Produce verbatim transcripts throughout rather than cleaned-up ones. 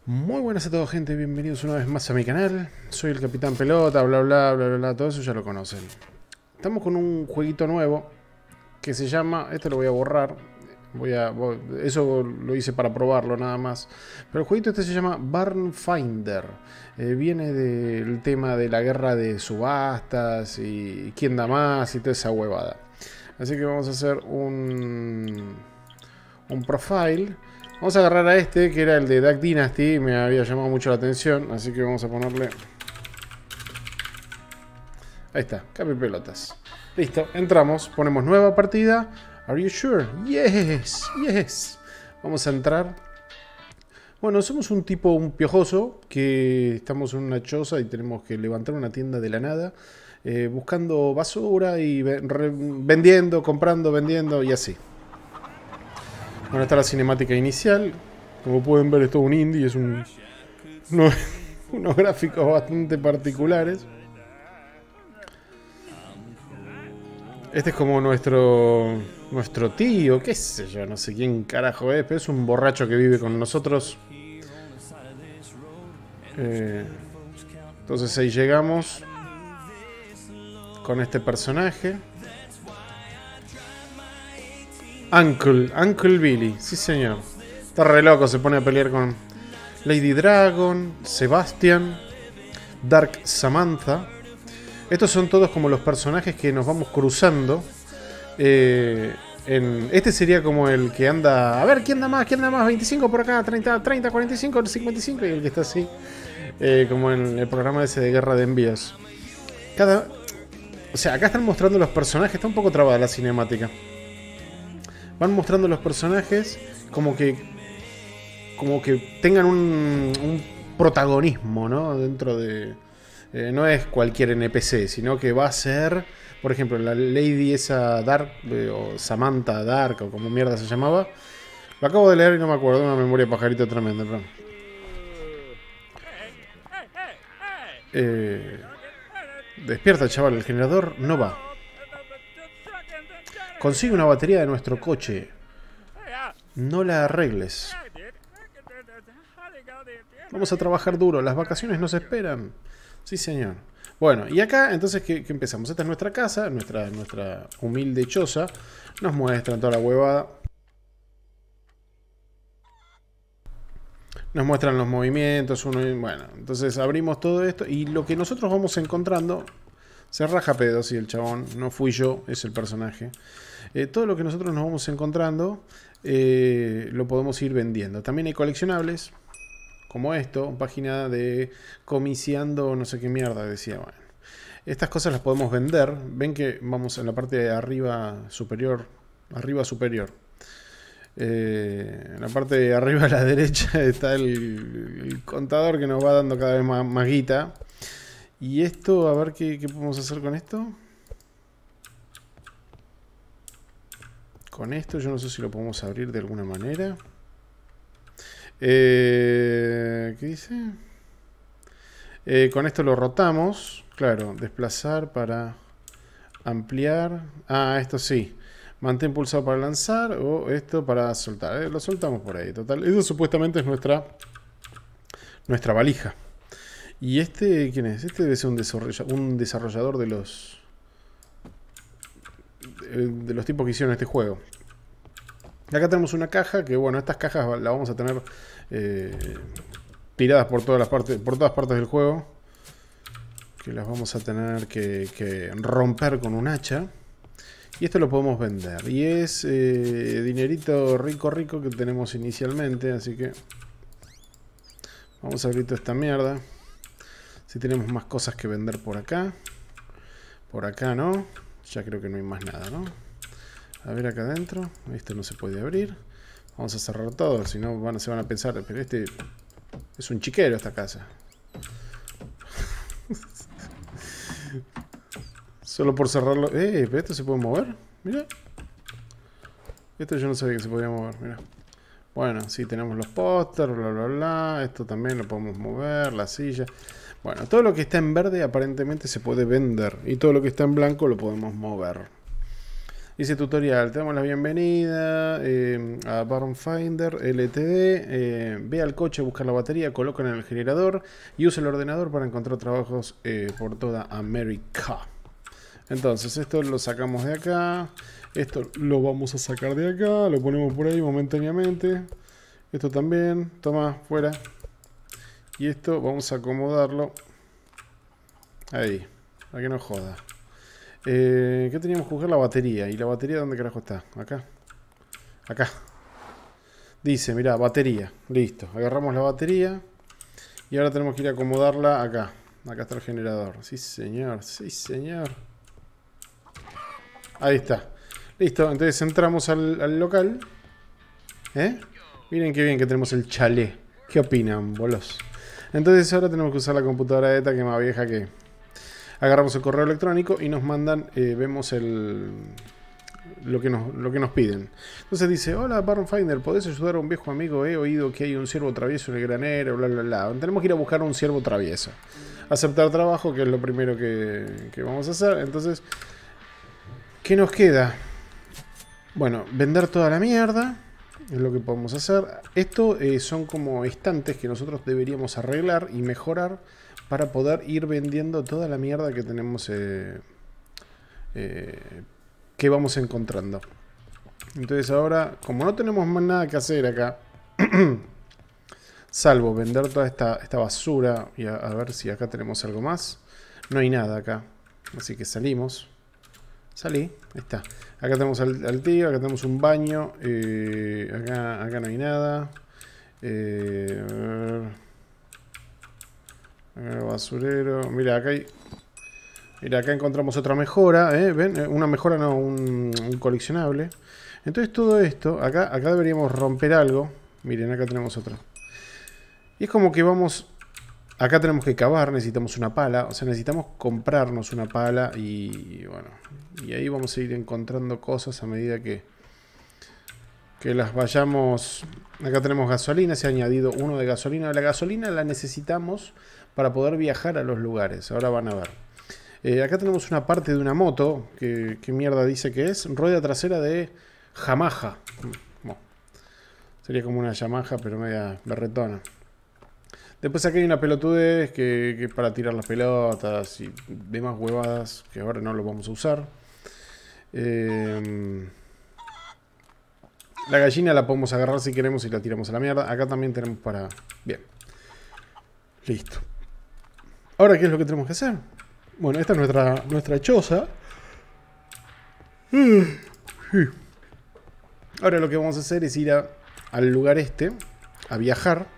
Muy buenas a todos, gente, bienvenidos una vez más a mi canal. Soy el Capitán Pelota, bla bla bla bla bla, todo eso ya lo conocen. Estamos con un jueguito nuevo que se llama, este lo voy a borrar, voy a, voy, eso lo hice para probarlo nada más. Pero el jueguito este se llama Barn Finder. Eh, viene del tema de la guerra de subastas y quién da más y toda esa huevada. Así que vamos a hacer un, un profile. Vamos a agarrar a este, que era el de Duck Dynasty, me había llamado mucho la atención, así que vamos a ponerle... Ahí está, Capi Pelotas. Listo, entramos, ponemos nueva partida. Are you sure? Yes, yes. Vamos a entrar. Bueno, somos un tipo, un piojoso, que estamos en una choza y tenemos que levantar una tienda de la nada, eh, buscando basura y vendiendo, comprando, vendiendo y así. Bueno, está la cinemática inicial. Como pueden ver, es todo un indie, es un, unos, unos gráficos bastante particulares. Este es como nuestro nuestro tío, qué sé yo, no sé quién carajo es, pero es un borracho que vive con nosotros. Eh, entonces ahí llegamos con este personaje. Uncle, Uncle Billy, sí señor. Está re loco, se pone a pelear con Lady Dragon, Sebastian, Dark Samantha. Estos son todos como los personajes que nos vamos cruzando. Eh, en, este sería como el que anda... A ver, ¿quién da más? ¿Quién da más? veinticinco por acá, treinta, treinta, cuarenta y cinco, cincuenta y cinco. Y el que está así, eh, como en el programa ese de guerra de envíos. Cada... O sea, acá están mostrando los personajes. Está un poco trabada la cinemática. Van mostrando los personajes como que como que tengan un, un protagonismo, ¿no? Dentro de... Eh, no es cualquier N P C, sino que va a ser, por ejemplo, la Lady esa Dark, eh, o Samantha Dark, o como mierda se llamaba. Lo acabo de leer y no me acuerdo, una memoria de pajarito tremenda, perdón. Eh, despierta, chaval, el generador no va. Consigue una batería de nuestro coche. No la arregles. Vamos a trabajar duro. Las vacaciones nos esperan. Sí, señor. Bueno, y acá entonces ¿qué, qué empezamos? Esta es nuestra casa, nuestra, nuestra humilde choza. Nos muestran toda la huevada. Nos muestran los movimientos. Uno, bueno, entonces abrimos todo esto. Y lo que nosotros vamos encontrando... Se raja pedo, sí, el chabón. No fui yo, es el personaje. Eh, todo lo que nosotros nos vamos encontrando eh, lo podemos ir vendiendo. También hay coleccionables, como esto, página de comiciando no sé qué mierda, decía. Bueno, estas cosas las podemos vender. Ven que vamos en la parte de arriba superior, arriba superior. Eh, en la parte de arriba a la derecha está el, el contador que nos va dando cada vez más, más guita. Y esto, a ver qué, qué podemos hacer con esto. Con esto yo no sé si lo podemos abrir de alguna manera. Eh, ¿Qué dice? Eh, con esto lo rotamos. Claro, desplazar para ampliar. Ah, esto sí. Mantén pulsado para lanzar o esto para soltar. Eh, lo soltamos por ahí. Total. Eso supuestamente es nuestra, nuestra valija. ¿Y este quién es? Este debe ser un desarrollador, un desarrollador de los de los tipos que hicieron este juego. Acá tenemos una caja que, bueno, estas cajas las vamos a tener eh, tiradas por todas las partes, por todas partes del juego, que las vamos a tener que, que romper con un hacha. Y esto lo podemos vender. Y es eh, dinerito rico rico que tenemos inicialmente, así que vamos a abrir toda esta mierda. Si tenemos más cosas que vender por acá. Por acá no. Ya creo que no hay más nada, ¿no? A ver acá adentro. Esto no se puede abrir. Vamos a cerrar todo. Si no van, se van a pensar. Pero este es un chiquero esta casa. Solo por cerrarlo. Eh, pero esto se puede mover. Mira. Esto yo no sabía que se podía mover. Mira. Bueno, sí, tenemos los pósters, bla, bla, bla. Esto también lo podemos mover. La silla. Bueno, todo lo que está en verde aparentemente se puede vender. Y todo lo que está en blanco lo podemos mover. Dice tutorial, te damos la bienvenida eh, a Barn Finder L T D. Eh, ve al coche a buscar la batería, coloca en el generador y usa el ordenador para encontrar trabajos eh, por toda América. Entonces, esto lo sacamos de acá. Esto lo vamos a sacar de acá. Lo ponemos por ahí momentáneamente. Esto también. Toma, fuera. Y esto vamos a acomodarlo ahí, para que no joda. Eh, ¿Qué teníamos que buscar? La batería. ¿Y la batería dónde carajo está? Acá. Acá. Dice, mirá, batería. Listo. Agarramos la batería. Y ahora tenemos que ir a acomodarla acá. Acá está el generador. Sí, señor. Sí, señor. Ahí está. Listo. Entonces entramos al, al local. ¿Eh? Miren qué bien que tenemos el chalet. ¿Qué opinan, bolos? Entonces ahora tenemos que usar la computadora esta, que es más vieja que... Agarramos el correo electrónico y nos mandan, eh, vemos el lo que, nos, lo que nos piden. Entonces dice, hola Barn Finder, ¿podés ayudar a un viejo amigo? He oído que hay un ciervo travieso en el granero, bla bla bla. Tenemos que ir a buscar un ciervo travieso. Aceptar trabajo, que es lo primero que, que vamos a hacer. Entonces, ¿qué nos queda? Bueno, vender toda la mierda. Es lo que podemos hacer. Esto eh, son como estantes que nosotros deberíamos arreglar y mejorar para poder ir vendiendo toda la mierda que tenemos, eh, eh, que vamos encontrando. Entonces ahora, como no tenemos más nada que hacer acá, salvo vender toda esta, esta basura, y a, a ver si acá tenemos algo más. No hay nada acá, así que salimos. Salí, ahí está. Acá tenemos al, al tío, acá tenemos un baño, eh, acá, acá no hay nada. Eh, a ver. Basurero. Mira, acá hay... Mira, acá encontramos otra mejora, ¿eh? ¿Ven? Una mejora, no, un, un coleccionable. Entonces todo esto, acá, acá deberíamos romper algo. Miren, acá tenemos otra. Y es como que vamos... Acá tenemos que cavar, necesitamos una pala. O sea, necesitamos comprarnos una pala y bueno... Y ahí vamos a ir encontrando cosas a medida que... Que las vayamos... Acá tenemos gasolina, se ha añadido uno de gasolina. La gasolina la necesitamos para poder viajar a los lugares. Ahora van a ver. Eh, acá tenemos una parte de una moto. Que, ¿Qué mierda dice que es? Rueda trasera de Yamaha. Bueno, sería como una Yamaha, pero media berretona. Después aquí hay una pelotudez que, que para tirar las pelotas y demás huevadas que ahora no lo vamos a usar. Eh... La gallina la podemos agarrar si queremos y la tiramos a la mierda. Acá también tenemos para... Bien. Listo. Ahora, ¿qué es lo que tenemos que hacer? Bueno, esta es nuestra, nuestra choza. Ahora lo que vamos a hacer es ir a, al lugar este. A viajar.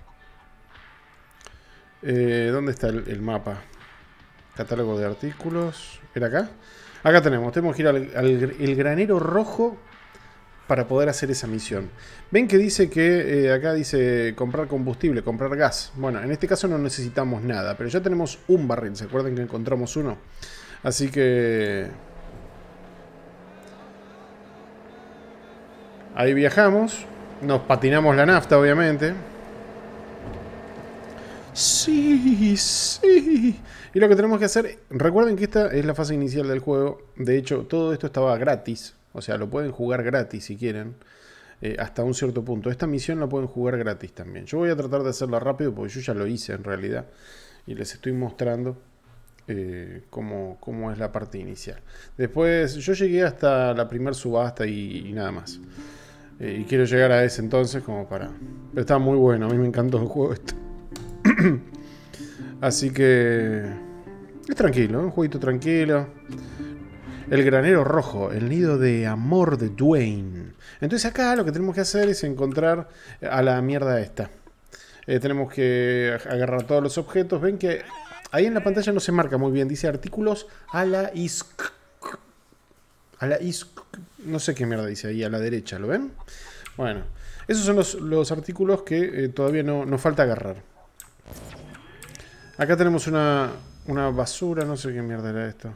Eh, ¿Dónde está el, el mapa? Catálogo de artículos. ¿Era acá? Acá tenemos. Tenemos que ir al, al el granero rojo... para poder hacer esa misión. Ven que dice que eh, acá dice comprar combustible, comprar gas. Bueno, en este caso no necesitamos nada, pero ya tenemos un barril. ¿Se acuerdan que encontramos uno? Así que... ahí viajamos. Nos patinamos la nafta, obviamente. Sí, sí. Y lo que tenemos que hacer... Recuerden que esta es la fase inicial del juego. De hecho, todo esto estaba gratis. O sea, lo pueden jugar gratis si quieren, eh, hasta un cierto punto. Esta misión la pueden jugar gratis también. Yo voy a tratar de hacerla rápido porque yo ya lo hice en realidad. Y les estoy mostrando eh, cómo, cómo es la parte inicial. Después, yo llegué hasta la primer subasta y, y nada más. Eh, y quiero llegar a ese entonces como para... Pero está muy bueno, a mí me encantó el juego este. Así que... es tranquilo, ¿eh? Un jueguito tranquilo. El granero rojo, el nido de amor de Dwayne. Entonces acá lo que tenemos que hacer es encontrar a la mierda esta. Eh, tenemos que agarrar todos los objetos. Ven que ahí en la pantalla no se marca muy bien. Dice artículos a la isc. A la isc. No sé qué mierda dice ahí a la derecha, ¿lo ven? Bueno, esos son los, los artículos que eh, todavía no nos falta agarrar. Acá tenemos una, una basura, no sé qué mierda era esto.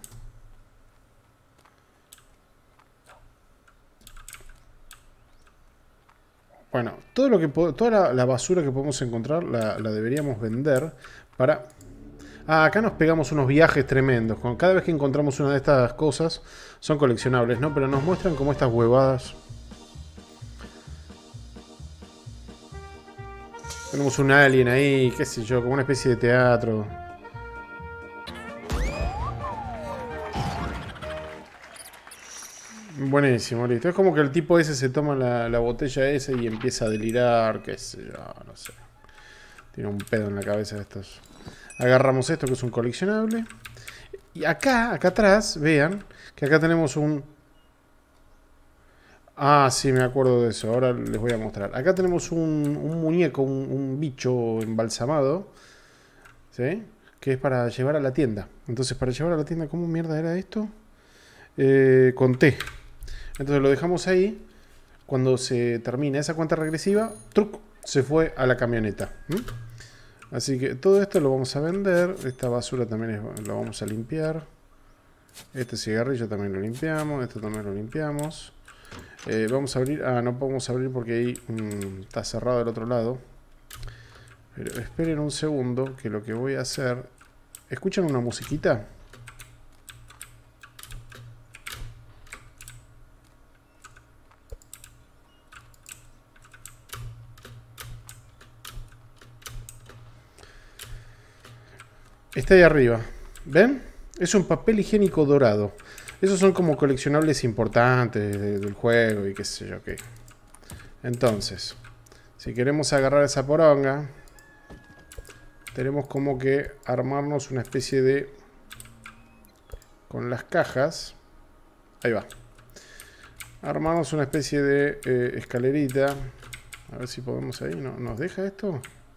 Bueno, todo lo que toda la, la basura que podemos encontrar la, la deberíamos vender para Ah, acá nos pegamos unos viajes tremendos. Con cada vez que encontramos una de estas cosas, son coleccionables, ¿no? Pero nos muestran como estas huevadas. Tenemos un alien ahí, qué sé yo, como una especie de teatro. Buenísimo, listo. Es como que el tipo ese se toma la, la botella esa y empieza a delirar, qué sé yo, no sé. Tiene un pedo en la cabeza de estos. Agarramos esto que es un coleccionable. Y acá, acá atrás, vean, que acá tenemos un... Ah, sí, me acuerdo de eso. Ahora les voy a mostrar. Acá tenemos un, un muñeco, un, un bicho embalsamado. ¿Sí? Que es para llevar a la tienda. Entonces, para llevar a la tienda, ¿cómo mierda era esto? Eh, con T. Entonces lo dejamos ahí. Cuando se termina esa cuenta regresiva, truc, se fue a la camioneta. ¿Mm? Así que todo esto lo vamos a vender. Esta basura también es, lo vamos a limpiar. Este cigarrillo también lo limpiamos. Esto también lo limpiamos. Eh, vamos a abrir. Ah, no podemos abrir porque ahí mmm, está cerrado del otro lado. Pero esperen un segundo, que lo que voy a hacer... ¿Escuchan una musiquita? Está ahí arriba. ¿Ven? Es un papel higiénico dorado. Esos son como coleccionables importantes del juego y qué sé yo qué. Entonces, si queremos agarrar esa poronga, tenemos como que armarnos una especie de... Con las cajas. Ahí va. Armarnos una especie de eh, escalerita. A ver si podemos ahí. ¿No? ¿Nos deja esto?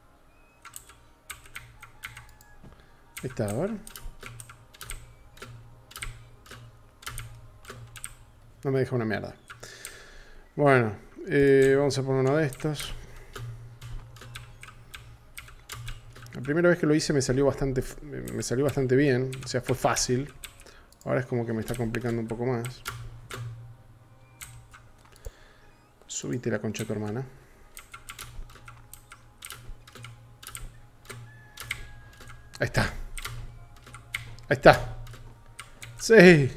Ahí está, a ver. No me deja una mierda. Bueno, eh, vamos a poner uno de estos. La primera vez que lo hice me salió bastante me salió bastante bien. O sea, fue fácil. Ahora es como que me está complicando un poco más. Subite la concha de tu hermana. Ahí está. Ahí está. Sí.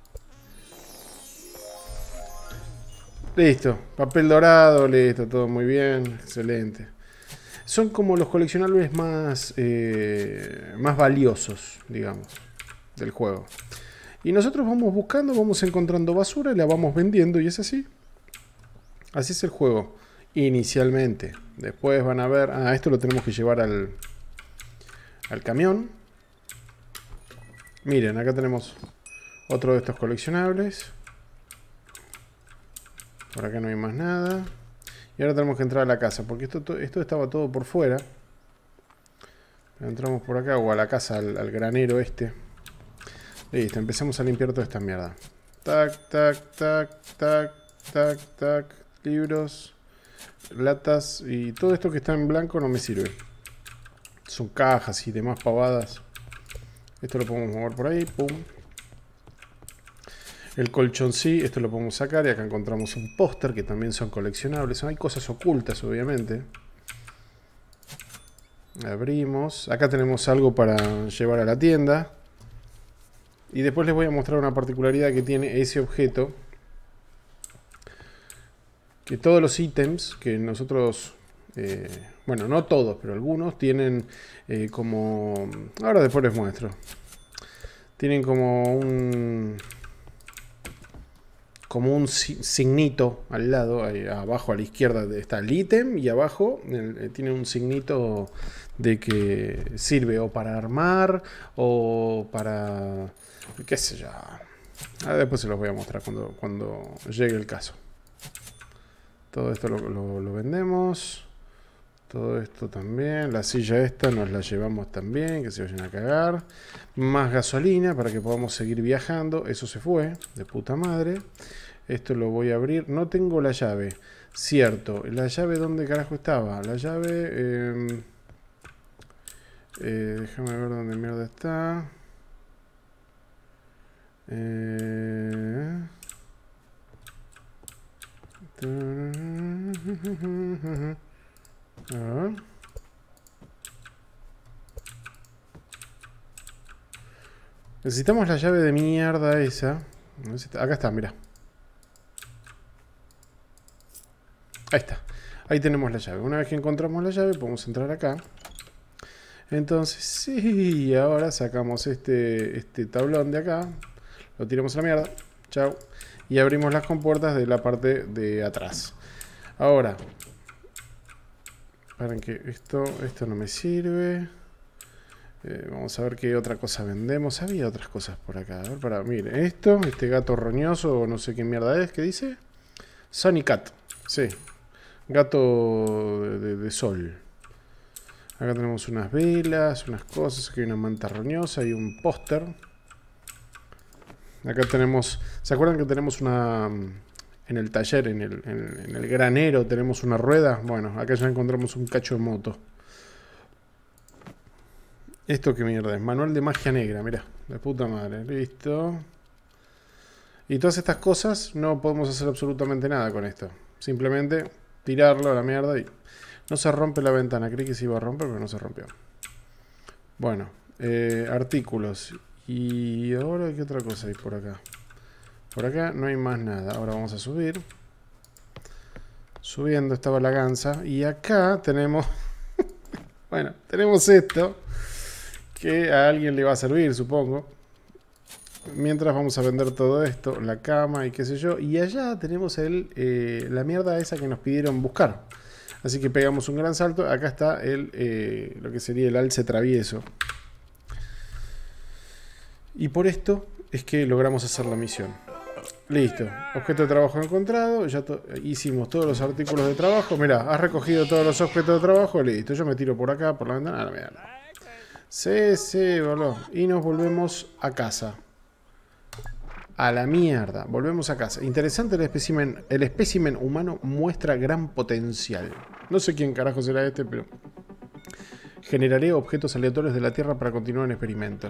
Listo. Papel dorado, listo. Todo muy bien. Excelente. Son como los coleccionables más, eh, más valiosos, digamos, del juego. Y nosotros vamos buscando, vamos encontrando basura y la vamos vendiendo y es así. Así es el juego. Inicialmente. Después van a ver... Ah, esto lo tenemos que llevar al, al camión. Miren, acá tenemos otro de estos coleccionables. Por acá no hay más nada. Y ahora tenemos que entrar a la casa, porque esto, esto estaba todo por fuera. Entramos por acá, o a la casa, al, al granero este. Listo, empecemos a limpiar toda esta mierda. Tac, tac, tac, tac, tac, tac. Libros, latas y todo esto que está en blanco no me sirve. Son cajas y demás pavadas. Esto lo podemos mover por ahí, pum. El colchón sí, esto lo podemos sacar y acá encontramos un póster que también son coleccionables. Hay cosas ocultas, obviamente. Abrimos. Acá tenemos algo para llevar a la tienda. Y después les voy a mostrar una particularidad que tiene ese objeto. Que todos los ítems que nosotros... Eh, bueno, no todos, pero algunos tienen eh, como... Ahora después les muestro. Tienen como un... como un signito al lado, ahí abajo a la izquierda está el ítem y abajo el, tiene un signito de que sirve o para armar o para qué sé yo. Ah, después se los voy a mostrar cuando, cuando llegue el caso. Todo esto lo, lo, lo vendemos. Todo esto también. La silla esta nos la llevamos también, que se vayan a cagar. Más gasolina para que podamos seguir viajando. Eso se fue, de puta madre. Esto lo voy a abrir. No tengo la llave. Cierto. ¿La llave dónde carajo estaba? La llave... Eh, eh, déjame ver dónde mierda está. Eh... A ver. Necesitamos la llave de mierda esa. Acá está, mira. Ahí está. Ahí tenemos la llave. Una vez que encontramos la llave, podemos entrar acá. Entonces, sí, ahora sacamos este, este tablón de acá. Lo tiramos a la mierda. Chao. Y abrimos las compuertas de la parte de atrás. Ahora, esperen que esto, esto no me sirve. Eh, vamos a ver qué otra cosa vendemos. Había otras cosas por acá. A ver, para, mire, esto, este gato roñoso, o no sé qué mierda es, ¿qué dice? Sunny Cat. Sí. Gato de, de, de sol. Acá tenemos unas velas, unas cosas. Aquí hay una manta roñosa y un póster. Acá tenemos... ¿Se acuerdan que tenemos una... En el taller, en el, en, en el granero, tenemos una rueda? Bueno, acá ya encontramos un cacho de moto. ¿Esto qué mierda es? Manual de magia negra, mirá. De puta madre. Listo. Y todas estas cosas no podemos hacer absolutamente nada con esto. Simplemente tirarlo a la mierda y... No se rompe la ventana. Creí que se iba a romper, pero no se rompió. Bueno. Eh, artículos. Y ahora, ¿qué otra cosa hay por acá? Por acá no hay más nada. Ahora vamos a subir. Subiendo estaba la gansa. Y acá tenemos... bueno, tenemos esto. Que a alguien le va a servir, supongo. Mientras vamos a vender todo esto. La cama y qué sé yo. Y allá tenemos el, eh, la mierda esa que nos pidieron buscar. Así que pegamos un gran salto. Acá está el, eh, lo que sería el alce travieso. Y por esto es que logramos hacer la misión. Listo. Objeto de trabajo encontrado. Ya to hicimos todos los artículos de trabajo. Mirá, has recogido todos los objetos de trabajo. Listo. Yo me tiro por acá, por la ventana. Ah, no, mirá. Sí, sí, boludo. Y nos volvemos a casa. A la mierda. Volvemos a casa. Interesante el espécimen. El espécimen humano muestra gran potencial. No sé quién carajo será este, pero... Generaré objetos aleatorios de la Tierra para continuar el experimento.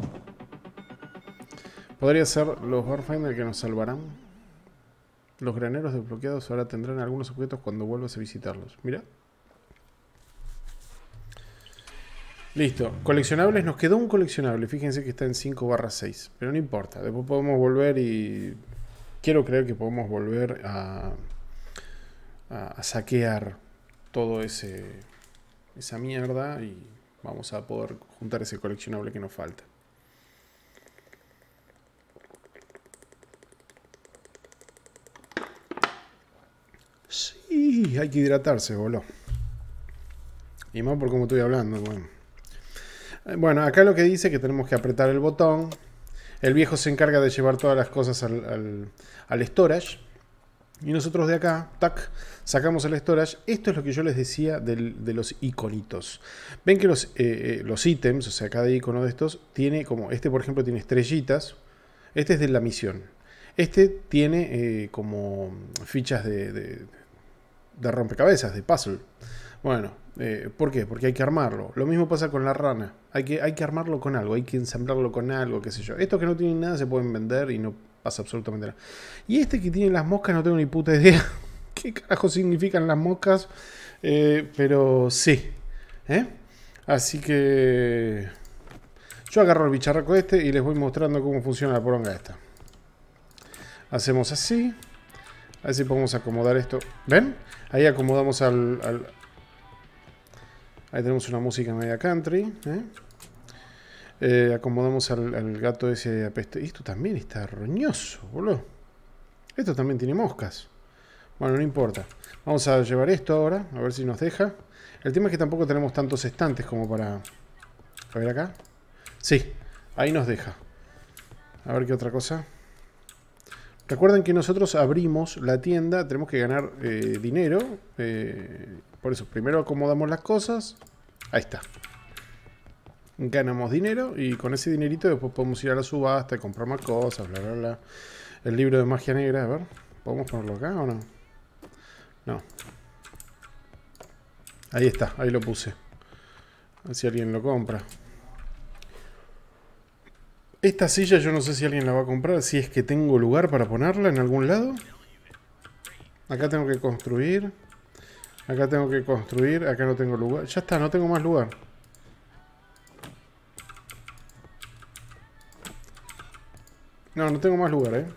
Podría ser los Warfinder que nos salvarán. Los graneros desbloqueados ahora tendrán algunos objetos cuando vuelvas a visitarlos. Mira. Listo. Coleccionables. Nos quedó un coleccionable. Fíjense que está en cinco barra seis. Pero no importa. Después podemos volver y... Quiero creer que podemos volver a... A, a saquear todo ese... Esa mierda. Y vamos a poder juntar ese coleccionable que nos falta. Sí, hay que hidratarse, boludo. Y más por cómo estoy hablando, bueno. Bueno, acá lo que dice que tenemos que apretar el botón. El viejo se encarga de llevar todas las cosas al, al, al storage. Y nosotros de acá, tac, sacamos el storage. Esto es lo que yo les decía del, de los iconitos. Ven que los, eh, eh, los ítems, o sea, cada icono de estos, tiene como... Este, por ejemplo, tiene estrellitas. Este es de la misión. Este tiene eh, como fichas de, de, de rompecabezas, de puzzle. Bueno, eh, ¿por qué? Porque hay que armarlo. Lo mismo pasa con la rana. Hay que, hay que armarlo con algo, hay que ensamblarlo con algo, qué sé yo. Estos que no tienen nada se pueden vender y no pasa absolutamente nada. Y este que tiene las moscas no tengo ni puta idea qué carajo significan las moscas. Eh, pero sí. ¿Eh? Así que... Yo agarro el bicharraco este y les voy mostrando cómo funciona la poronga esta. Hacemos así. A ver si podemos acomodar esto. ¿Ven? Ahí acomodamos al... al... Ahí tenemos una música media country. ¿eh? Eh, acomodamos al, al gato ese apeste. Esto también está roñoso, boludo. Esto también tiene moscas. Bueno, no importa. Vamos a llevar esto ahora. A ver si nos deja. El tema es que tampoco tenemos tantos estantes como para... A ver acá. Sí, ahí nos deja. A ver qué otra cosa. Recuerden que nosotros abrimos la tienda. Tenemos que ganar eh, dinero. Eh, por eso, primero acomodamos las cosas. Ahí está. Ganamos dinero. Y con ese dinerito después podemos ir a la subasta y comprar más cosas. Bla, bla, bla. El libro de magia negra. A ver. ¿Podemos ponerlo acá o no? No. Ahí está. Ahí lo puse. A ver si alguien lo compra. Esta silla yo no sé si alguien la va a comprar. Si es que tengo lugar para ponerla en algún lado. Acá tengo que construir. Acá tengo que construir. Acá no tengo lugar. Ya está, no tengo más lugar. No, no tengo más lugar, ¿eh?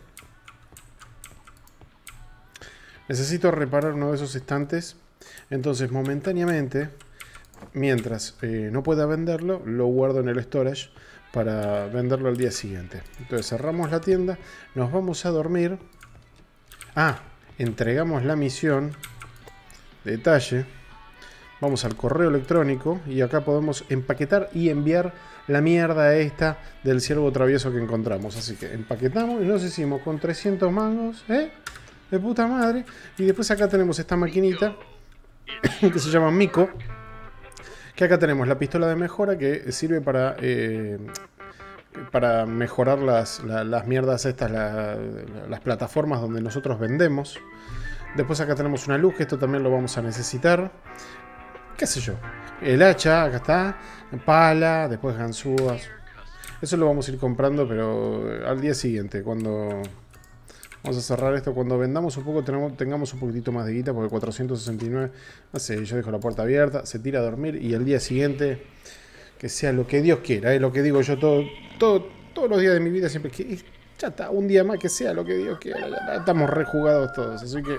Necesito reparar uno de esos estantes. Entonces, momentáneamente, mientras eh, no pueda venderlo, lo guardo en el storage para venderlo al día siguiente. Entonces, cerramos la tienda, nos vamos a dormir. Ah, entregamos la misión. Detalle. Vamos al correo electrónico y acá podemos empaquetar y enviar la mierda esta del ciervo travieso que encontramos. Así que empaquetamos y nos hicimos con trescientos mangos, ¿eh? De puta madre. Y después acá tenemos esta maquinita que se llama Mico. Que acá tenemos la pistola de mejora que sirve para eh, para mejorar las, la, las mierdas estas, la, las plataformas donde nosotros vendemos. Después acá tenemos una luz, que esto también lo vamos a necesitar. Qué sé yo. El hacha, acá está. Pala, después ganzúas. Eso lo vamos a ir comprando, pero al día siguiente, cuando... Vamos a cerrar esto. Cuando vendamos un poco, tenemos, tengamos un poquitito más de guita, porque cuatrocientos sesenta y nueve... No sé, yo dejo la puerta abierta, se tira a dormir y al día siguiente, que sea lo que Dios quiera. Es ¿eh? Lo que digo yo todo, todo, todos los días de mi vida, siempre que... Ya está, un día más, que sea lo que Dios quiera. Ya está, estamos rejugados todos, así que...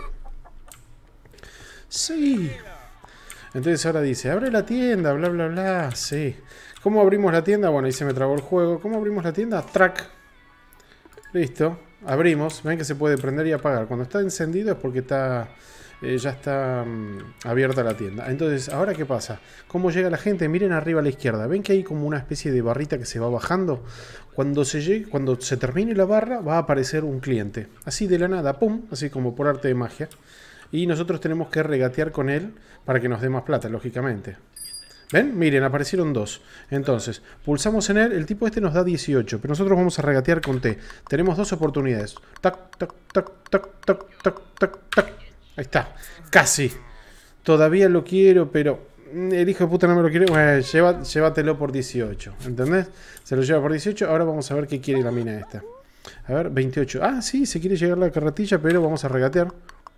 Sí... Entonces ahora dice, abre la tienda, bla, bla, bla. Sí. ¿Cómo abrimos la tienda? Bueno, ahí se me trabó el juego. ¿Cómo abrimos la tienda? Track. Listo. Abrimos. Ven que se puede prender y apagar. Cuando está encendido es porque está eh, ya está um, abierta la tienda. Entonces, ¿ahora qué pasa? ¿Cómo llega la gente? Miren arriba a la izquierda. ¿Ven que hay como una especie de barrita que se va bajando? Cuando se, llegue, cuando se termine la barra va a aparecer un cliente. Así de la nada, pum, así como por arte de magia. Y nosotros tenemos que regatear con él para que nos dé más plata, lógicamente. ¿Ven? Miren, aparecieron dos. Entonces, pulsamos en él, el tipo este nos da dieciocho, pero nosotros vamos a regatear con T. Tenemos dos oportunidades. Tac, tac, tac, tac, tac, tac, tac, tac. Ahí está. Casi. Todavía lo quiero, pero el hijo de puta no me lo quiere. Bueno, lleva, llévatelo por dieciocho. ¿Entendés? Se lo lleva por dieciocho. Ahora vamos a ver qué quiere la mina esta. A ver, veintiocho. Ah, sí, se quiere llegar la carretilla, pero vamos a regatear.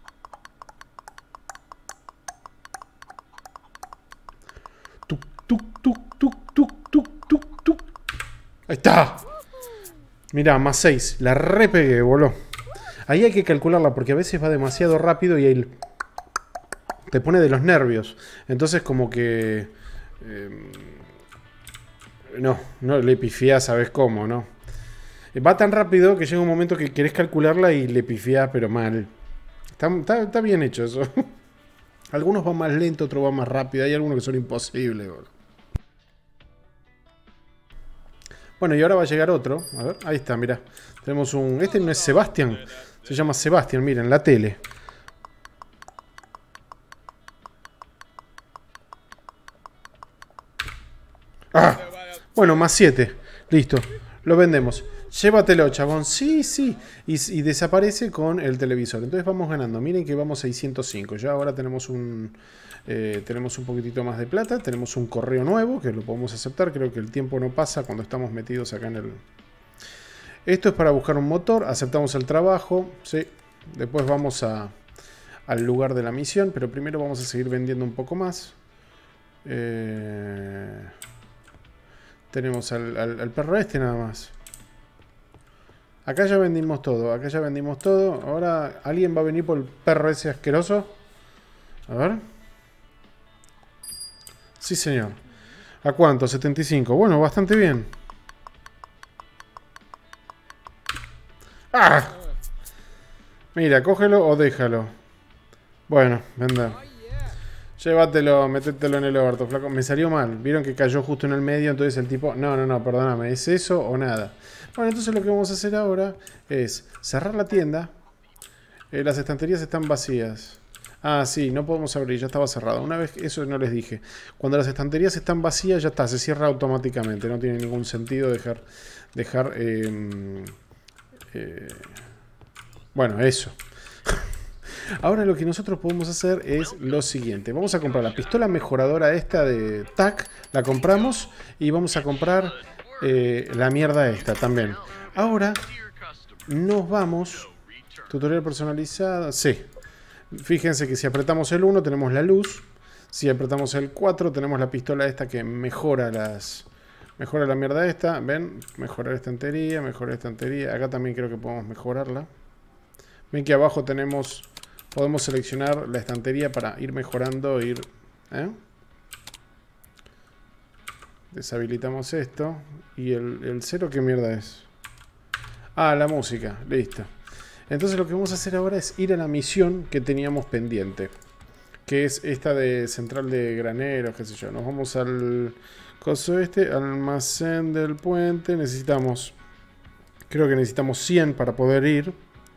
Tuk, tuk, tuk, tuk, tuk, tuk, tuk. Ahí está. Mirá, más seis. La repegué, boludo. Ahí hay que calcularla porque a veces va demasiado rápido y ahí te pone de los nervios. Entonces como que... Eh, no, no le pifiás, ¿sabes cómo, no? Va tan rápido que llega un momento que querés calcularla y le pifiás, pero mal. Está, está, está bien hecho eso. Algunos van más lento, otros van más rápido. Hay algunos que son imposibles, boludo. Bueno, y ahora va a llegar otro. A ver, ahí está, mirá. Tenemos un... Este no es Sebastián. Se llama Sebastián, miren, la tele. ¡Ah! Bueno, más siete. Listo. Lo vendemos. Llévatelo, chabón. Sí, sí. Y, y desaparece con el televisor. Entonces vamos ganando. Miren que vamos seiscientos cinco. Ya ahora tenemos un... Eh, tenemos un poquitito más de plata. Tenemos un correo nuevo que lo podemos aceptar. Creo que el tiempo no pasa cuando estamos metidos acá en el... Esto es para buscar un motor. Aceptamos el trabajo. Sí. Después vamos a, al lugar de la misión. Pero primero vamos a seguir vendiendo un poco más. Eh, tenemos al, al, al perro este nada más. Acá ya vendimos todo. Acá ya vendimos todo. Ahora alguien va a venir por el perro ese asqueroso. A ver. Sí, señor. ¿A cuánto? setenta y cinco. Bueno, bastante bien. ¡Ah! Mira, cógelo o déjalo. Bueno, vender. Llévatelo, métetelo en el orto, flaco. Me salió mal. Vieron que cayó justo en el medio. Entonces el tipo... No, no, no, perdóname. ¿Es eso o nada? Bueno, entonces lo que vamos a hacer ahora es cerrar la tienda. Eh, las estanterías están vacías. Ah, sí, no podemos abrir, ya estaba cerrado. Una vez, eso no les dije. Cuando las estanterías están vacías, ya está, se cierra automáticamente. No tiene ningún sentido dejar... dejar eh, eh, bueno, eso. Ahora lo que nosotros podemos hacer es lo siguiente. Vamos a comprar la pistola mejoradora esta de T A C. La compramos y vamos a comprar eh, la mierda esta también. Ahora nos vamos... Tutorial personalizado. Sí. Fíjense que si apretamos el uno tenemos la luz. Si apretamos el cuatro tenemos la pistola esta que mejora las, Mejora la mierda esta. ¿Ven? Mejorar estantería, mejorar estantería. Acá también creo que podemos mejorarla. Ven que abajo tenemos... Podemos seleccionar la estantería para ir mejorando, ir... ¿eh? Deshabilitamos esto. ¿Y el, el cero qué mierda es? Ah, la música. Listo. Entonces lo que vamos a hacer ahora es ir a la misión que teníamos pendiente. Que es esta de central de graneros, qué sé yo. Nos vamos al coso este, almacén del puente. Necesitamos... Creo que necesitamos cien para poder ir.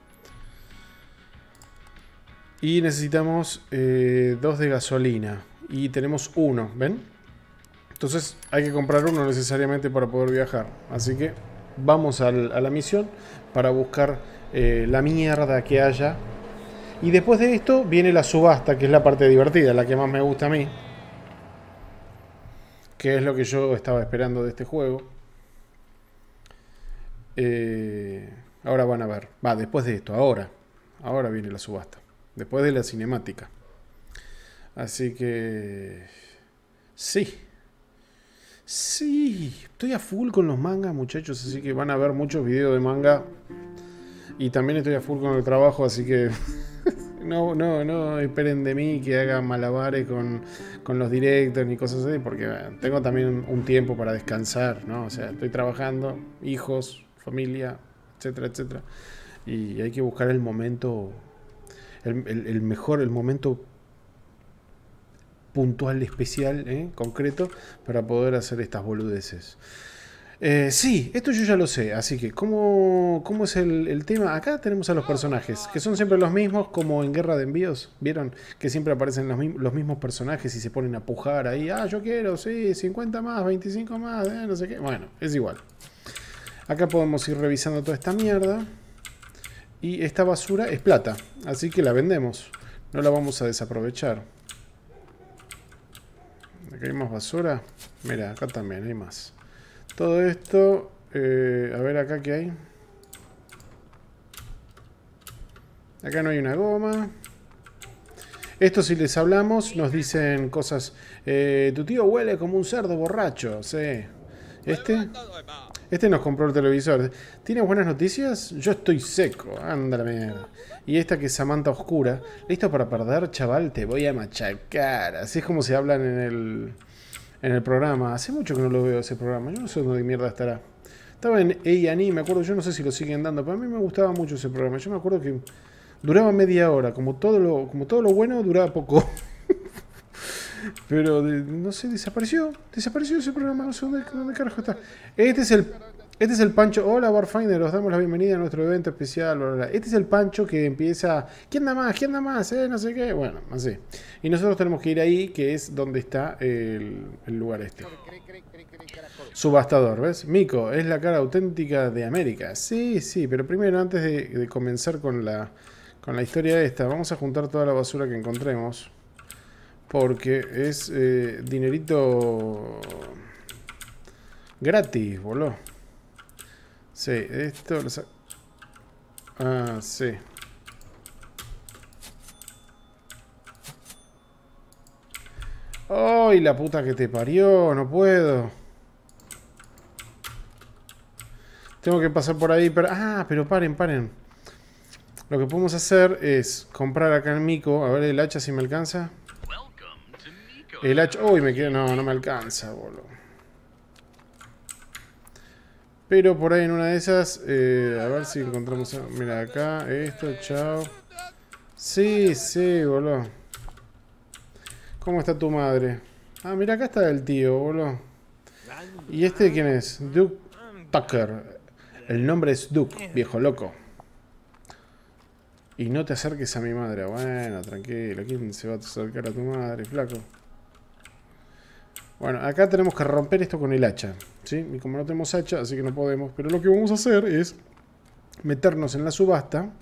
Y necesitamos eh, dos de gasolina. Y tenemos uno, ¿ven? Entonces hay que comprar uno necesariamente para poder viajar. Así que vamos al, a la misión para buscar eh, la mierda que haya. Y después de esto viene la subasta, que es la parte divertida, la que más me gusta a mí. Que es lo que yo estaba esperando de este juego. Eh, ahora van a ver. Va, después de esto, ahora. Ahora viene la subasta. Después de la cinemática. Así que... Sí. Sí. Estoy a full con los mangas, muchachos. Así que van a ver muchos videos de manga. Y también estoy a full con el trabajo, así que... No, no, no esperen de mí que haga malabares con, con los directos ni cosas así, porque bueno, tengo también un tiempo para descansar, ¿no? O sea, estoy trabajando, hijos, familia, etcétera, etcétera. Y hay que buscar el momento, el, el, el mejor, el momento puntual, especial, ¿eh? Concreto, para poder hacer estas boludeces. Eh, sí, esto yo ya lo sé, así que ¿cómo, cómo es el, el tema? Acá tenemos a los personajes, que son siempre los mismos, como en Guerra de Envíos. ¿Vieron? Que siempre aparecen los, los mismos personajes y se ponen a pujar ahí. Ah, yo quiero, sí, cincuenta más, veinticinco más, eh, no sé qué. Bueno, es igual. Acá podemos ir revisando toda esta mierda. Y esta basura es plata, así que la vendemos. No la vamos a desaprovechar. Acá hay más basura. Mira, acá también hay más. Todo esto, eh, a ver acá qué hay. Acá no hay una goma. Esto si les hablamos nos dicen cosas. Eh, tu tío huele como un cerdo borracho. Sí. Este, este nos compró el televisor. ¿Tienes buenas noticias? Yo estoy seco. Anda la mierda. Y esta que es Samantha Oscura. ¿Listo para perder, chaval? Te voy a machacar. Así es como se hablan en el... En el programa. Hace mucho que no lo veo ese programa. Yo no sé dónde mierda estará. Estaba en A and E, me acuerdo. Yo no sé si lo siguen dando. Pero a mí me gustaba mucho ese programa. Yo me acuerdo que duraba media hora. Como todo lo, como todo lo bueno, duraba poco. Pero de, no sé, desapareció. Desapareció ese programa. No sé dónde, dónde carajo está. Este es el... Este es el Pancho. Hola Barfinder, os damos la bienvenida a nuestro evento especial. Bla, bla, bla. Este es el Pancho que empieza. ¿Quién da más? ¿Quién da más? Eh, no sé qué. Bueno, así. Y nosotros tenemos que ir ahí, que es donde está el, el lugar este. Subastador, ¿ves? Mico, es la cara auténtica de América. Sí, sí, pero primero, antes de, de comenzar con la, con la historia esta, vamos a juntar toda la basura que encontremos. Porque es eh, dinerito gratis, boludo. Sí, esto lo sa... Ah, sí. ¡Ay, la puta que te parió! No puedo. Tengo que pasar por ahí, pero... Ah, pero paren, paren. Lo que podemos hacer es comprar acá en Mico. A ver el hacha si me alcanza. El hacha... Uy, me queda... No, no me alcanza, boludo. Pero por ahí en una de esas, eh, a ver si encontramos... Mira, acá, esto, chao. Sí, sí, boludo. ¿Cómo está tu madre? Ah, mira, acá está el tío, boludo. ¿Y este quién es? Duke Tucker. El nombre es Duke, viejo loco. Y no te acerques a mi madre. Bueno, tranquilo. ¿Quién se va a acercar a tu madre, flaco? Bueno, acá tenemos que romper esto con el hacha, ¿sí? Y como no tenemos hacha, así que no podemos. Pero lo que vamos a hacer es meternos en la subasta.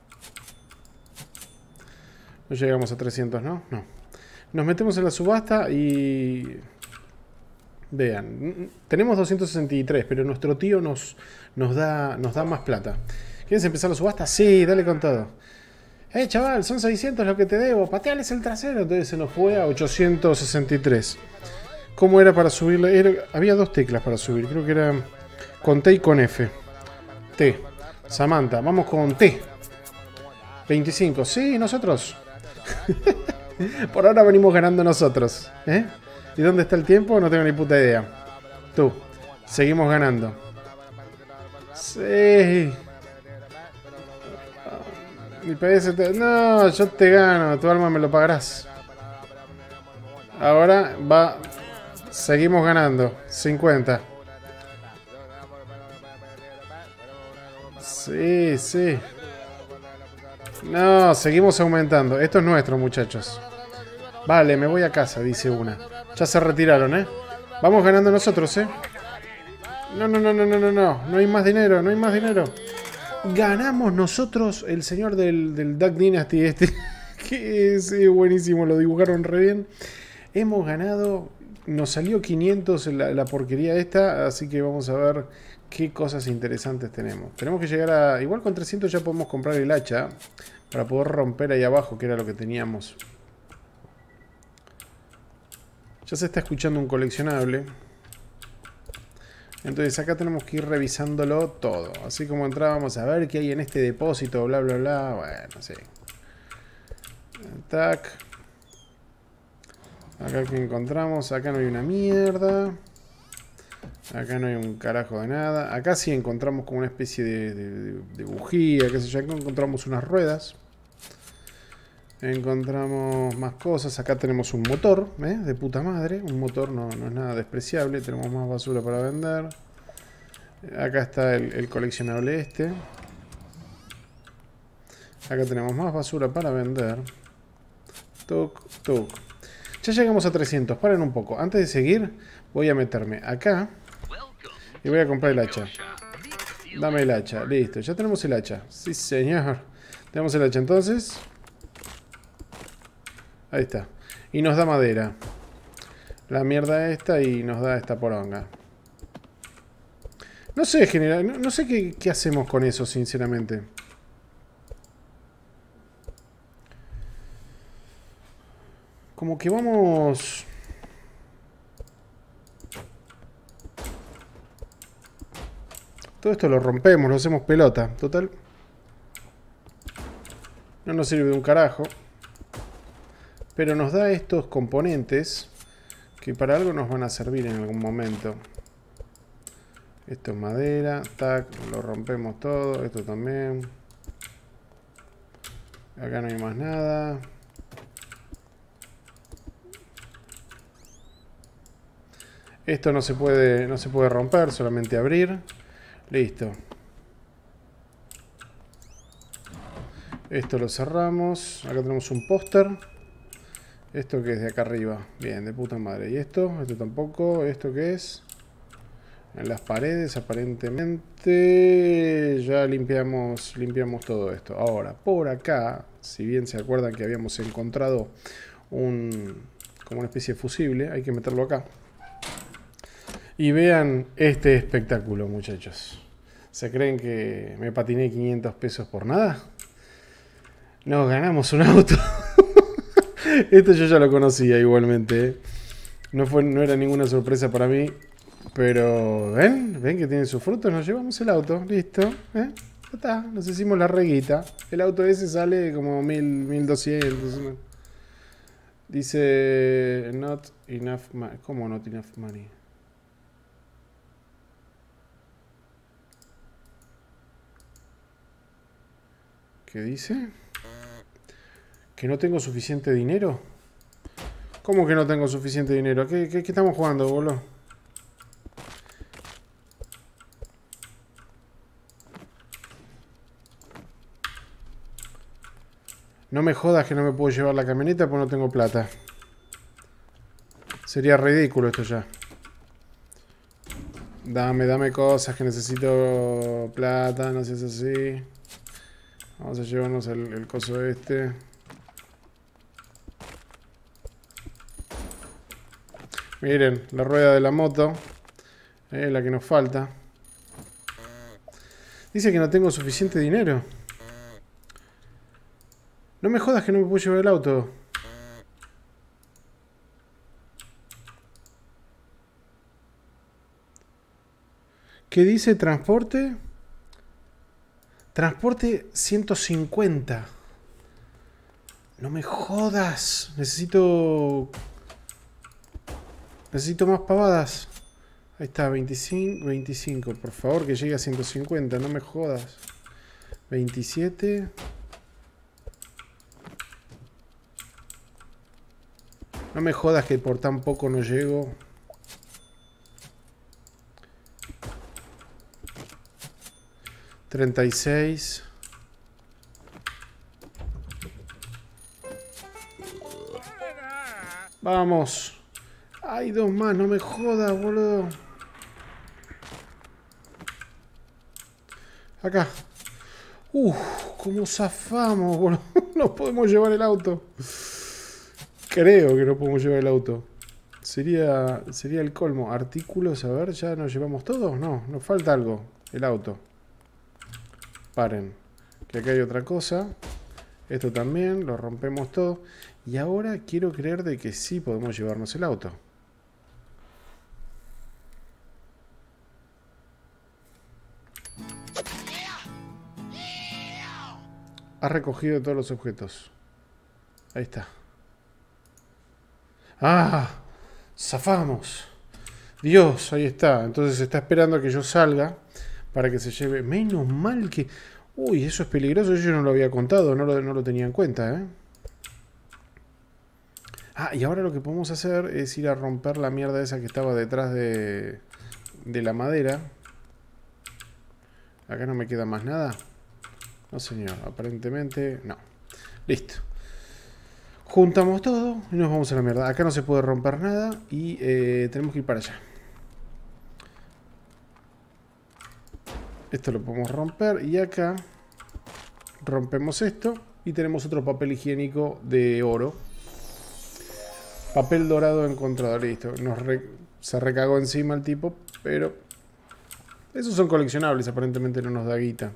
No llegamos a trescientos, ¿no? No. Nos metemos en la subasta y... Vean, tenemos doscientos sesenta y tres, pero nuestro tío nos, nos, da, nos da más plata. ¿Quieres empezar la subasta? Sí, dale con todo. Eh, chaval, son seiscientos lo que te debo. Pateales el trasero. Entonces se nos fue a ochocientos sesenta y tres. ¿Cómo era para subirle? Era, había dos teclas para subir. Creo que era con T y con F. T. Samantha. Vamos con T. veinticinco. Sí, nosotros. Por ahora venimos ganando nosotros. ¿Eh? ¿Y dónde está el tiempo? No tengo ni puta idea. Tú. Seguimos ganando. Sí. Mi P S te... No, yo te gano. Tu alma me lo pagarás. Ahora va... Seguimos ganando. cincuenta. Sí, sí. No, seguimos aumentando. Esto es nuestro, muchachos. Vale, me voy a casa, dice una. Ya se retiraron, ¿eh? Vamos ganando nosotros, ¿eh? No, no, no, no, no, no, no. No hay más dinero, no hay más dinero. Ganamos nosotros, el señor del, del Duck Dynasty este. Que sí, buenísimo, lo dibujaron re bien. Hemos ganado, nos salió quinientos la, la porquería esta, así que vamos a ver qué cosas interesantes tenemos. Tenemos que llegar a... Igual con trescientos ya podemos comprar el hacha para poder romper ahí abajo, que era lo que teníamos. Ya se está escuchando un coleccionable. Entonces acá tenemos que ir revisándolo todo. Así como entrábamos a ver qué hay en este depósito, bla, bla, bla. Bueno, sí. Tac. Acá que encontramos. Acá no hay una mierda. Acá no hay un carajo de nada. Acá sí encontramos como una especie de, de, de bujía, qué sé yo. Acá encontramos unas ruedas. Encontramos más cosas. Acá tenemos un motor, ¿eh? De puta madre. Un motor no, no es nada despreciable. Tenemos más basura para vender. Acá está el, el coleccionable este. Acá tenemos más basura para vender. Tuc, tuc. Ya llegamos a trescientos. Paren un poco. Antes de seguir, voy a meterme acá. Y voy a comprar el hacha. Dame el hacha. Listo. Ya tenemos el hacha. Sí, señor. Tenemos el hacha entonces. Ahí está. Y nos da madera. La mierda esta y nos da esta poronga. No sé, general. No, no sé qué, qué hacemos con eso, sinceramente. Como que vamos... Todo esto lo rompemos, lo hacemos pelota. Total. No nos sirve de un carajo. Pero nos da estos componentes que para algo nos van a servir en algún momento. Esto es madera. Tac, lo rompemos todo. Esto también. Acá no hay más nada. Esto no se puede, no se puede romper, solamente abrir. Listo. Esto lo cerramos. Acá tenemos un póster. Esto que es de acá arriba. Bien, de puta madre. ¿Y esto? Esto tampoco. ¿Esto qué es? En las paredes, aparentemente. Ya limpiamos, limpiamos todo esto. Ahora, por acá, si bien se acuerdan que habíamos encontrado un... como una especie de fusible, hay que meterlo acá. Y vean este espectáculo, muchachos. ¿Se creen que me patiné quinientos pesos por nada? No, ganamos un auto. Esto yo ya lo conocía igualmente, ¿eh? No fue, no era ninguna sorpresa para mí. Pero, ¿ven? ¿Ven que tiene sus frutos? Nos llevamos el auto, listo, ¿eh? Ya está, nos hicimos la reguita. El auto ese sale como mil, mil doscientos. Dice, not enough money. ¿Cómo not enough money? ¿Qué dice? ¿Que no tengo suficiente dinero? ¿Cómo que no tengo suficiente dinero? ¿Qué, qué, qué estamos jugando, boludo? No me jodas que no me puedo llevar la camioneta porque no tengo plata. Sería ridículo esto ya. Dame, dame cosas que necesito plata, no seas así. Vamos a llevarnos el, el coso este. Miren, la rueda de la moto. Es la que nos falta. Dice que no tengo suficiente dinero. No me jodas que no me puedo llevar el auto. ¿Qué dice transporte? Transporte ciento cincuenta. No me jodas. Necesito... Necesito más pavadas. Ahí está, veinticinco, veinticinco. Por favor, que llegue a ciento cincuenta. No me jodas. veintisiete. No me jodas que por tan poco no llego. treinta y seis. Vamos. Hay dos más, no me jodas, boludo. Acá. Uf, cómo zafamos, boludo. No podemos llevar el auto. Creo que no podemos llevar el auto. Sería, sería el colmo. Artículos, a ver, ¿ya nos llevamos todos? No, nos falta algo. El auto. Paren. Que acá hay otra cosa. Esto también, lo rompemos todo. Y ahora quiero creer de que sí podemos llevarnos el auto. Ha recogido todos los objetos. Ahí está. ¡Ah! ¡Zafamos! Dios, ahí está. Entonces está esperando a que yo salga para que se lleve. Menos mal que... Uy, eso es peligroso. Yo no lo había contado. No lo, no lo tenía en cuenta, ¿eh? Ah, y ahora lo que podemos hacer es ir a romper la mierda esa que estaba detrás de, de la madera. Acá no me queda más nada. No, señor. Aparentemente, no. Listo. Juntamos todo y nos vamos a la mierda. Acá no se puede romper nada y eh, tenemos que ir para allá. Esto lo podemos romper y acá rompemos esto y tenemos otro papel higiénico de oro. Papel dorado encontrado, listo. Nos re se recagó encima el tipo, pero esos son coleccionables, aparentemente no nos da guita.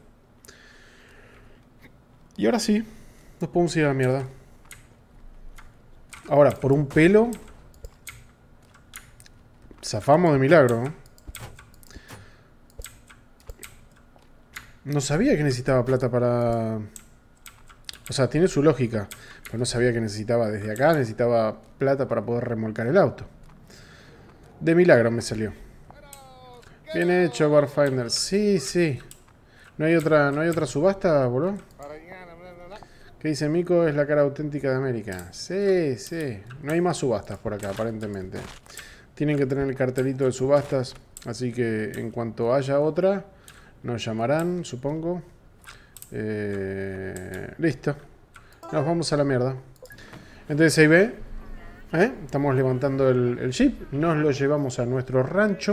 Y ahora sí, nos podemos ir a la mierda. Ahora, por un pelo zafamos de milagro, ¿eh? No sabía que necesitaba plata para... O sea, tiene su lógica. Pero no sabía que necesitaba desde acá. Necesitaba plata para poder remolcar el auto. De milagro me salió. Bien hecho, Barfinder. Sí, sí. ¿No hay otra, no hay otra subasta, boludo? ¿Qué dice Mico? Es la cara auténtica de América. Sí, sí. No hay más subastas por acá, aparentemente. Tienen que tener el cartelito de subastas. Así que en cuanto haya otra... Nos llamarán, supongo. Eh, listo. Nos vamos a la mierda. Entonces ahí ve. ¿eh? Estamos levantando el, el jeep. Nos lo llevamos a nuestro rancho.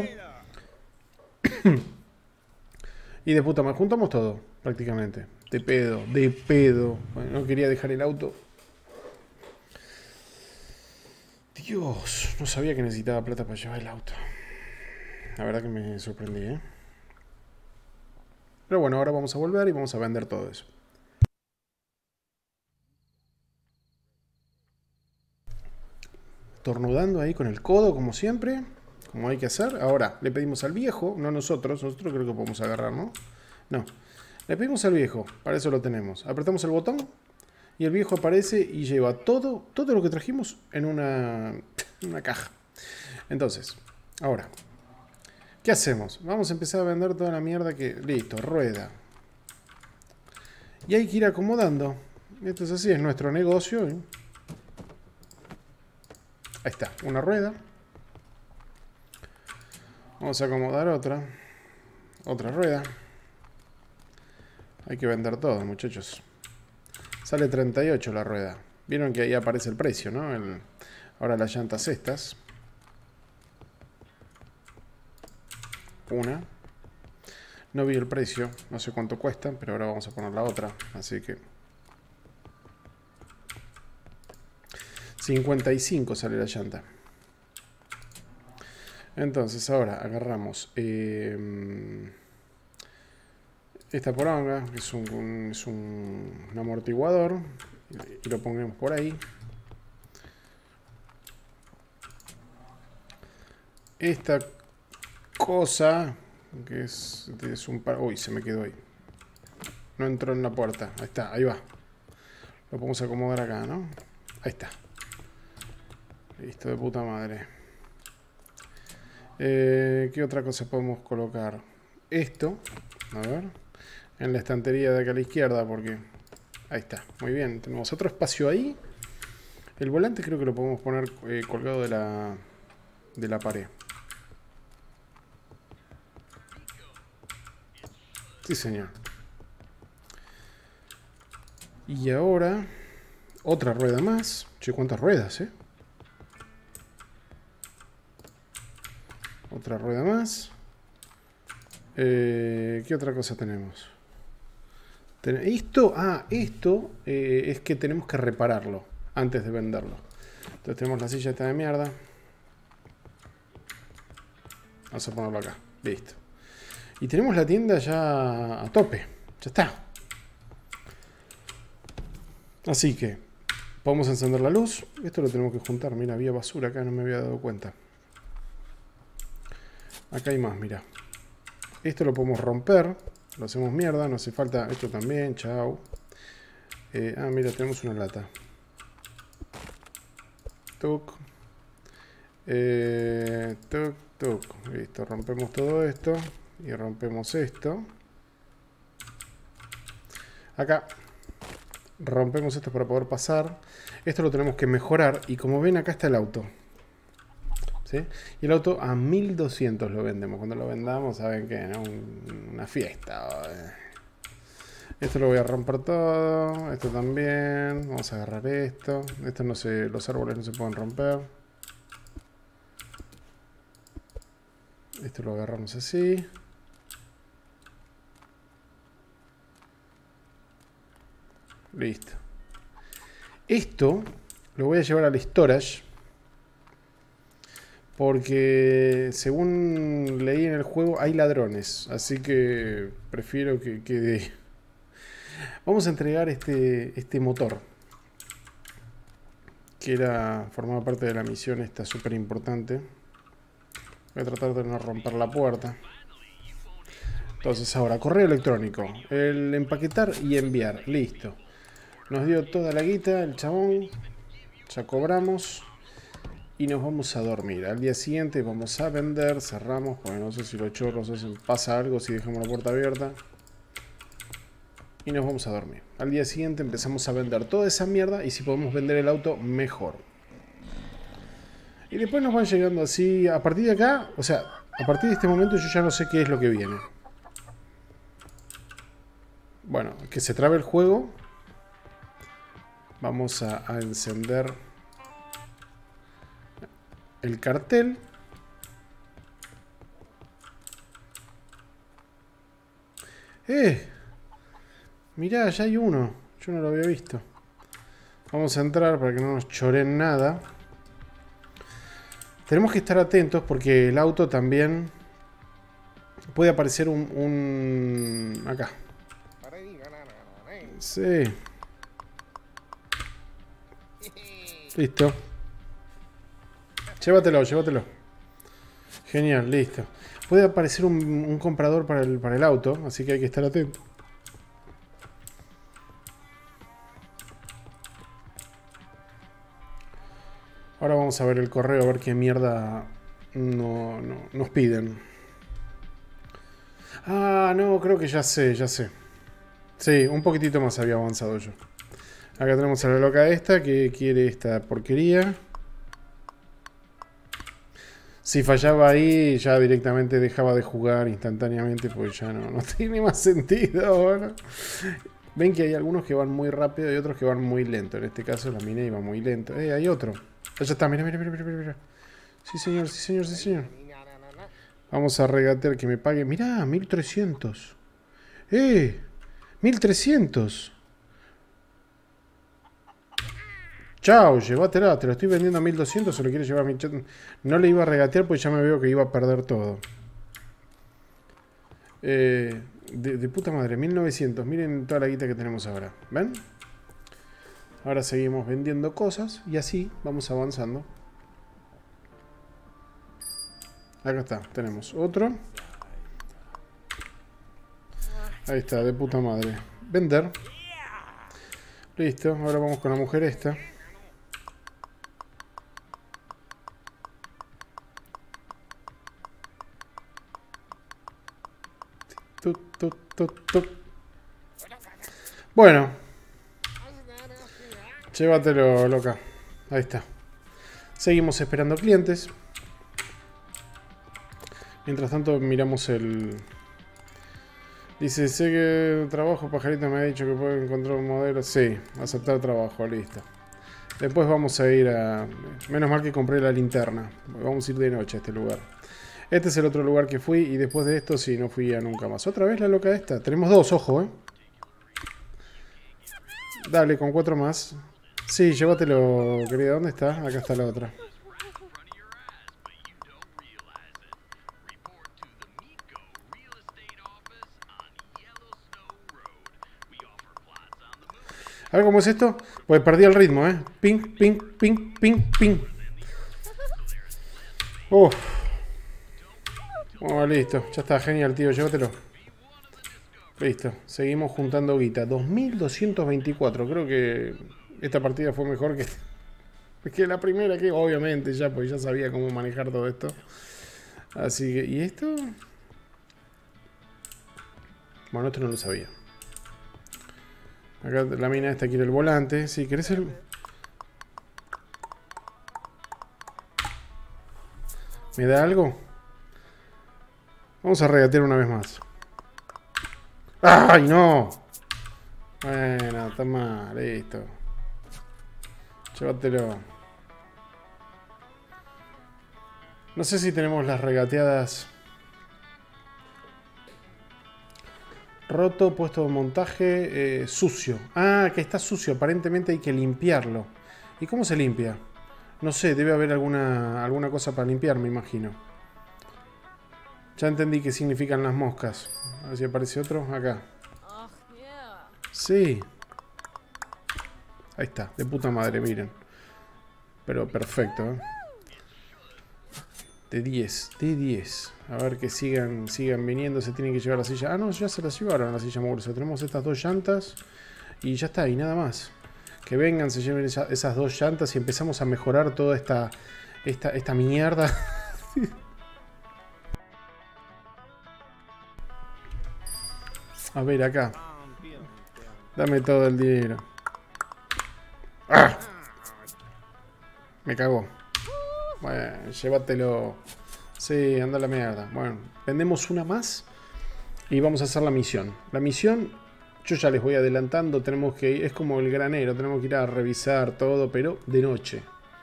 Y de puta madre. Juntamos todo, prácticamente. De pedo, de pedo. Bueno, no quería dejar el auto. Dios, no sabía que necesitaba plata para llevar el auto. La verdad que me sorprendí, ¿eh? Pero bueno, ahora vamos a volver y vamos a vender todo eso. Tornudando ahí con el codo, como siempre. Como hay que hacer. Ahora, le pedimos al viejo, no nosotros. Nosotros creo que podemos agarrar, ¿no? No. Le pedimos al viejo, para eso lo tenemos. Apretamos el botón y el viejo aparece y lleva todo, todo lo que trajimos en una, una caja. Entonces, ahora... ¿Qué hacemos? Vamos a empezar a vender toda la mierda que... Listo, rueda. Y hay que ir acomodando. Esto es así, es nuestro negocio. ¿eh? Ahí está, una rueda. Vamos a acomodar otra. Otra rueda. Hay que vender todo, muchachos. Sale treinta y ocho la rueda. Vieron que ahí aparece el precio, ¿no? El... Ahora las llantas estas. Una. No vi el precio, no sé cuánto cuesta, pero ahora vamos a poner la otra, así que cincuenta y cinco sale la llanta. Entonces ahora agarramos eh, esta poronga, que es un, un, es un, un amortiguador, y lo ponemos por ahí. Esta cosa Que es, es un par... Uy, se me quedó ahí. No entró en la puerta. Ahí está, ahí va. Lo podemos acomodar acá, ¿no? Ahí está. Listo, de puta madre. Eh, ¿Qué otra cosa podemos colocar? Esto, a ver, en la estantería de acá a la izquierda, porque... Ahí está, muy bien. Tenemos otro espacio ahí. El volante creo que lo podemos poner eh, colgado de la, de la pared. Sí, señor. Y ahora, otra rueda más. Che, cuántas ruedas, ¿eh? Otra rueda más. Eh, ¿Qué otra cosa tenemos? Ten esto, ah, esto eh, es que tenemos que repararlo antes de venderlo. Entonces tenemos la silla esta de mierda. Vamos a ponerlo acá. Listo. Y tenemos la tienda ya a tope. Ya está. Así que podemos encender la luz. Esto lo tenemos que juntar. Mira, había basura acá, no me había dado cuenta. Acá hay más, mira. Esto lo podemos romper. Lo hacemos mierda, no hace falta. Esto también, chao. Eh, ah, mira, tenemos una lata. Tuc. Eh, tuc, tuc. Listo, rompemos todo esto. Y rompemos esto. Acá. Rompemos esto para poder pasar. Esto lo tenemos que mejorar. Y como ven, acá está el auto. ¿Sí? Y el auto a mil doscientos lo vendemos. Cuando lo vendamos, saben que ¿no? Un, una fiesta. Esto lo voy a romper todo. Esto también. Vamos a agarrar esto. Esto no se, los árboles no se pueden romper. Esto lo agarramos así. Listo. Esto lo voy a llevar al storage. Porque según leí en el juego hay ladrones. Así que prefiero que quede. Vamos a entregar este, este motor. Que era formaba parte de la misión esta súper importante. Voy a tratar de no romper la puerta. Entonces ahora, correo electrónico. El empaquetar y enviar. Listo. Nos dio toda la guita el chabón. Ya cobramos. Y nos vamos a dormir. Al día siguiente vamos a vender. Cerramos. Porque no sé si los chorros hacen, pasa algo si dejamos la puerta abierta. Y nos vamos a dormir. Al día siguiente empezamos a vender toda esa mierda. Y si podemos vender el auto, mejor. Y después nos van llegando así. A partir de acá, o sea, a partir de este momento yo ya no sé qué es lo que viene. Bueno, que se trabe el juego. Vamos a, a encender el cartel. ¡Eh! Mirá, ya hay uno. Yo no lo había visto. Vamos a entrar para que no nos choren nada. Tenemos que estar atentos porque el auto también puede aparecer un... un... acá. Sí. Listo. Llévatelo, llévatelo. Genial, listo. Puede aparecer un, un comprador para el, para el auto, así que hay que estar atento. Ahora vamos a ver el correo, a ver qué mierda no, no, nos piden. Ah, no, creo que ya sé, ya sé. Sí, un poquitito más había avanzado yo. Acá tenemos a la loca esta que quiere esta porquería. Si fallaba ahí, ya directamente dejaba de jugar instantáneamente, pues ya no, no tiene más sentido, ¿no? Ven que hay algunos que van muy rápido y otros que van muy lento. En este caso la mina iba muy lento. Eh, hay otro. Allá está, mira, mira, mira, mira, mira. Sí, señor, sí, señor, sí, señor. Vamos a regatear que me pague. Mirá, mil trescientos. ¡Eh! mil trescientos. Chao, llévatela. Te lo estoy vendiendo a mil doscientos. Se lo quiere llevar a mi chat. No le iba a regatear porque ya me veo que iba a perder todo. Eh, de, de puta madre, mil novecientos. Miren toda la guita que tenemos ahora. ¿Ven? Ahora seguimos vendiendo cosas y así vamos avanzando. Acá está, tenemos otro. Ahí está, de puta madre. Vender. Listo, ahora vamos con la mujer esta. Tut, tut, tut, tut. Bueno. Llévatelo, loca. Ahí está. Seguimos esperando clientes. Mientras tanto miramos el... Dice, sé que trabajo, pajarito me ha dicho que puede encontrar un modelo. Sí, aceptar trabajo, listo. Después vamos a ir a... Menos mal que compré la linterna. Vamos a ir de noche a este lugar. Este es el otro lugar que fui y después de esto sí, no fui a nunca más. Otra vez la loca esta. Tenemos dos, ojo, eh. Dale, con cuatro más. Sí, llévatelo, querida. ¿Dónde está? Acá está la otra. A ver cómo es esto. Pues perdí el ritmo, ¿eh? Ping, ping, ping, ping, ping. Uf. Oh, listo. Ya está, genial, tío. Llévatelo. Listo. Seguimos juntando guita. dos mil doscientos veinticuatro. Creo que esta partida fue mejor que, que la primera, que obviamente ya, pues ya sabía cómo manejar todo esto. Así que... ¿Y esto? Bueno, esto no lo sabía. Acá la mina esta quiere el volante. Si, sí, ¿querés el...? ¿Me da algo? Vamos a regatear una vez más. ¡Ay, no! Bueno, toma, listo. Llévatelo. No sé si tenemos las regateadas. Roto, puesto de montaje, eh, sucio. Ah, que está sucio. Aparentemente hay que limpiarlo. ¿Y cómo se limpia? No sé, debe haber alguna, alguna cosa para limpiar, me imagino. Ya entendí qué significan las moscas. A ver si aparece otro. Acá. Sí. Ahí está. De puta madre, miren. Pero perfecto, ¿eh? De diez. De diez. A ver que sigan, sigan viniendo. Se tienen que llevar la silla. Ah, no, ya se las llevaron la silla Mugurza. Tenemos estas dos llantas. Y ya está, y nada más. Que vengan, se lleven esa, esas dos llantas y empezamos a mejorar toda esta, esta, esta mierda. A ver, acá. Dame todo el dinero. ¡Ah! Me cagó. Bueno, llévatelo. Sí, anda a la mierda. Bueno, vendemos una más y vamos a hacer la misión. La misión, yo ya les voy adelantando. Tenemos que ir, es como el granero, tenemos que ir a revisar todo, pero de noche.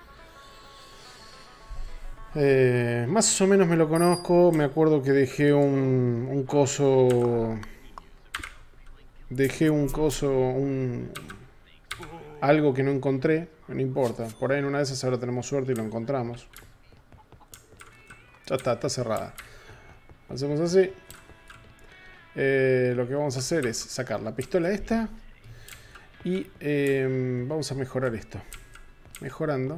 Eh, más o menos me lo conozco. Me acuerdo que dejé un, un coso. Dejé un coso. Un, algo que no encontré. No importa. Por ahí en una de esas ahora tenemos suerte y lo encontramos. Ya está, está cerrada. Hacemos así. Eh, lo que vamos a hacer es sacar la pistola esta. Y eh, vamos a mejorar esto. Mejorando.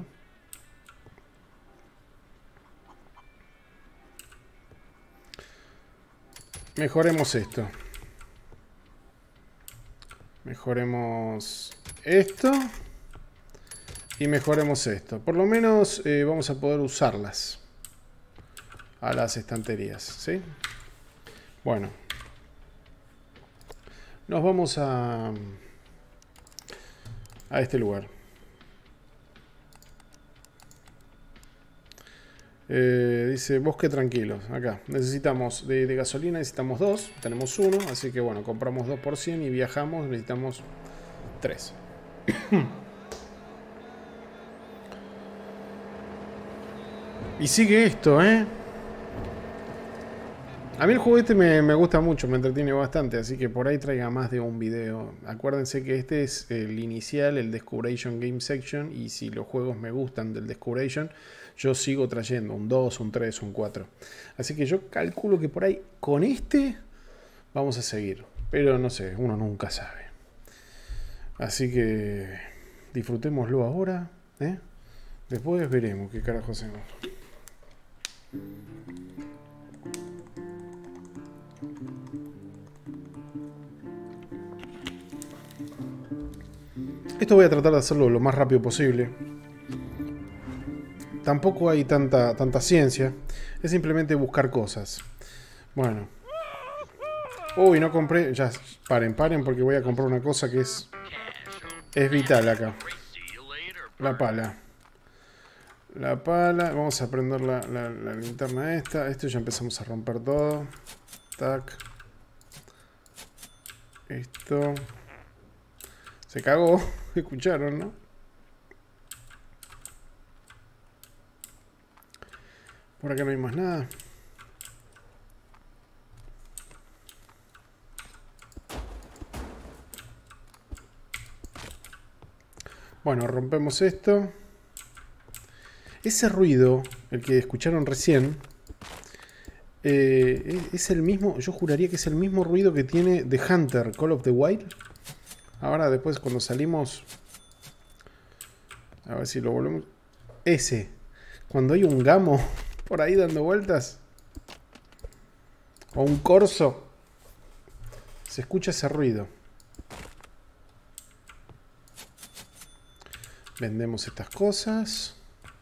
Mejoremos esto. Mejoremos esto. Y mejoremos esto. Por lo menos eh, vamos a poder usarlas. A las estanterías, ¿sí? Bueno. Nos vamos a... A este lugar. Eh, dice bosque tranquilo. Acá. Necesitamos de, de gasolina, necesitamos dos. Tenemos uno, así que bueno, compramos dos por cien y viajamos. Necesitamos tres. Y sigue esto, ¿eh? A mí el juego este me, me gusta mucho, me entretiene bastante, así que por ahí traiga más de un video. Acuérdense que este es el inicial, el Descubration Game Section, y si los juegos me gustan del Descubration, yo sigo trayendo un dos, un tres, un cuatro. Así que yo calculo que por ahí con este vamos a seguir, pero no sé, uno nunca sabe. Así que disfrutémoslo ahora, ¿eh? Después veremos qué carajo hacemos. Esto voy a tratar de hacerlo lo más rápido posible. Tampoco hay tanta, tanta ciencia. Es simplemente buscar cosas. Bueno. Uy, no compré... Ya, paren, paren porque voy a comprar una cosa que es... Es vital acá. La pala. La pala. Vamos a prender la, la, la linterna esta. Esto ya empezamos a romper todo. Tac. Esto. Se cagó. Escucharon, ¿no? Por acá no hay más nada. Bueno, rompemos esto. Ese ruido, el que escucharon recién, eh, es el mismo, yo juraría que es el mismo ruido que tiene The Hunter, Call of the Wild. Ahora después cuando salimos, a ver si lo volvemos. Ese, cuando hay un gamo por ahí dando vueltas, o un corzo, se escucha ese ruido. Vendemos estas cosas.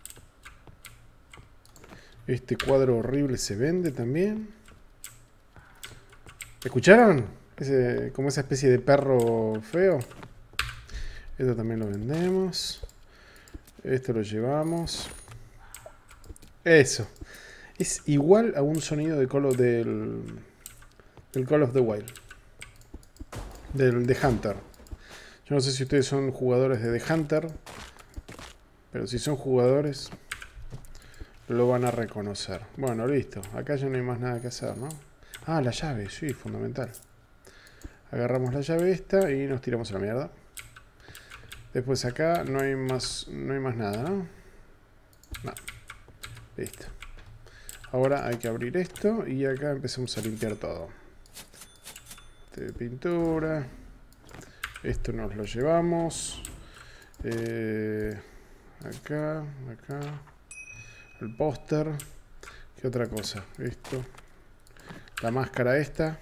Este cuadro horrible se vende también. ¿Escucharon? Ese, como esa especie de perro feo. Esto también lo vendemos. Esto lo llevamos. Eso. Es igual a un sonido de Call of del, del Call of the Wild. Del The Hunter. Yo no sé si ustedes son jugadores de The Hunter. Pero si son jugadores, lo van a reconocer. Bueno, listo. Acá ya no hay más nada que hacer, ¿no? Ah, la llave. Sí, fundamental. Agarramos la llave esta y nos tiramos a la mierda. Después acá no hay más, no hay más nada, ¿no? No. Listo. Ahora hay que abrir esto y acá empezamos a limpiar todo. Este de pintura. Esto nos lo llevamos. Eh, acá, acá. El póster. ¿Qué otra cosa? Esto. La máscara esta.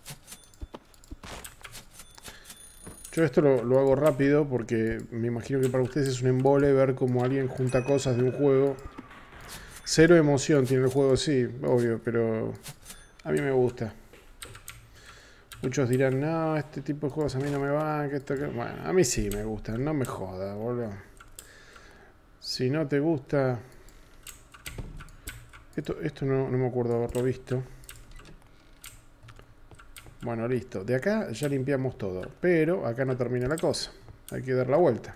Yo esto lo, lo hago rápido porque me imagino que para ustedes es un embole ver cómo alguien junta cosas de un juego. Cero emoción tiene el juego, sí, obvio, pero a mí me gusta. Muchos dirán, no, este tipo de juegos a mí no me van, que esto, que... Bueno, a mí sí me gustan, no me jodas, boludo. Si no te gusta... Esto, esto no, no me acuerdo haberlo visto. Bueno, listo. De acá ya limpiamos todo. Pero acá no termina la cosa. Hay que dar la vuelta.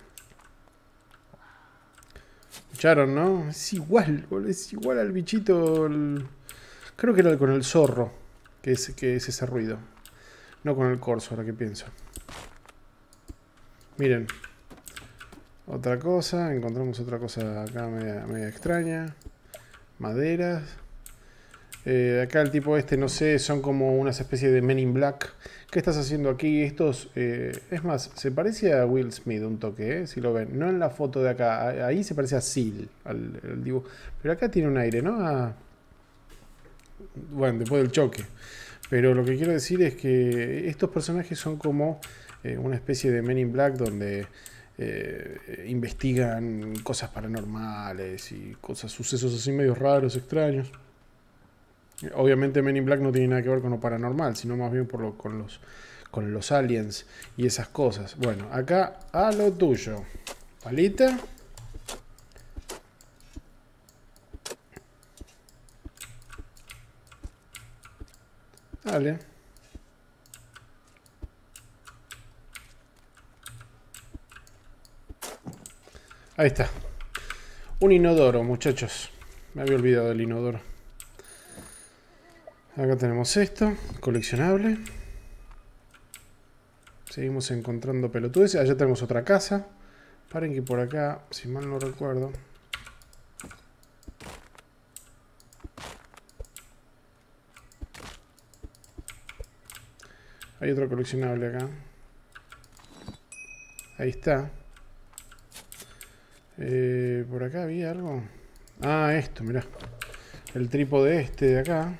¿Escucharon, no? Es igual, boludo. Es igual al bichito. El... Creo que era con el zorro. Que es, que es ese ruido. No con el corzo, ahora que pienso. Miren. Otra cosa. Encontramos otra cosa acá media, media extraña. Maderas. Eh, acá el tipo este, no sé, son como unas especies de Men in Black. ¿Qué estás haciendo aquí? Estos, eh, es más, se parece a Will Smith un toque, ¿eh? Si lo ven. No en la foto de acá. Ahí se parece a Seal, al, al dibujo. Pero acá tiene un aire, ¿no? A... Bueno, después del choque. Pero lo que quiero decir es que estos personajes son como eh, una especie de Men in Black donde eh, investigan cosas paranormales y cosas, sucesos así medio raros, extraños. Obviamente Men in Black no tiene nada que ver con lo paranormal, sino más bien por lo, con, los, con los aliens y esas cosas. Bueno, acá a lo tuyo. Palita. Dale. Ahí está. Un inodoro, muchachos. Me había olvidado del inodoro. Acá tenemos esto, coleccionable. Seguimos encontrando pelotudes. Allá tenemos otra casa. Paren que por acá, si mal no recuerdo. Hay otro coleccionable acá. Ahí está. Eh, por acá había algo. Ah, esto, mirá. El trípode este de acá.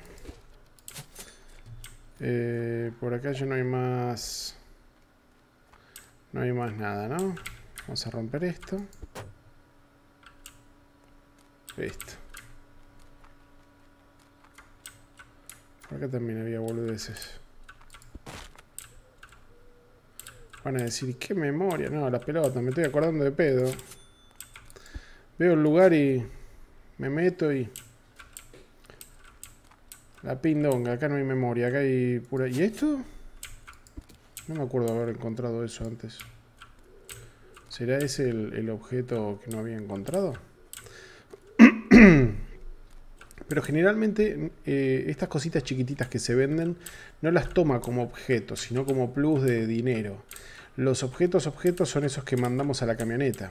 Eh, por acá ya no hay más. No hay más nada, ¿no? Vamos a romper esto. Listo. Acá también había boludeces. Van a decir, ¿qué memoria? No, la pelota, me estoy acordando de pedo. Veo el lugar y me meto y... La pindonga, acá no hay memoria, acá hay pura... ¿Y esto? No me acuerdo haber encontrado eso antes. ¿Será ese el, el objeto que no había encontrado? Pero generalmente eh, estas cositas chiquititas que se venden no las toma como objetos, sino como plus de dinero. Los objetos objetos son esos que mandamos a la camioneta.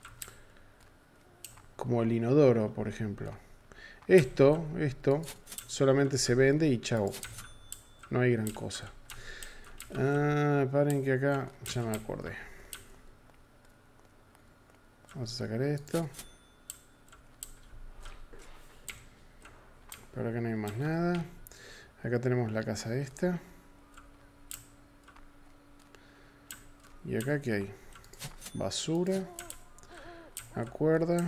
Como el inodoro, por ejemplo. Esto, esto, solamente se vende y chau. No hay gran cosa. Ah, paren que acá ya me acordé. Vamos a sacar esto. Pero acá no hay más nada. Acá tenemos la casa esta. ¿Y acá qué hay? Basura. Una cuerda.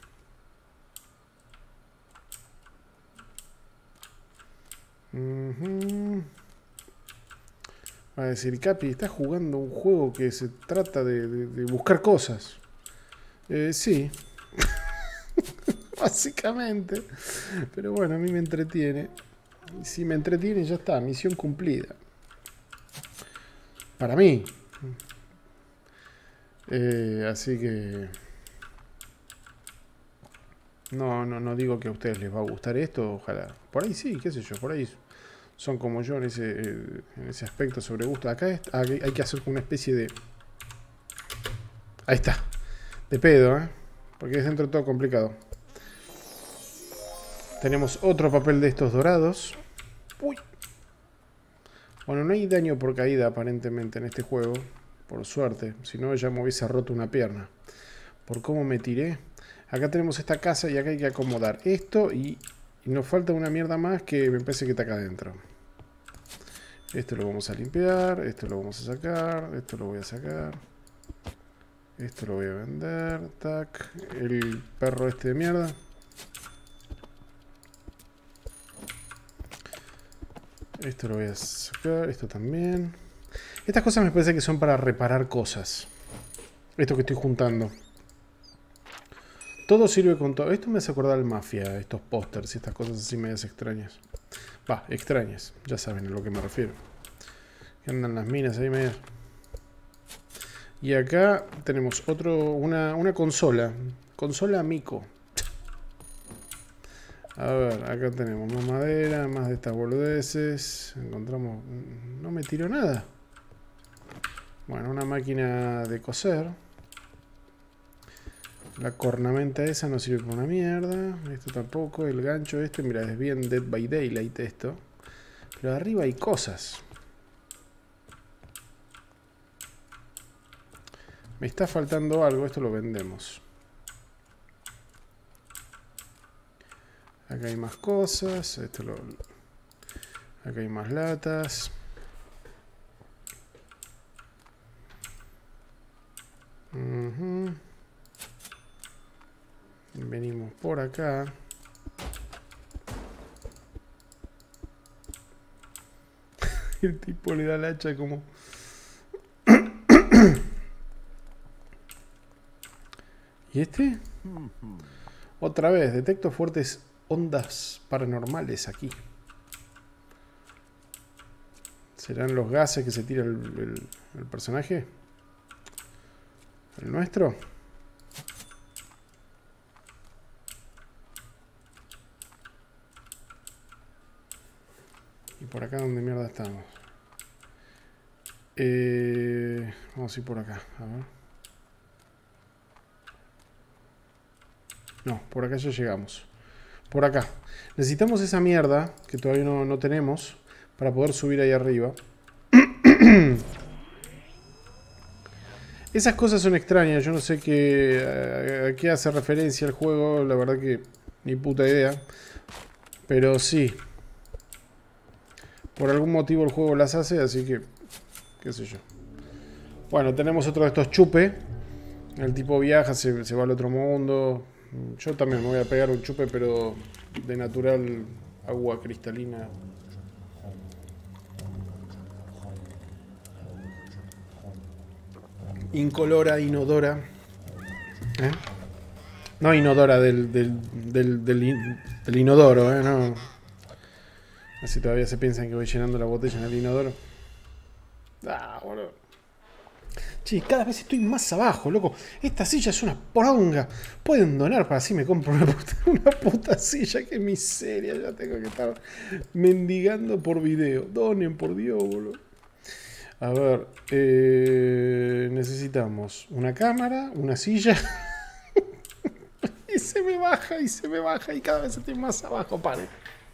Uh-huh. Va a decir, Capi, estás jugando un juego que se trata de, de, de buscar cosas. Eh, sí. Básicamente. Pero bueno, a mí me entretiene. Y si me entretiene, ya está. Misión cumplida. Para mí. Eh, así que... No, no, no digo que a ustedes les va a gustar esto. Ojalá. Por ahí sí, qué sé yo. Por ahí son como yo en ese, en ese aspecto sobre gusto. Acá es, hay que hacer una especie de... Ahí está. De pedo, ¿eh? Porque es dentro todo complicado. Tenemos otro papel de estos dorados. Uy. Bueno, no hay daño por caída aparentemente en este juego. Por suerte. Si no, ya me hubiese roto una pierna. Por cómo me tiré. Acá tenemos esta casa y acá hay que acomodar esto. Y, y nos falta una mierda más que me parece que está acá adentro. Esto lo vamos a limpiar. Esto lo vamos a sacar. Esto lo voy a sacar. Esto lo voy a vender. Tac. El perro este de mierda. Esto lo voy a sacar. Esto también. Estas cosas me parece que son para reparar cosas. Esto que estoy juntando. Todo sirve con todo. Esto me hace acordar al Mafia. Estos pósters y estas cosas así medias extrañas. Va, extrañas. Ya saben a lo que me refiero. Que andan las minas ahí medias. Y acá tenemos otro, una, una consola. Consola Mico. A ver, acá tenemos más madera, más de estas boludeces. Encontramos... No me tiró nada. Bueno, una máquina de coser. La cornamenta esa no sirve para una mierda. Esto tampoco. El gancho este, mira, es bien Dead by Daylight esto. Pero arriba hay cosas. Me está faltando algo. Esto lo vendemos. Acá hay más cosas. Esto lo... Acá hay más latas. Uh-huh. Venimos por acá. El tipo le da el hacha como... ¿Y este? Otra vez, detecto fuertes ondas paranormales aquí. ¿Serán los gases que se tira el, el, el personaje? ¿El nuestro? ¿Y por acá dónde mierda estamos? Eh, vamos a ir por acá, a ver. No, por acá ya llegamos. Por acá. Necesitamos esa mierda que todavía no, no tenemos para poder subir ahí arriba. Esas cosas son extrañas. Yo no sé qué, a qué hace referencia el juego. La verdad que ni puta idea. Pero sí. Por algún motivo el juego las hace, así que... qué sé yo. Bueno, tenemos otro de estos chupe. El tipo viaja, se, se va al otro mundo. Yo también me voy a pegar un chupe, pero de natural agua cristalina. Incolora, inodora. ¿Eh? No inodora del, del, del, del, in, del inodoro, ¿eh? No. Así todavía se piensan que voy llenando la botella en el inodoro. Ah, boludo. Che, cada vez estoy más abajo, loco. Esta silla es una poronga. Pueden donar para así me compro una puta, una puta silla. Qué miseria. Ya tengo que estar mendigando por video. Donen, por Dios, boludo. A ver. Eh, necesitamos una cámara, una silla. Y se me baja, y se me baja. Y cada vez estoy más abajo, pare.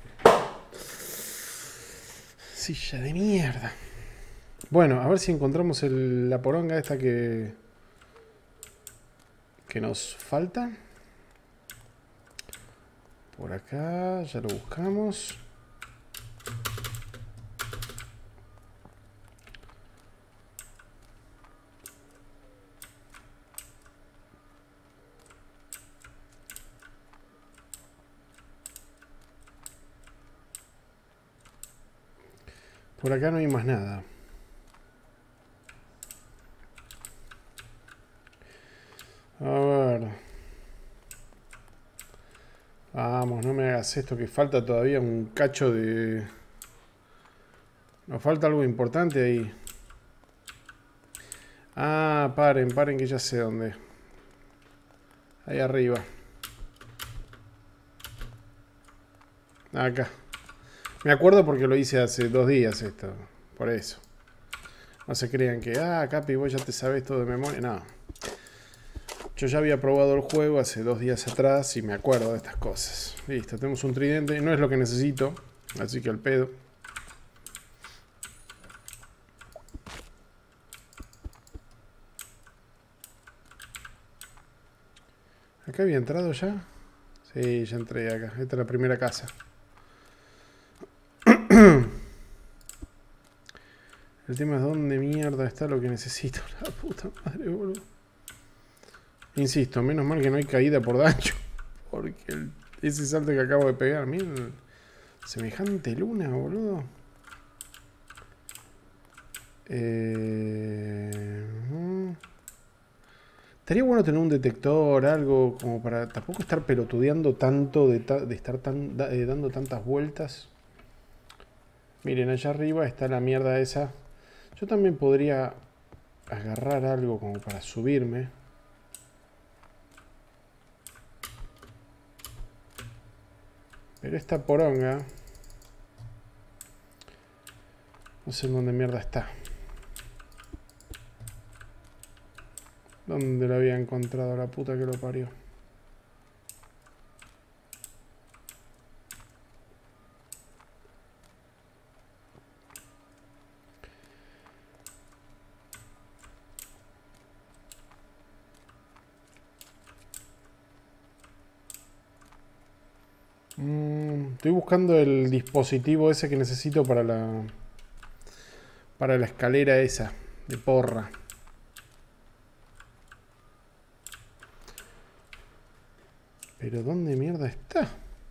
Silla de mierda. Bueno, a ver si encontramos el, la poronga esta que, que nos falta. Por acá, ya lo buscamos. Por acá no hay más nada. A ver. Vamos, no me hagas esto, que falta todavía un cacho de... Nos falta algo importante ahí. Ah, paren, paren que ya sé dónde. Ahí arriba. Acá. Me acuerdo porque lo hice hace dos días esto. Por eso. No se crean que, ah, Capi, vos ya te sabes todo de memoria. No. Yo ya había probado el juego hace dos días atrás y me acuerdo de estas cosas. Listo, tenemos un tridente. No es lo que necesito, así que al pedo. ¿Acá había entrado ya? Sí, ya entré acá. Esta es la primera casa. El tema es dónde mierda está lo que necesito. La puta madre, boludo. Insisto, menos mal que no hay caída por daño. Porque el, ese salto que acabo de pegar, miren. Semejante luna, boludo. Eh, uh, estaría bueno tener un detector, algo como para tampoco estar pelotudeando tanto, de, ta, de estar tan, da, eh, dando tantas vueltas. Miren, allá arriba está la mierda esa. Yo también podría agarrar algo como para subirme. Pero esta poronga... No sé en dónde mierda está. ¿Dónde lo había encontrado la puta que lo parió? Mm, estoy buscando el dispositivo ese que necesito para la... Para la escalera esa, de porra. Pero ¿dónde mierda está?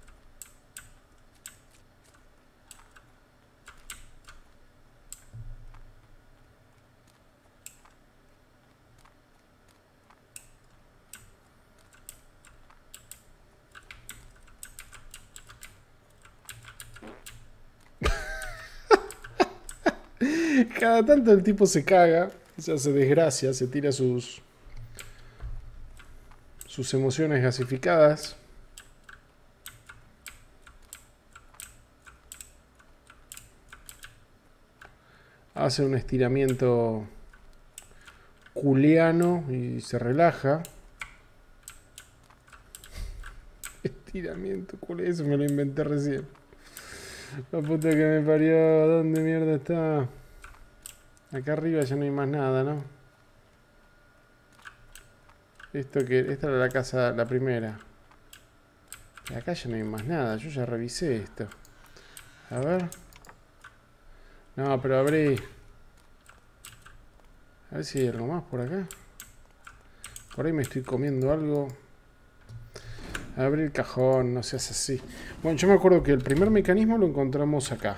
Cada tanto el tipo se caga, se hace desgracia, se tira sus... sus emociones gasificadas. Hace un estiramiento culiano y se relaja. Estiramiento culiano, eso me lo inventé recién. La puta que me parió, ¿dónde mierda está? Acá arriba ya no hay más nada, ¿no? Esto que, esta era la casa, la primera. Y acá ya no hay más nada, yo ya revisé esto. A ver. No, pero abrí. A ver si hay algo más por acá. Por ahí me estoy comiendo algo. Abrir el cajón, no seas así. Bueno, yo me acuerdo que el primer mecanismo lo encontramos acá.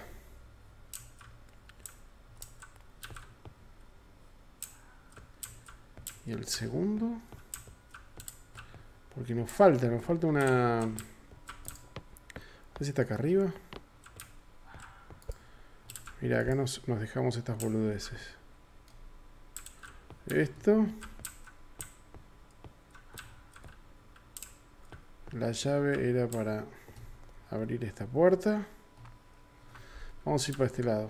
Y el segundo... Porque nos falta, nos falta una... No sé si está acá arriba. Mira, acá nos, nos dejamos estas boludeces. Esto. La llave era para abrir esta puerta. Vamos a ir para este lado.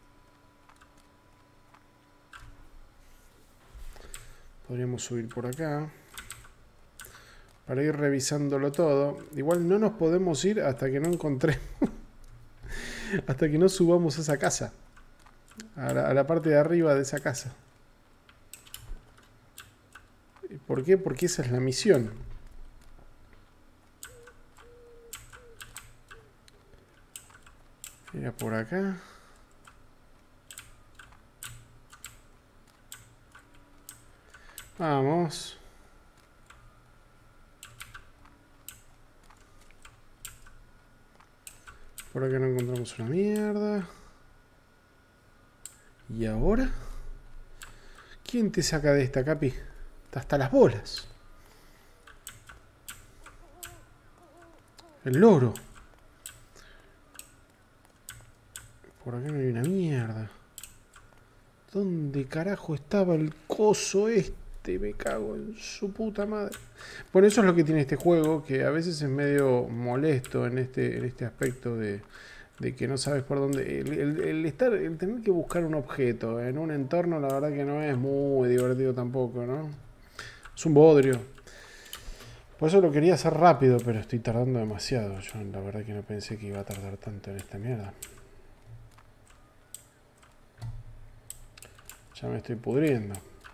Podríamos subir por acá. Para ir revisándolo todo. Igual no nos podemos ir hasta que no encontremos. Hasta que no subamos a esa casa. A la, a la parte de arriba de esa casa. ¿Por qué? Porque esa es la misión. Mira por acá. Vamos. Por acá no encontramos una mierda. ¿Y ahora? ¿Quién te saca de esta, Capi? Hasta las bolas. El loro. Por acá no hay una mierda. ¿Dónde carajo estaba el coso este? Me cago en su puta madre. Bueno, eso es lo que tiene este juego, que a veces es medio molesto en este, en este aspecto de, de que no sabes por dónde. El, el, el estar, el tener que buscar un objeto en un entorno, la verdad que no es muy divertido tampoco, ¿no? Es un bodrio. Por eso lo quería hacer rápido, pero estoy tardando demasiado. Yo la verdad que no pensé que iba a tardar tanto en esta mierda. Ya me estoy pudriendo.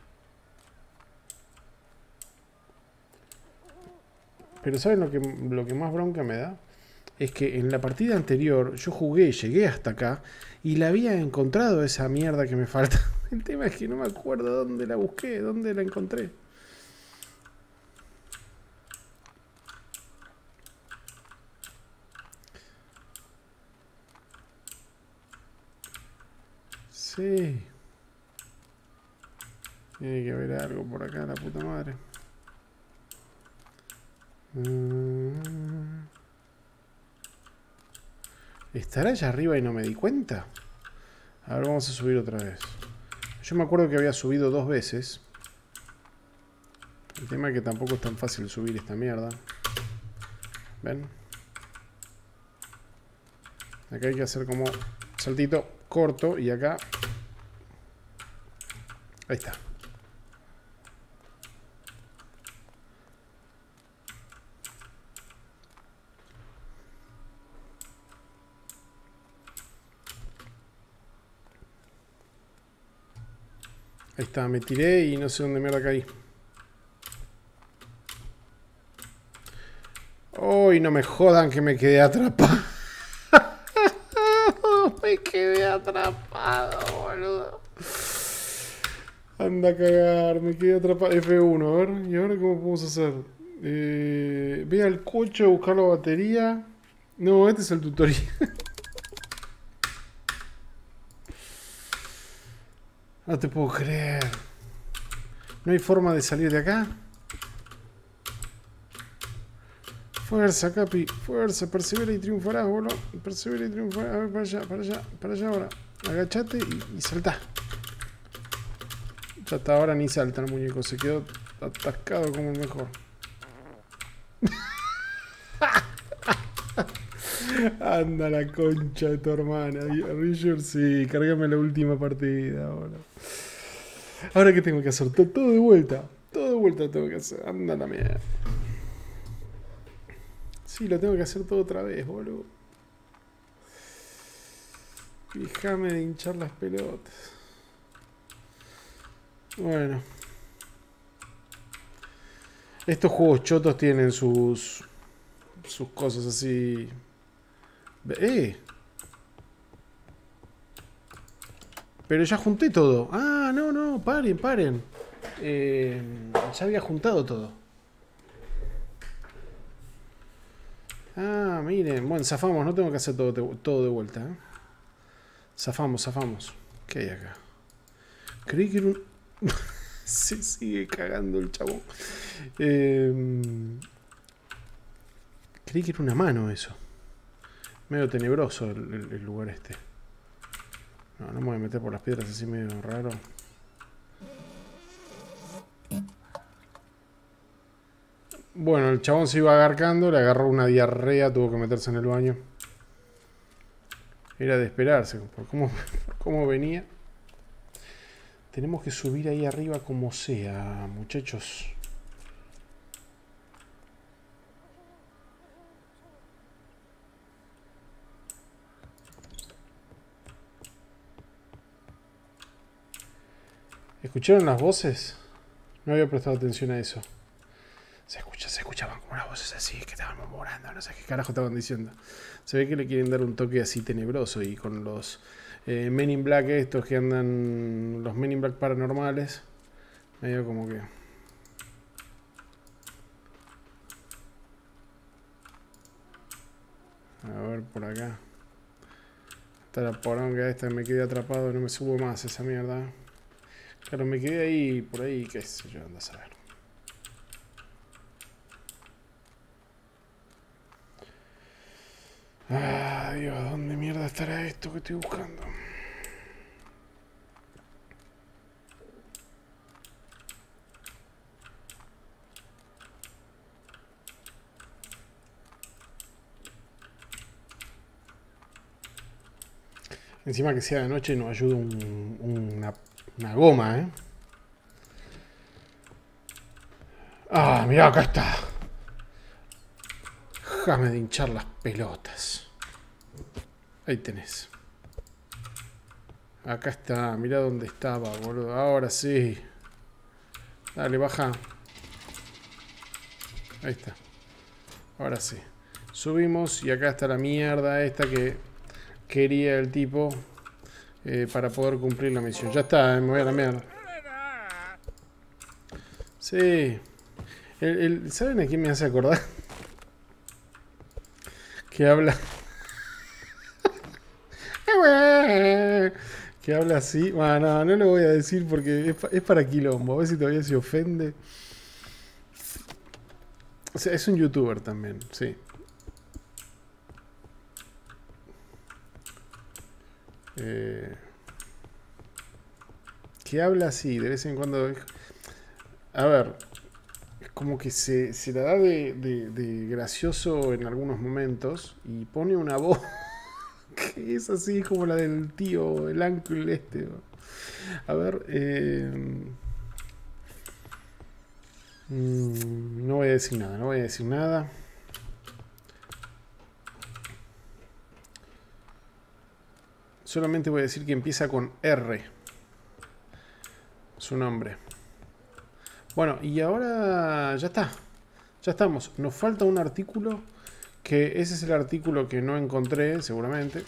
Pero ¿saben lo que, lo que más bronca me da? Es que en la partida anterior yo jugué, llegué hasta acá y la había encontrado esa mierda que me falta. El tema es que no me acuerdo dónde la busqué, dónde la encontré. Sí. Tiene que haber algo por acá, la puta madre. ¿Estará allá arriba y no me di cuenta? A ver, vamos a subir otra vez. Yo me acuerdo que había subido dos veces. El tema es que tampoco es tan fácil subir esta mierda. ¿Ven? Acá hay que hacer como saltito corto y acá... Ahí está. Ahí está, me tiré y no sé dónde mierda caí. Uy, no me jodan que me quedé atrapado. Me quedé atrapado, boludo. Anda a cagar, me quedé atrapado. F uno, a ver, ¿y ahora cómo podemos hacer? Eh, ve al coche a buscar la batería. No, este es el tutorial. No te puedo creer. ¿No hay forma de salir de acá? Fuerza, Capi. Fuerza. Persevera y triunfarás, boludo. Persevera y triunfarás. A ver, para allá, para allá, para allá ahora. Agachate y, y saltá. Ya hasta ahora ni salta el muñeco. Se quedó atascado como el mejor. Anda la concha de tu hermana. Richard, sí, cárgame la última partida ahora. Ahora qué tengo que hacer, todo, todo de vuelta. Todo de vuelta tengo que hacer. Anda la mierda. Sí, lo tengo que hacer todo otra vez, boludo. Déjame de hinchar las pelotas. Bueno. Estos juegos chotos tienen sus... sus cosas así... ¡Eh! Pero ya junté todo. Ah, no, no, paren, paren. Eh, ya había juntado todo. Ah, miren. Bueno, zafamos. No tengo que hacer todo, todo de vuelta. ¿eh? Zafamos, zafamos. ¿Qué hay acá? Creí que era un... Se sigue cagando el chabón. Eh... Creí que era una mano eso. Medio tenebroso el, el, el lugar este. No, no me voy a meter por las piedras así medio raro. Bueno, el chabón se iba agarcando, le agarró una diarrea, tuvo que meterse en el baño. Era de esperarse, por cómo, por cómo venía. Tenemos que subir ahí arriba como sea, muchachos. ¿Escucharon las voces? No había prestado atención a eso. Se escucha, se escuchaban como las voces así que estaban murmurando, no sé qué carajo estaban diciendo. Se ve que le quieren dar un toque así tenebroso y con los eh, Men in Black estos que andan, los Men in Black paranormales, medio como que... A ver, por acá. Está la poronga esta, me quedé atrapado, no me subo más esa mierda. Claro, me quedé ahí, por ahí, qué sé yo, anda a saber. Ah, Dios, ¿dónde mierda estará esto que estoy buscando? Encima que sea de noche nos ayuda un, una, una goma, ¿eh? Ah, mirá, acá está. Déjame de hinchar las pelotas. Ahí tenés. Acá está, mirá dónde estaba, boludo. Ahora sí. Dale, baja. Ahí está. Ahora sí. Subimos y acá está la mierda esta que quería el tipo eh, para poder cumplir la misión. Ya está, eh, me voy a la mierda. Sí. El, el, ¿Saben a quién me hace acordar? Que habla... que habla así. Bueno, no, no lo voy a decir porque es, es para quilombo. A ver si todavía se ofende. O sea, es un youtuber también, sí. Eh, que habla así, de vez en cuando. A ver, es como que se, se la da de, de, de gracioso en algunos momentos y pone una voz que es así como la del tío, el uncle este. A ver, eh, no voy a decir nada, no voy a decir nada. Solamente voy a decir que empieza con R. Su nombre. Bueno, y ahora ya está. Ya estamos. Nos falta un artículo. Que ese es el artículo que no encontré, seguramente.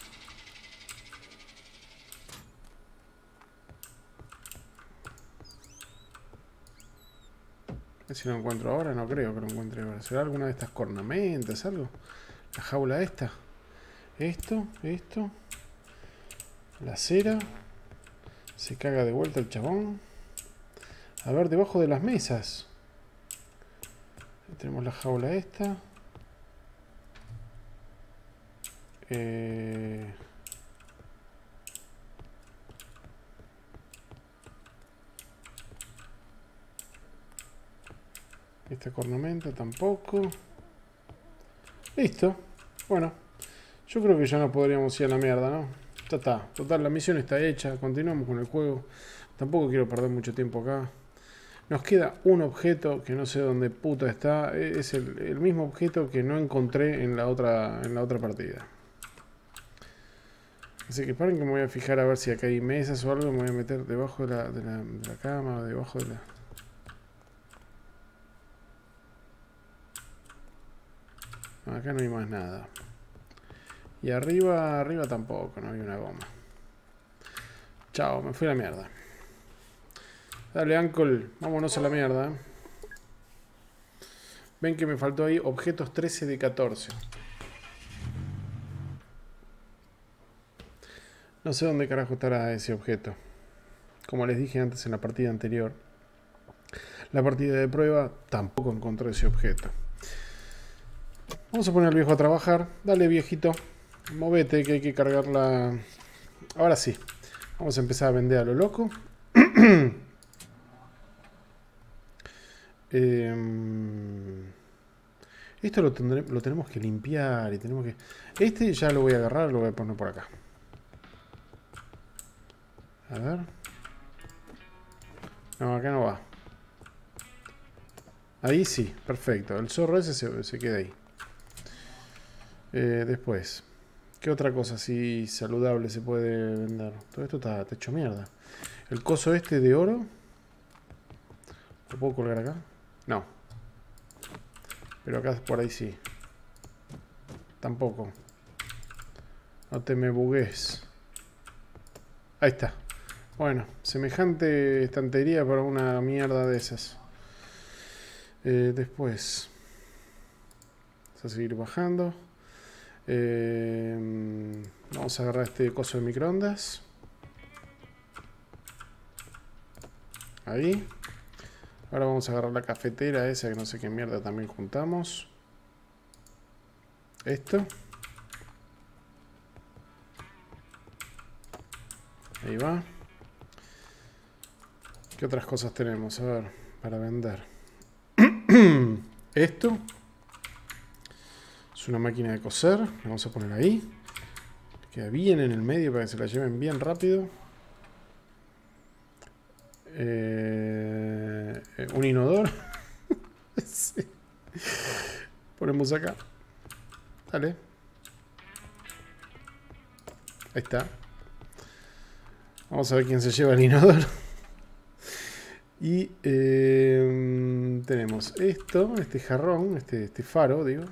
A ver si lo encuentro ahora. No creo que lo encuentre ahora. ¿Será alguna de estas cornamentas? ¿Algo? La jaula esta. Esto, esto. La cera. Se caga de vuelta el chabón. A ver, debajo de las mesas. Ahí tenemos la jaula esta. Eh... Esta cornamenta tampoco. Listo. Bueno. Yo creo que ya no podríamos ir a la mierda, ¿no? Ya está. Total, la misión está hecha. Continuamos con el juego. Tampoco quiero perder mucho tiempo acá. Nos queda un objeto que no sé dónde puta está. Es el, el mismo objeto que no encontré en la otra, en la otra partida. Así que paren que me voy a fijar a ver si acá hay mesas o algo. Me voy a meter debajo de la, de la, de la cama o debajo de la... No, acá no hay más nada. Y arriba, arriba tampoco, no hay una goma. Chao, me fui a la mierda. Dale, Uncle. Vámonos a la mierda. ¿eh? Ven que me faltó ahí objetos trece de catorce. No sé dónde carajo estará ese objeto. Como les dije antes en la partida anterior, la partida de prueba tampoco encontré ese objeto. Vamos a poner al viejo a trabajar. Dale, viejito. Movete que hay que cargarla. Ahora sí. Vamos a empezar a vender a lo loco. eh, esto lo, tendré, lo tenemos que limpiar y tenemos que... Este ya lo voy a agarrar, lo voy a poner por acá. A ver. No, acá no va. Ahí sí, perfecto. El zorro ese se, se queda ahí. Eh, después, ¿qué otra cosa así saludable se puede vender? Todo esto está, está hecho mierda. El coso este de oro. ¿Lo puedo colgar acá? No. Pero acá por ahí sí. Tampoco. No te me bugues. Ahí está. Bueno, semejante estantería para una mierda de esas. Eh, después. Vamos a seguir bajando. Eh, vamos a agarrar este coso de microondas. Ahí. Ahora vamos a agarrar la cafetera esa que no sé qué mierda también juntamos. Esto. Ahí va. ¿Qué otras cosas tenemos? A ver, para vender. Esto. Es una máquina de coser. La vamos a poner ahí. Queda bien en el medio para que se la lleven bien rápido. Eh, un inodoro. Sí. Ponemos acá. Dale. Ahí está. Vamos a ver quién se lleva el inodoro. Y eh, tenemos esto, este jarrón, este, este faro, digo.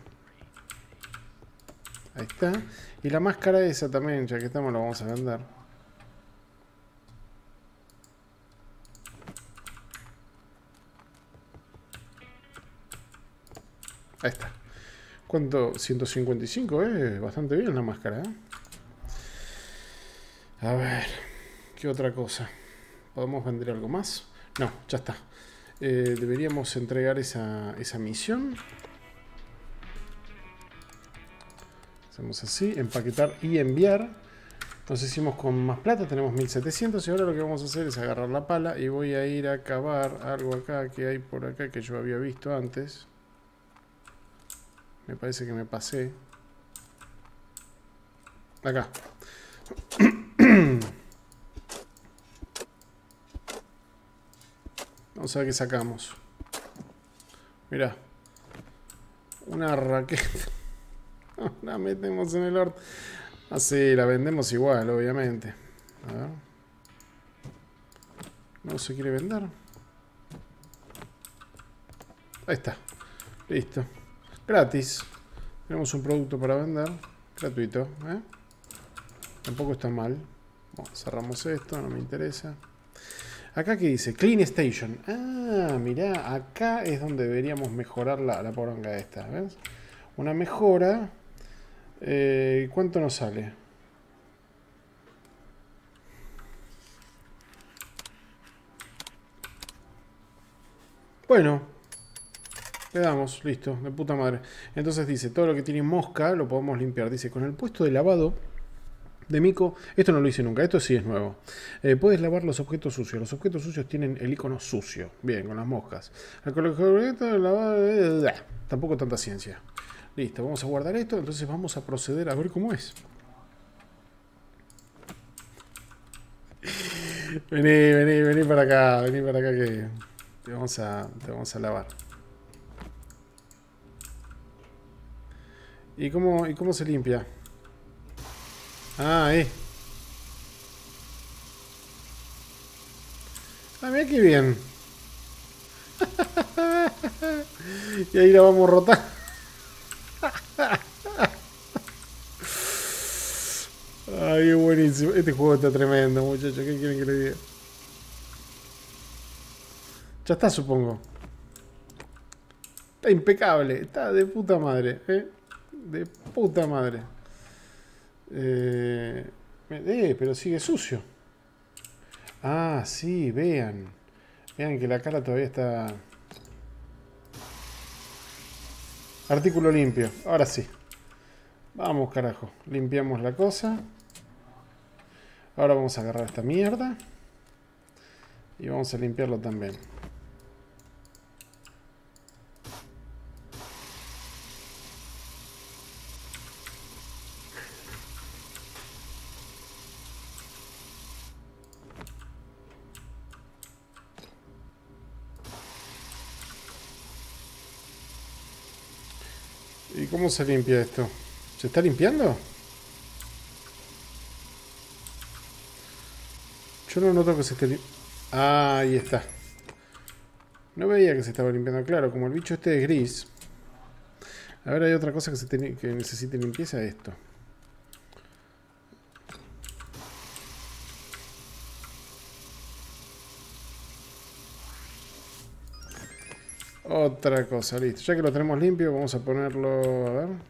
Ahí está. Y la máscara esa también, ya que estamos, la vamos a vender. Ahí está. ¿Cuánto? ciento cincuenta y cinco, ¿eh? Bastante bien la máscara, ¿eh? A ver. ¿Qué otra cosa? ¿Podemos vender algo más? No, ya está. Eh, deberíamos entregar esa, esa misión. Hacemos así, empaquetar y enviar. Nos hicimos con más plata, tenemos mil setecientos y ahora lo que vamos a hacer es agarrar la pala y voy a ir a cavar algo acá que hay por acá que yo había visto antes. Me parece que me pasé. Acá. Vamos a ver qué sacamos. Mirá. Una raqueta. La metemos en el orto. Así, la vendemos igual, obviamente. A ver. No se quiere vender. Ahí está. Listo. Gratis. Tenemos un producto para vender. Gratuito. ¿eh? Tampoco está mal. Bueno, cerramos esto, no me interesa. Acá que dice Clean Station. Ah, mirá, acá es donde deberíamos mejorar la, la poronga esta. ¿Ves? Una mejora. Eh, ¿Cuánto nos sale? Bueno, le damos, listo, de puta madre. Entonces dice, todo lo que tiene mosca lo podemos limpiar. Dice, con el puesto de lavado de Mico, esto no lo hice nunca, esto sí es nuevo. Eh, puedes lavar los objetos sucios. Los objetos sucios tienen el icono sucio. Bien, con las moscas. Tampoco tanta ciencia. Listo, vamos a guardar esto. Entonces vamos a proceder a ver cómo es. Vení, vení, vení para acá. Vení para acá que te vamos a, te vamos a lavar. ¿Y cómo, y cómo se limpia? Ah, ahí. Ah, mira qué bien. Y ahí la vamos a rotar. Ay, qué buenísimo. Este juego está tremendo, muchachos. ¿Qué quieren que le diga? Ya está, supongo. Está impecable. Está de puta madre. ¿eh? De puta madre. Eh, eh, pero sigue sucio. Ah, sí, vean. Vean que la cara todavía está... Artículo limpio. Ahora sí. Vamos, carajo. Limpiamos la cosa. Ahora vamos a agarrar esta mierda. Y vamos a limpiarlo también. ¿Y cómo se limpia esto? ¿Se está limpiando? Yo no noto que se esté limpiando. Ah, ahí está. No veía que se estaba limpiando. Claro, como el bicho este es gris. A ver, hay otra cosa que, se te, que necesite limpieza. Esto. Otra cosa, listo. Ya que lo tenemos limpio, vamos a ponerlo... A ver.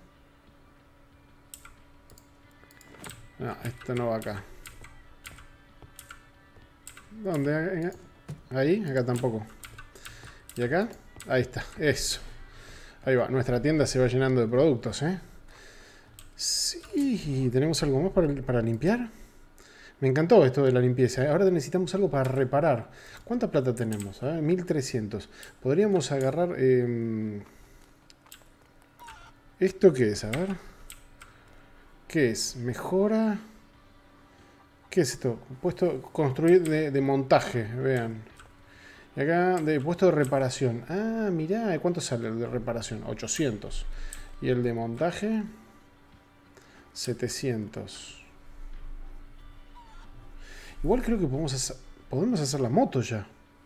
No, esto no va acá. ¿Dónde? Ahí, acá tampoco. ¿Y acá? Ahí está, eso. Ahí va, nuestra tienda se va llenando de productos, ¿eh? Sí, ¿tenemos algo más para, para limpiar? Me encantó esto de la limpieza. Ahora necesitamos algo para reparar. ¿Cuánta plata tenemos? A ver, mil trescientos. Podríamos agarrar... Eh... ¿Esto qué es? A ver. ¿Qué es? Mejora... ¿Qué es esto? Puesto construir de, de montaje, vean. Y acá de puesto de reparación. Ah, mirá, ¿cuánto sale el de reparación? ochocientos. Y el de montaje... setecientos. Igual creo que podemos hacer, podemos hacer la moto ya.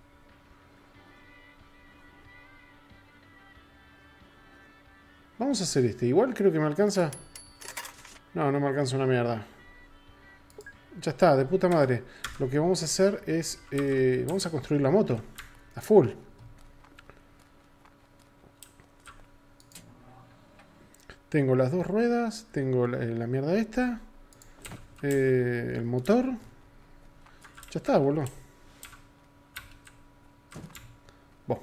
Vamos a hacer este. Igual creo que me alcanza... No, no me alcanza una mierda. Ya está, de puta madre. Lo que vamos a hacer es... Eh, vamos a construir la moto. A full. Tengo las dos ruedas. Tengo la, la mierda esta. Eh, el motor. Ya está, boludo. Vos.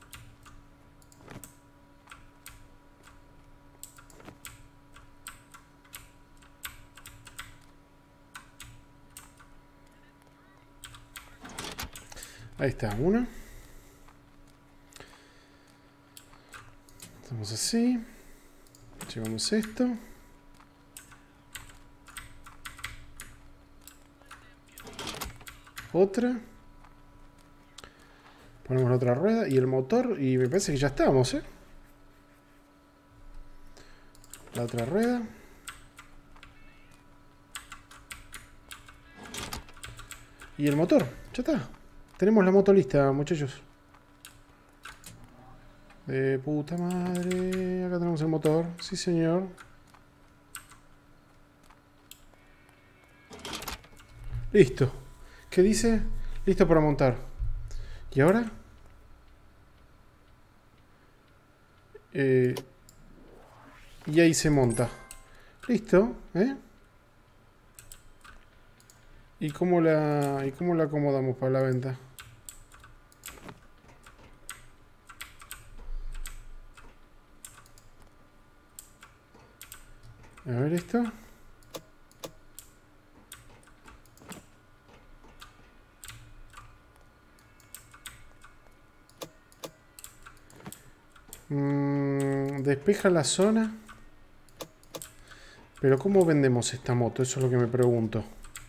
Ahí está, una. Hacemos así. Llevamos esto. Otra. Ponemos la otra rueda y el motor. Y me parece que ya estamos, ¿eh? La otra rueda. Y el motor. Ya está. Tenemos la moto lista, muchachos. De puta madre. Acá tenemos el motor. Sí, señor. Listo. ¿Qué dice? Listo para montar. ¿Y ahora? Eh, y ahí se monta. Listo, ¿eh? ¿Y cómo la, y cómo la acomodamos para la venta? A ver esto. Mm, despeja la zona. Pero ¿cómo vendemos esta moto? Eso es lo que me pregunto.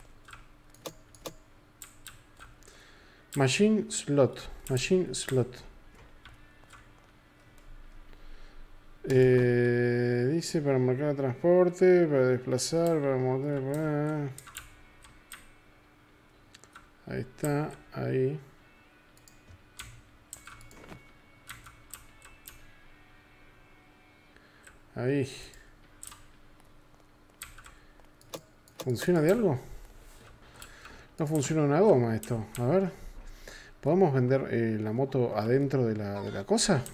Machine slot. Machine slot. Eh, dice para marcar transporte, para desplazar, para mover. Para... Ahí está, ahí. Ahí. ¿Funciona de algo? No funciona una goma esto. A ver. ¿Podemos vender eh, la moto adentro de la, de la cosa?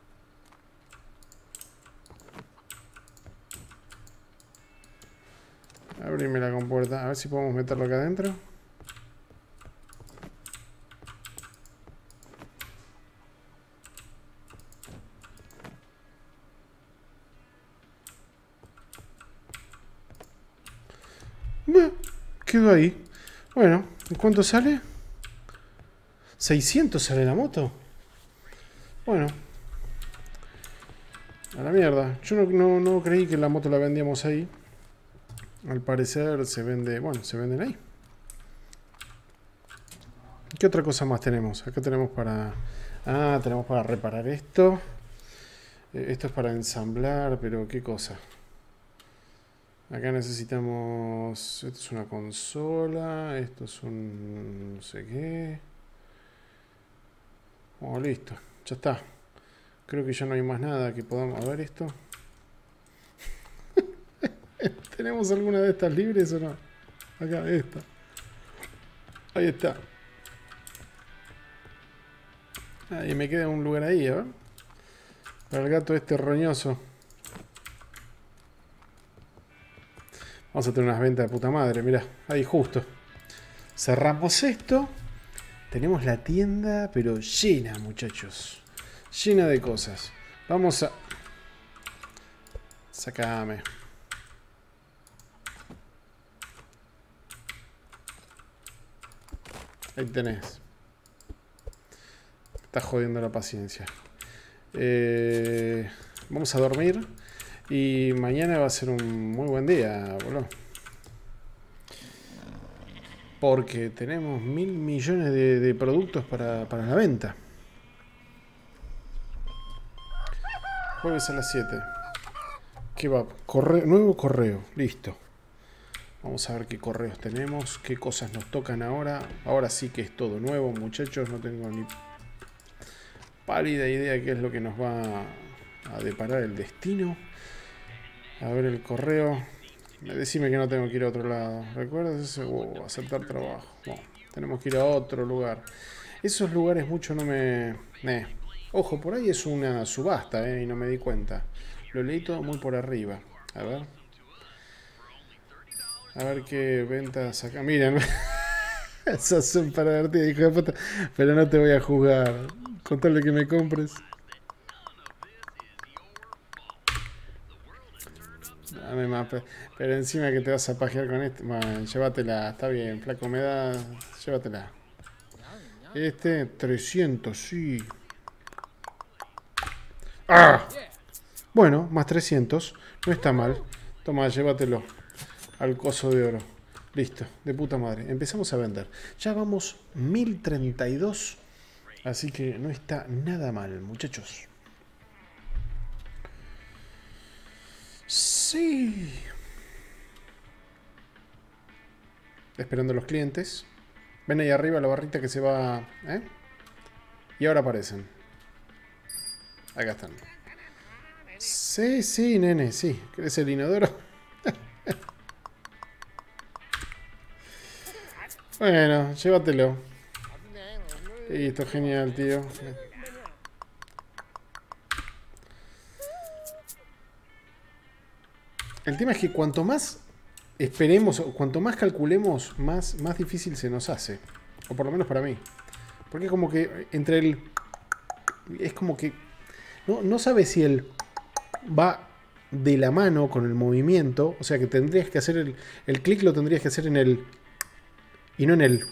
Abrime la compuerta. A ver si podemos meterlo acá adentro. Bueno, quedó ahí. Bueno, ¿cuánto sale? seiscientos sale la moto. Bueno. A la mierda. Yo no, no, no creí que la moto la vendíamos ahí. Al parecer se vende... Bueno, se venden ahí. ¿Qué otra cosa más tenemos? Acá tenemos para... Ah, tenemos para reparar esto. Eh, esto es para ensamblar, pero ¿qué cosa? Acá necesitamos... Esto es una consola. Esto es un... no sé qué. Oh, listo. Ya está. Creo que ya no hay más nada que podamos... A ver esto. ¿Tenemos alguna de estas libres o no? Acá, esta. Ahí está. Ahí me queda un lugar ahí, a ver. Para el gato este roñoso. Vamos a tener unas ventas de puta madre, mirá. Ahí justo. Cerramos esto. Tenemos la tienda, pero llena, muchachos. Llena de cosas. Vamos a... Sacame. Ahí tenés. Me está jodiendo la paciencia. Eh, vamos a dormir. Y mañana va a ser un muy buen día, boludo. Porque tenemos mil millones de, de productos para, para la venta. Jueves a las siete. ¿Qué va? Correo, nuevo correo. Listo. Vamos a ver qué correos tenemos. Qué cosas nos tocan ahora. Ahora sí que es todo nuevo, muchachos. No tengo ni pálida idea de qué es lo que nos va a deparar el destino. A ver el correo. Decime que no tengo que ir a otro lado. ¿Recuerdas ese? Oh, aceptar trabajo. Bueno, tenemos que ir a otro lugar. Esos lugares mucho no me... Eh. Ojo, por ahí es una subasta, eh, y no me di cuenta. Lo leí todo muy por arriba. A ver. A ver qué ventas acá. Miren. Esas son para divertidas, hijo de puta. Pero no te voy a juzgar. Con tal de que me compres. Dame más, pero encima que te vas a pajear con este. Bueno, llévatela, está bien, flaco, me da. Llévatela. Este, trescientos, sí. ¡Ah! Bueno, más trescientos. No está mal. Toma, llévatelo. Al coso de oro. Listo, de puta madre. Empezamos a vender. Ya vamos mil treinta y dos. Así que no está nada mal, muchachos. Sí. Esperando a los clientes. Ven ahí arriba la barrita que se va... ¿eh? Y ahora aparecen. Acá están. Sí, sí, nene, sí. ¿Querés el inodoro? Bueno, llévatelo. Listo, genial, tío. El tema es que cuanto más esperemos, cuanto más calculemos, más, más difícil se nos hace. O por lo menos para mí. Porque como que entre el... Es como que... No, no sabes si él va de la mano con el movimiento. O sea que tendrías que hacer el... El clic lo tendrías que hacer en el... Y no en el...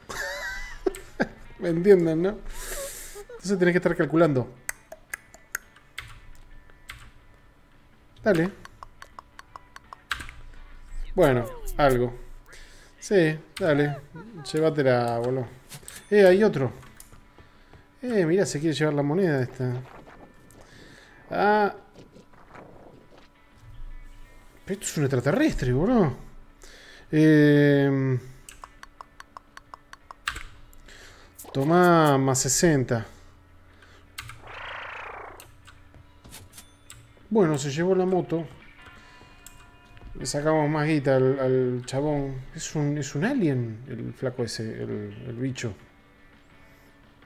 ¿Me entienden, no? Entonces tenés que estar calculando. Dale. Bueno, algo. Sí, dale. Llévatela, boludo. Eh, hay otro. Eh, mirá, se quiere llevar la moneda esta. Ah. Pero esto es un extraterrestre, boludo. Eh... Tomá más sesenta. Bueno, se llevó la moto. Le sacamos más guita al, al chabón. Es un, es un alien el flaco ese, el, el bicho.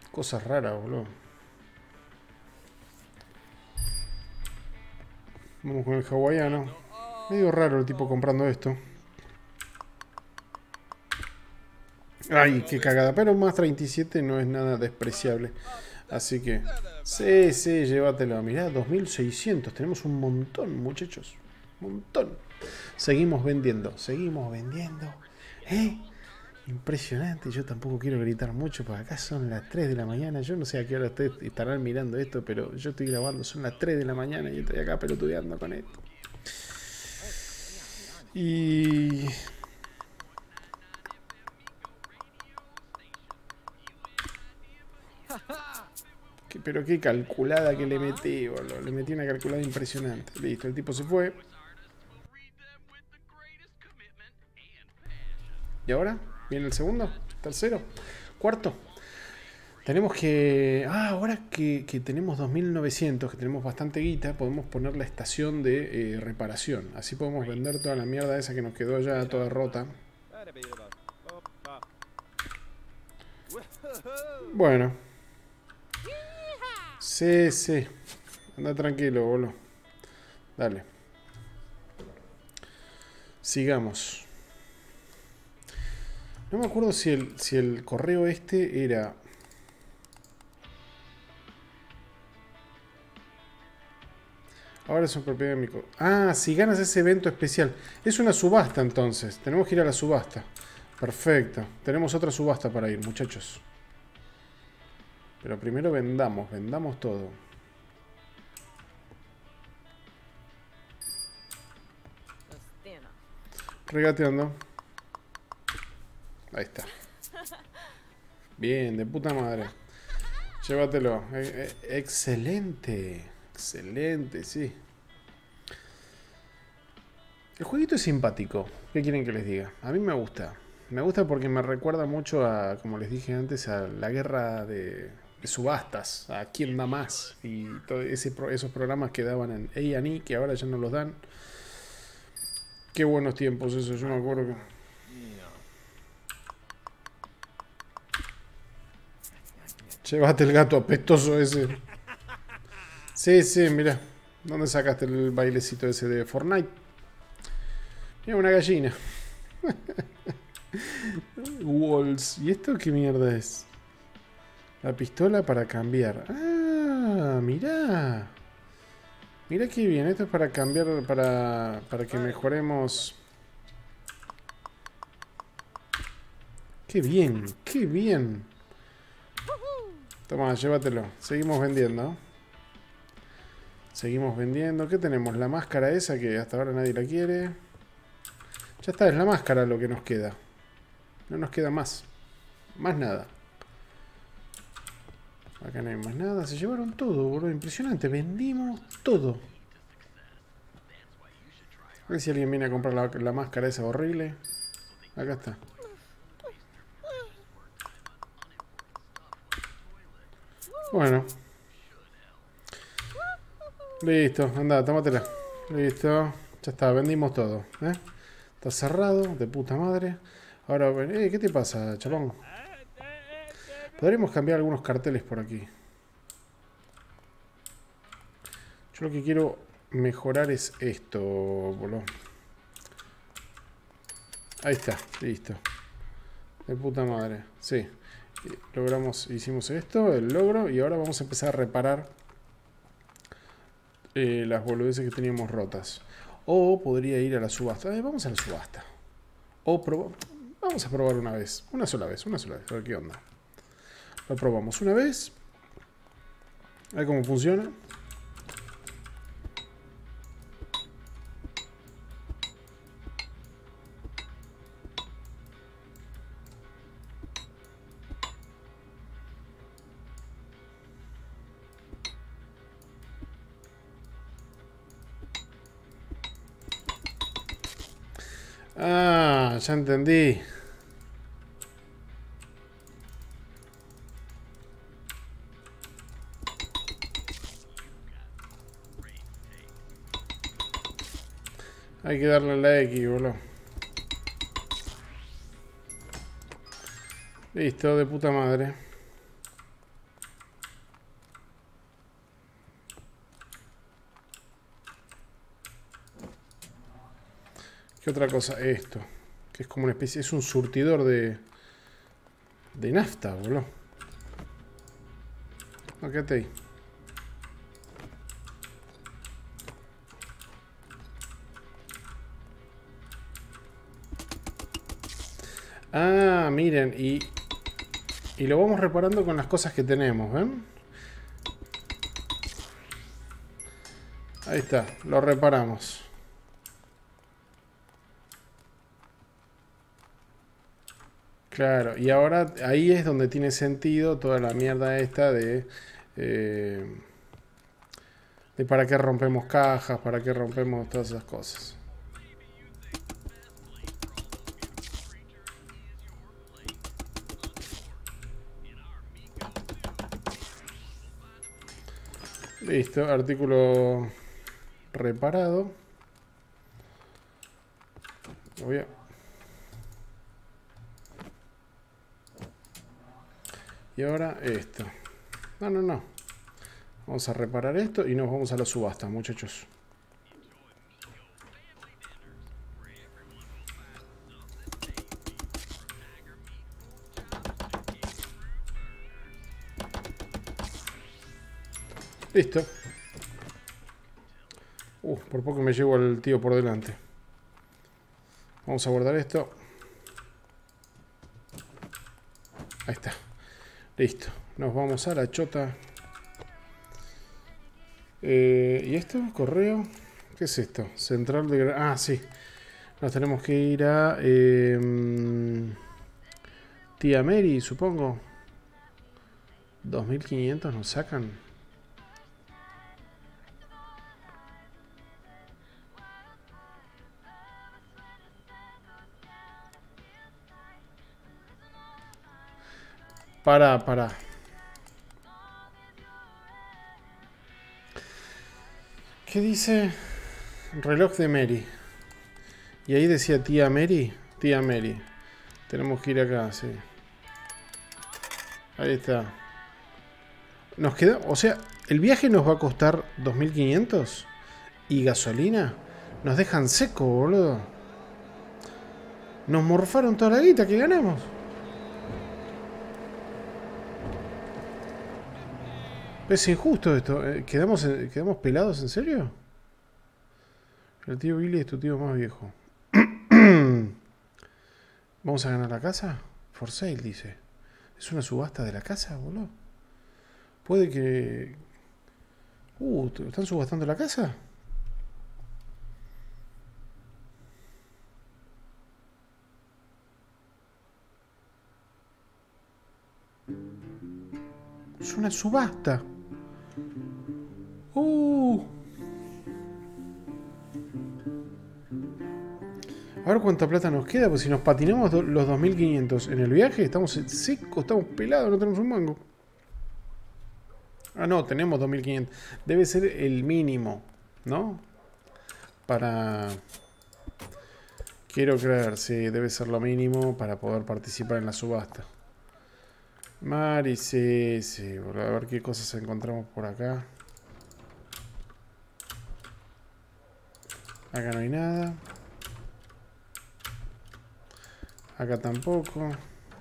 Cosas raras, boludo. Vamos con el hawaiano. Medio raro el tipo comprando esto. Ay, qué cagada. Pero más treinta y siete no es nada despreciable. Así que... Sí, sí, llévatelo. Mirá, dos mil seiscientos. Tenemos un montón, muchachos. Un montón. Seguimos vendiendo. Seguimos vendiendo. ¿Eh? Impresionante. Yo tampoco quiero gritar mucho, porque acá son las tres de la mañana. Yo no sé a qué hora ustedes estarán mirando esto, pero yo estoy grabando. Son las tres de la mañana y estoy acá pelotudeando con esto. Y... Pero qué calculada que le metí, boludo. Le metí una calculada impresionante. Listo, el tipo se fue. ¿Y ahora? ¿Viene el segundo? ¿Tercero? ¿Cuarto? Tenemos que... Ah, ahora que, que tenemos dos mil novecientos, que tenemos bastante guita, podemos poner la estación de eh, reparación. Así podemos vender toda la mierda esa que nos quedó ya toda rota. Bueno. Sí, sí. Anda tranquilo, boludo. Dale. Sigamos. No me acuerdo si el, si el correo este era... Ahora es un propiedad de mi... Ah, si ganas ese evento especial. Es una subasta entonces. Tenemos que ir a la subasta. Perfecto. Tenemos otra subasta para ir, muchachos. Pero primero vendamos. Vendamos todo. Regateando. Ahí está. Bien, de puta madre. Llévatelo. Eh, eh, excelente. Excelente, sí. El jueguito es simpático. ¿Qué quieren que les diga? A mí me gusta. Me gusta porque me recuerda mucho a, como les dije antes, a la guerra de, de subastas. A quién da más. Y todo ese, esos programas que daban en A and E, que ahora ya no los dan. Qué buenos tiempos eso, yo me acuerdo que... Llévate el gato apestoso ese. Sí, sí, mira. ¿Dónde sacaste el bailecito ese de Fortnite? Mira, una gallina. Walls. ¿Y esto qué mierda es? La pistola para cambiar. Ah, mirá. Mirá qué bien. Esto es para cambiar, para, para que mejoremos. Qué bien, qué bien. Toma, llévatelo. Seguimos vendiendo. Seguimos vendiendo. ¿Qué tenemos? La máscara esa que hasta ahora nadie la quiere. Ya está, es la máscara lo que nos queda. No nos queda más. Más nada. Acá no hay más nada. Se llevaron todo, boludo. Impresionante. Vendimos todo. A ver si alguien viene a comprar la, la máscara esa horrible. Acá está. Bueno. Listo, anda, tómatela. Listo. Ya está, vendimos todo. ¿eh? Está cerrado, de puta madre. Ahora, eh, ¿qué te pasa, chabón? Podríamos cambiar algunos carteles por aquí. Yo lo que quiero mejorar es esto, boludo. Ahí está, listo. De puta madre, sí. Logramos, hicimos esto, el logro, y ahora vamos a empezar a reparar eh, las boludeces que teníamos rotas. O podría ir a la subasta. Eh, vamos a la subasta. O probar. Vamos a probar una vez. Una sola vez, una sola vez. A ver qué onda. Lo probamos una vez. A ver cómo funciona. Ah, ya entendí. Hay que darle a la X, boludo. Listo, de puta madre. ¿Qué otra cosa? Esto. Que es como una especie... Es un surtidor de... De nafta, boludo. No, quédate ahí. Ah, miren. Y... Y lo vamos reparando con las cosas que tenemos, ¿ven? Ahí está. Lo reparamos. Claro, y ahora ahí es donde tiene sentido toda la mierda esta de, eh, de para qué rompemos cajas, para qué rompemos todas esas cosas. Listo, artículo reparado. Voy a... Y ahora esto. No, no, no. Vamos a reparar esto y nos vamos a la subasta, muchachos. Listo. Uh, por poco me llevo al tío por delante. Vamos a guardar esto. Ahí está. Listo. Nos vamos a la chota. Eh, ¿Y esto? ¿Correo? ¿Qué es esto? Central de... Ah, sí. Nos tenemos que ir a... Eh, Tía Mary, supongo. dos mil quinientos nos sacan. Para, para. ¿Qué dice? Reloj de Mary. Y ahí decía tía Mary. Tía Mary. Tenemos que ir acá, sí. Ahí está. Nos queda... O sea, el viaje nos va a costar dos mil quinientos. ¿Y gasolina? Nos dejan seco, boludo. Nos morfaron toda la guita que ganamos. Es injusto esto. ¿Quedamos, ¿Quedamos pelados en serio? El tío Billy es tu tío más viejo. ¿Vamos a ganar la casa? For sale, dice. ¿Es una subasta de la casa, boludo? Puede que... Uh, ¿están subastando la casa? Es una subasta. Uh. A ver cuánta plata nos queda, pues si nos patinamos los dos mil quinientos en el viaje, estamos secos, estamos pelados, no tenemos un mango. Ah, no, tenemos dos mil quinientos. Debe ser el mínimo, ¿no? Para... Quiero creer, sí, debe ser lo mínimo para poder participar en la subasta. Mari, sí, sí. A ver qué cosas encontramos por acá. Acá no hay nada. Acá tampoco.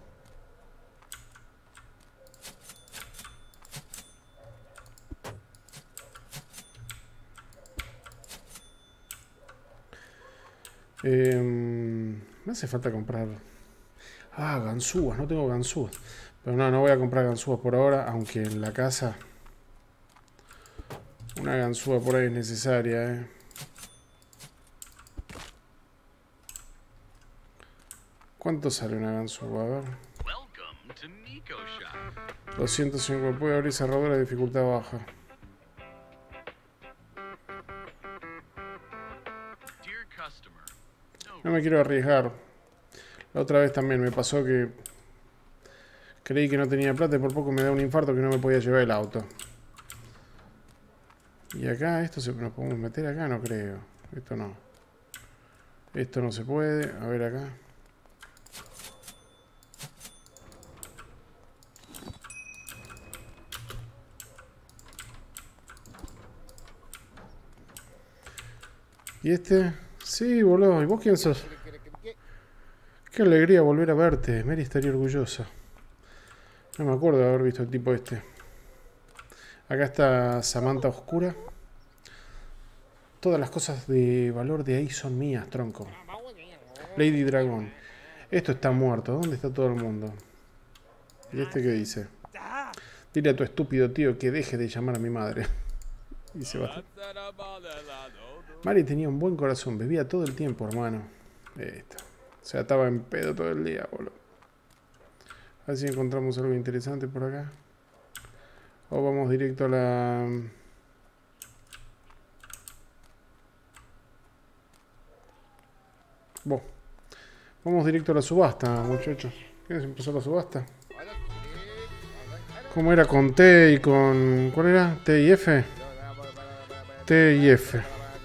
Eh, me hace falta comprar... Ah, ganzúas. No tengo ganzúas. Pero no, no voy a comprar ganzúas por ahora. Aunque en la casa... Una ganzúa por ahí es necesaria, eh. ¿Cuánto sale una ganzúa? A ver. doscientos cincuenta. Puede abrir cerradura de dificultad baja. No me quiero arriesgar. La otra vez también me pasó que creí que no tenía plata y por poco me da un infarto que no me podía llevar el auto. Y acá, esto se nos podemos meter acá, no creo. Esto no. Esto no se puede. A ver acá. ¿Y este? Sí, boludo. ¿Y vos quién sos? Qué alegría volver a verte. Mary estaría orgullosa. No me acuerdo de haber visto el tipo este. Acá está Samantha Oscura. Todas las cosas de valor de ahí son mías, tronco. Lady Dragon. Esto está muerto. ¿Dónde está todo el mundo? ¿Y este qué dice? Dile a tu estúpido tío que deje de llamar a mi madre. Y se va. Mary tenía un buen corazón. Bebía todo el tiempo, hermano. Esto. O sea, estaba en pedo todo el día, boludo. A ver si encontramos algo interesante por acá. O vamos directo a la... Bueno, vamos directo a la subasta, muchachos. ¿Qué se empezó la subasta? ¿Cómo era? Con T y con... ¿Cuál era? T y F. T y F.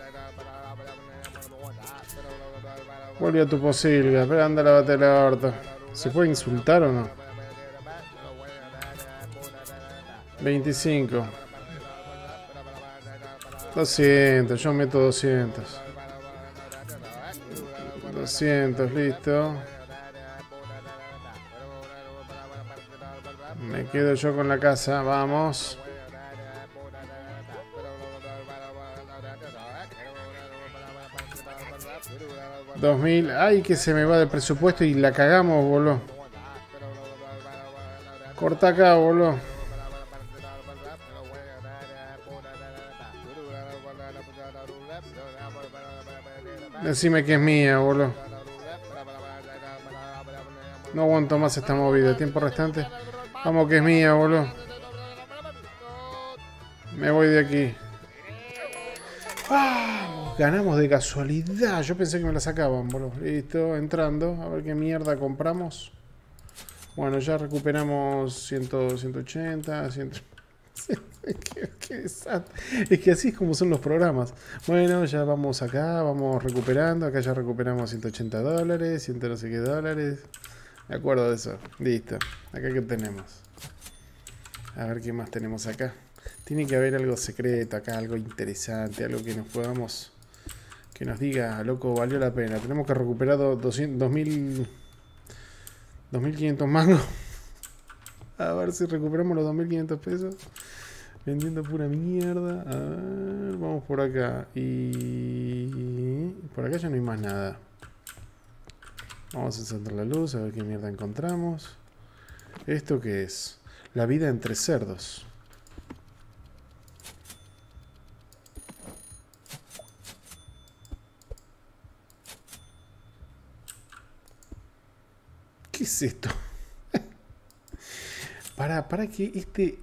Volví a tu posilga. Espera, anda, lavate la horta. ¿Se puede insultar o no? veinticinco. doscientos. Yo meto doscientos. doscientos, listo. Me quedo yo con la casa. Vamos. dos mil. Ay, que se me va de presupuesto y la cagamos, boludo. Corta acá, boludo. Decime que es mía, boludo. No aguanto más esta movida. Tiempo restante. Vamos que es mía, boludo. Me voy de aquí. ¡Ah! Ganamos de casualidad. Yo pensé que me la sacaban, boludo. Listo, entrando. A ver qué mierda compramos. Bueno, ya recuperamos cien, ciento ochenta, cien... Es que, que es que así es como son los programas. Bueno, ya vamos acá, vamos recuperando. Acá ya recuperamos ciento ochenta dólares, cien no sé qué dólares. Me acuerdo de eso. Listo. Acá que tenemos. A ver qué más tenemos acá. Tiene que haber algo secreto acá, algo interesante, algo que nos podamos... Que nos diga, loco, valió la pena. Tenemos que recuperar doscientos, dos mil... dos mil quinientos mangos. A ver si recuperamos los dos mil quinientos pesos. Vendiendo pura mierda. A ver, vamos por acá. Y... por acá ya no hay más nada. Vamos a encender la luz, a ver qué mierda encontramos. ¿Esto qué es? La vida entre cerdos. ¿Qué es esto? para, para que este...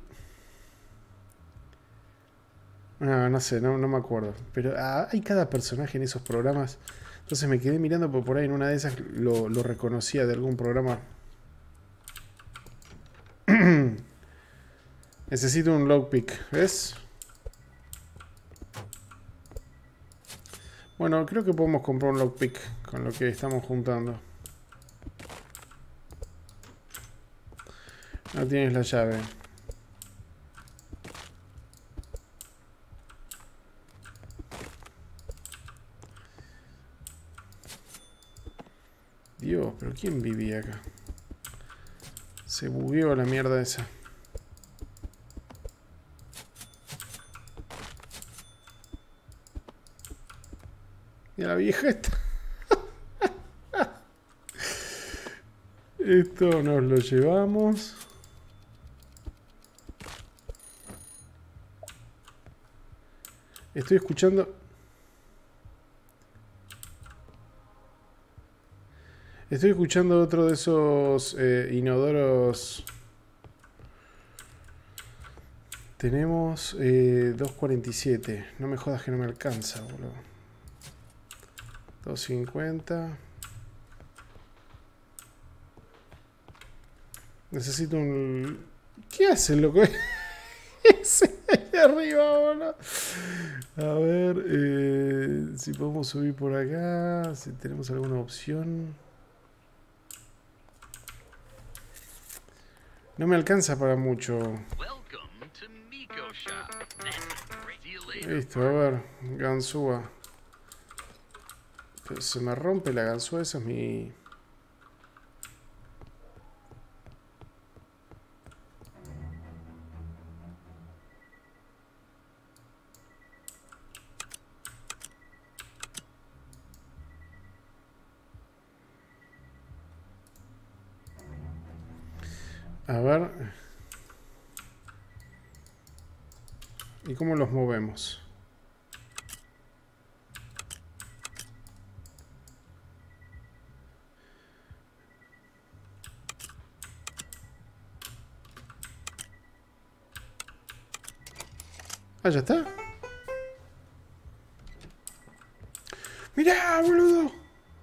No, no sé, no, no me acuerdo. Pero ah, hay cada personaje en esos programas. Entonces me quedé mirando por, por ahí en una de esas lo, lo reconocía de algún programa. Necesito un lockpick, ¿ves? Bueno, creo que podemos comprar un lockpick con lo que estamos juntando. No tienes la llave. Dios, pero ¿quién vivía acá? Se bugueó la mierda esa. Mira la vieja esta. Esto nos lo llevamos. Estoy escuchando... Estoy escuchando otro de esos eh, inodoros. Tenemos eh, dos cuarenta y siete. No me jodas que no me alcanza, boludo. dos cincuenta. Necesito un... ¿Qué hace, loco? Ese de arriba, boludo. A ver eh, si podemos subir por acá. Si tenemos alguna opción. No me alcanza para mucho. Listo, a ver. Ganzúa. Pero se me rompe la ganzúa, eso es mi... A ver. ¿Y cómo los movemos? Ah, ya está. ¡Mirá, boludo!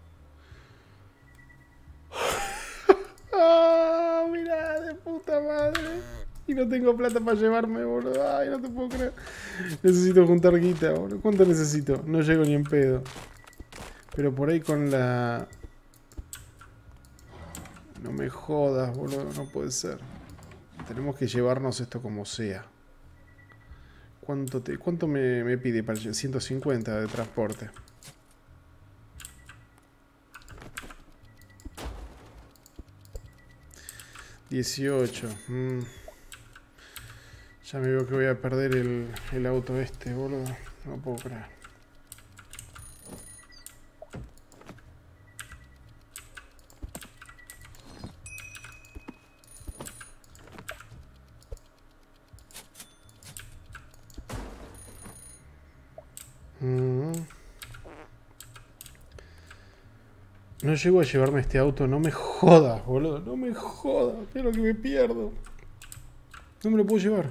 ¡Ah, mirá, de puta madre! Y no tengo plata para llevarme, boludo. Ay, no te puedo creer. Necesito juntar guita, boludo. ¿Cuánto necesito? No llego ni en pedo. Pero por ahí con la... No me jodas, boludo. No puede ser. Tenemos que llevarnos esto como sea. ¿Cuánto, te, cuánto me, me pide para el ciento cincuenta de transporte? dieciocho. Mm. Ya me veo que voy a perder el, el auto este, boludo. No puedo creer. Mm. No llego a llevarme este auto, no me jodas, boludo. No me jodas, es lo que me pierdo. No me lo puedo llevar.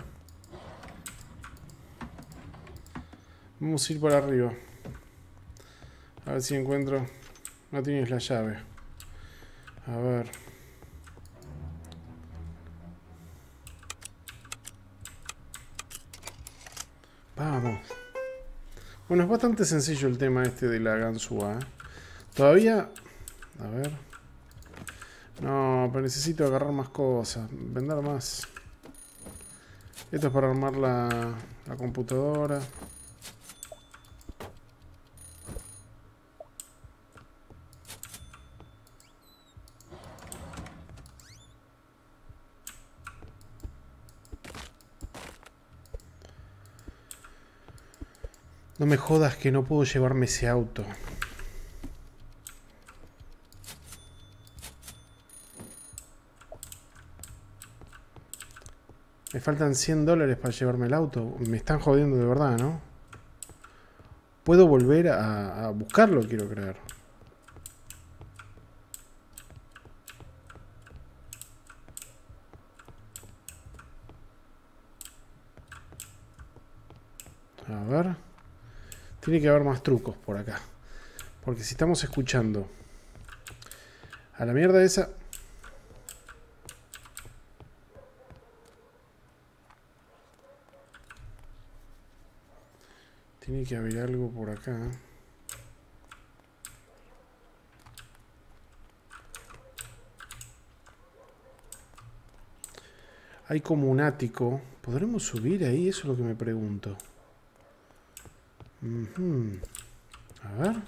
Vamos a ir para arriba. A ver si encuentro... No tienes la llave. A ver. Vamos. Bueno, es bastante sencillo el tema este de la ganzúa, ¿eh? Todavía... A ver. No, pero necesito agarrar más cosas. Vender más. Esto es para armar la, la computadora. No me jodas que no puedo llevarme ese auto. Me faltan cien dólares para llevarme el auto. Me están jodiendo de verdad, ¿no? Puedo volver a, a buscarlo, quiero creer. A ver. Tiene que haber más trucos por acá. Porque si estamos escuchando a la mierda esa... Tiene que haber algo por acá. Hay como un ático. ¿Podremos subir ahí? Eso es lo que me pregunto. Uh-huh. A ver.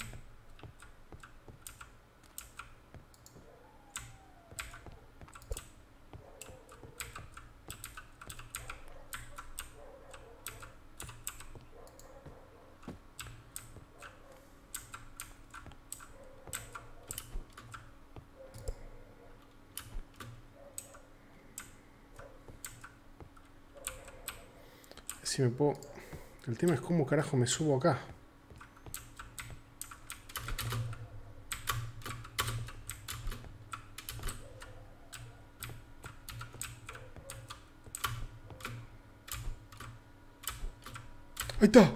Si me puedo... El tema es cómo carajo me subo acá. Ahí está.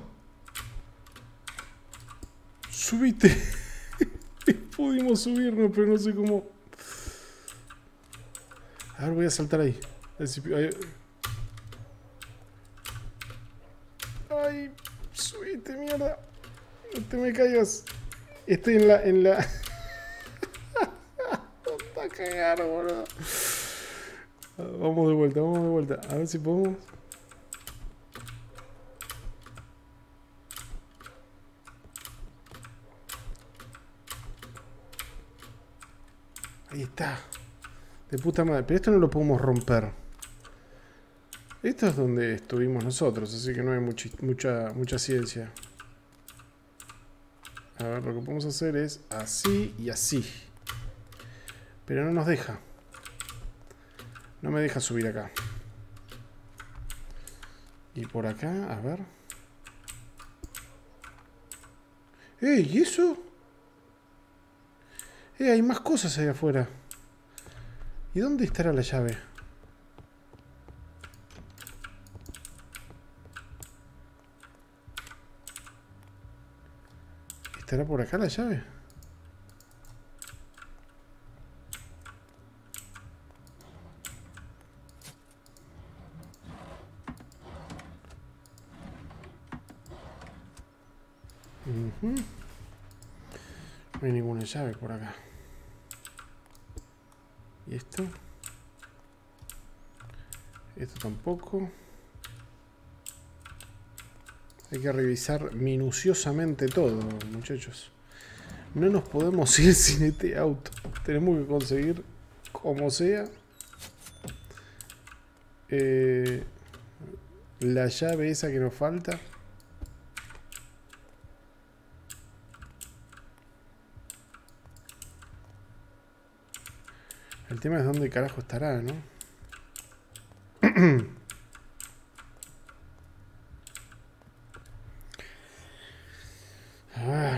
Subite. Pudimos subirnos, pero no sé cómo. A ver, voy a saltar ahí. Ay, subite, mierda. No te me caigas. Estoy en la... En la... No está a cagar, boludo. Vamos de vuelta, vamos de vuelta. A ver si podemos... Ahí está. De puta madre. Pero esto no lo podemos romper. Esto es donde estuvimos nosotros, así que no hay mucha, mucha, mucha ciencia. A ver, lo que podemos hacer es así y así. Pero no nos deja. No me deja subir acá. Y por acá, a ver. ¡Ey! ¿Y eso? ¡Eh! Hay más cosas ahí afuera. ¿Y dónde estará la llave? ¿Estará por acá la llave? Uh-huh. No hay ninguna llave por acá. ¿Y esto? Esto tampoco. Hay que revisar minuciosamente todo, muchachos. No nos podemos ir sin este auto. Tenemos que conseguir, como sea, eh, la llave esa que nos falta. El tema es dónde carajo estará, ¿no? A ver.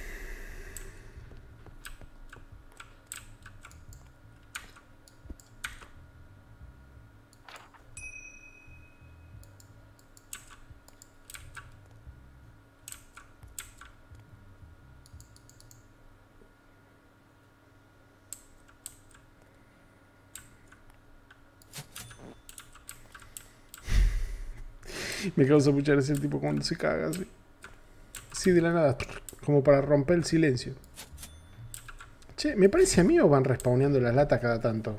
Me causa mucha gracia el tipo cuando se caga así. Así de la nada. Como para romper el silencio. Che, ¿me parece a mí o van respawneando las latas cada tanto?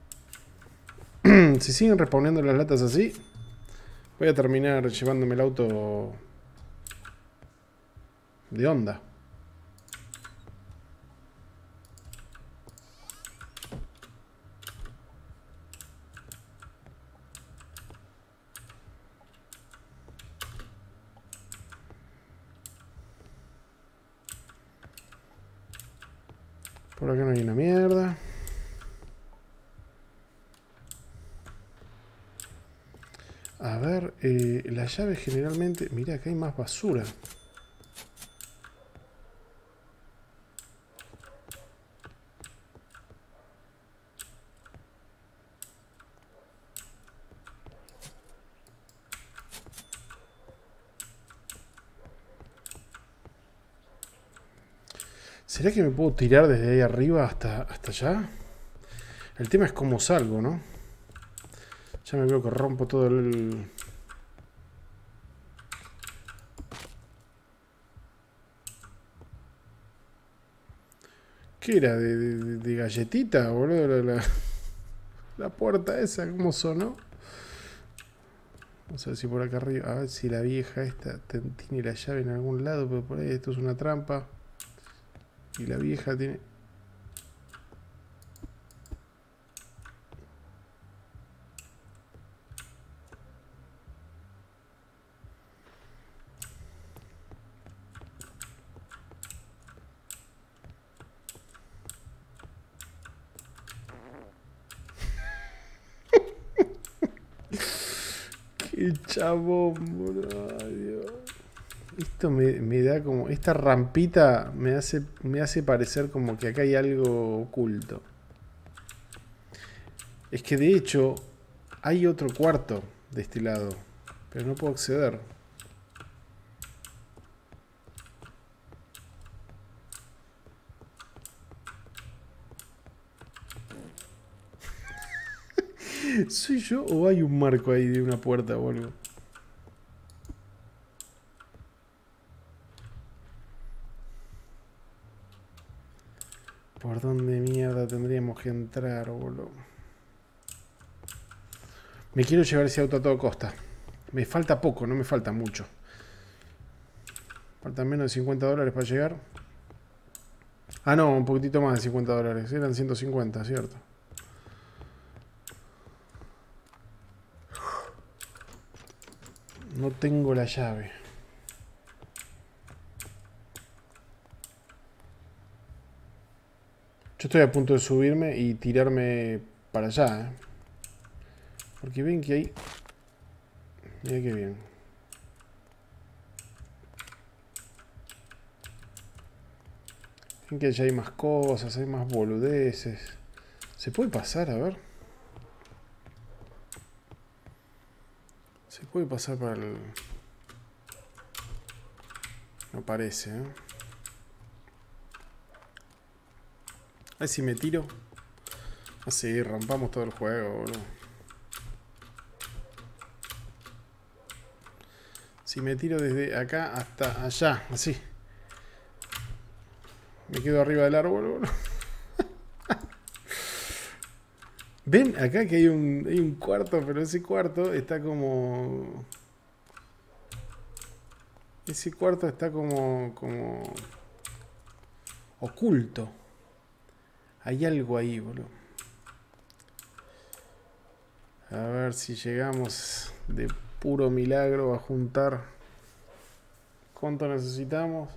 Si siguen respawneando las latas así, voy a terminar llevándome el auto de onda. Por acá no hay una mierda. A ver, eh, la llave generalmente... Mira, acá hay más basura. ¿Será que me puedo tirar desde ahí arriba hasta, hasta allá? El tema es cómo salgo, ¿no? Ya me veo que rompo todo el... ¿Qué era? ¿De, de, de galletita, boludo? La, la, la puerta esa, ¿cómo sonó? Vamos a ver si por acá arriba... A ver si la vieja esta tiene la llave en algún lado, pero por ahí esto es una trampa. Y la vieja tiene... Qué chabón, boludo. Ay, Dios. Esto me, me da como... Esta rampita me hace, me hace parecer como que acá hay algo oculto. Es que de hecho hay otro cuarto de este lado, pero no puedo acceder. ¿Soy yo o hay un marco ahí de una puerta o algo? ¿Por dónde mierda tendríamos que entrar, boludo? Me quiero llevar ese auto a toda costa. Me falta poco, no me falta mucho. Faltan menos de cincuenta dólares para llegar. Ah, no, un poquitito más de cincuenta dólares. Eran ciento cincuenta, ¿cierto? No tengo la llave. Yo estoy a punto de subirme y tirarme para allá, ¿eh? Porque ven que hay... Mira qué bien. Ven que allá hay más cosas, hay más boludeces. ¿Se puede pasar? A ver. Se puede pasar para el... No parece, ¿eh? A ver si me tiro. Así, rompamos todo el juego, boludo. Si me tiro desde acá hasta allá, así. Me quedo arriba del árbol, boludo. Ven acá que hay un, hay un cuarto, pero ese cuarto está como... Ese cuarto está como... como... oculto. Hay algo ahí, boludo. A ver si llegamos de puro milagro a juntar. ¿Cuánto necesitamos?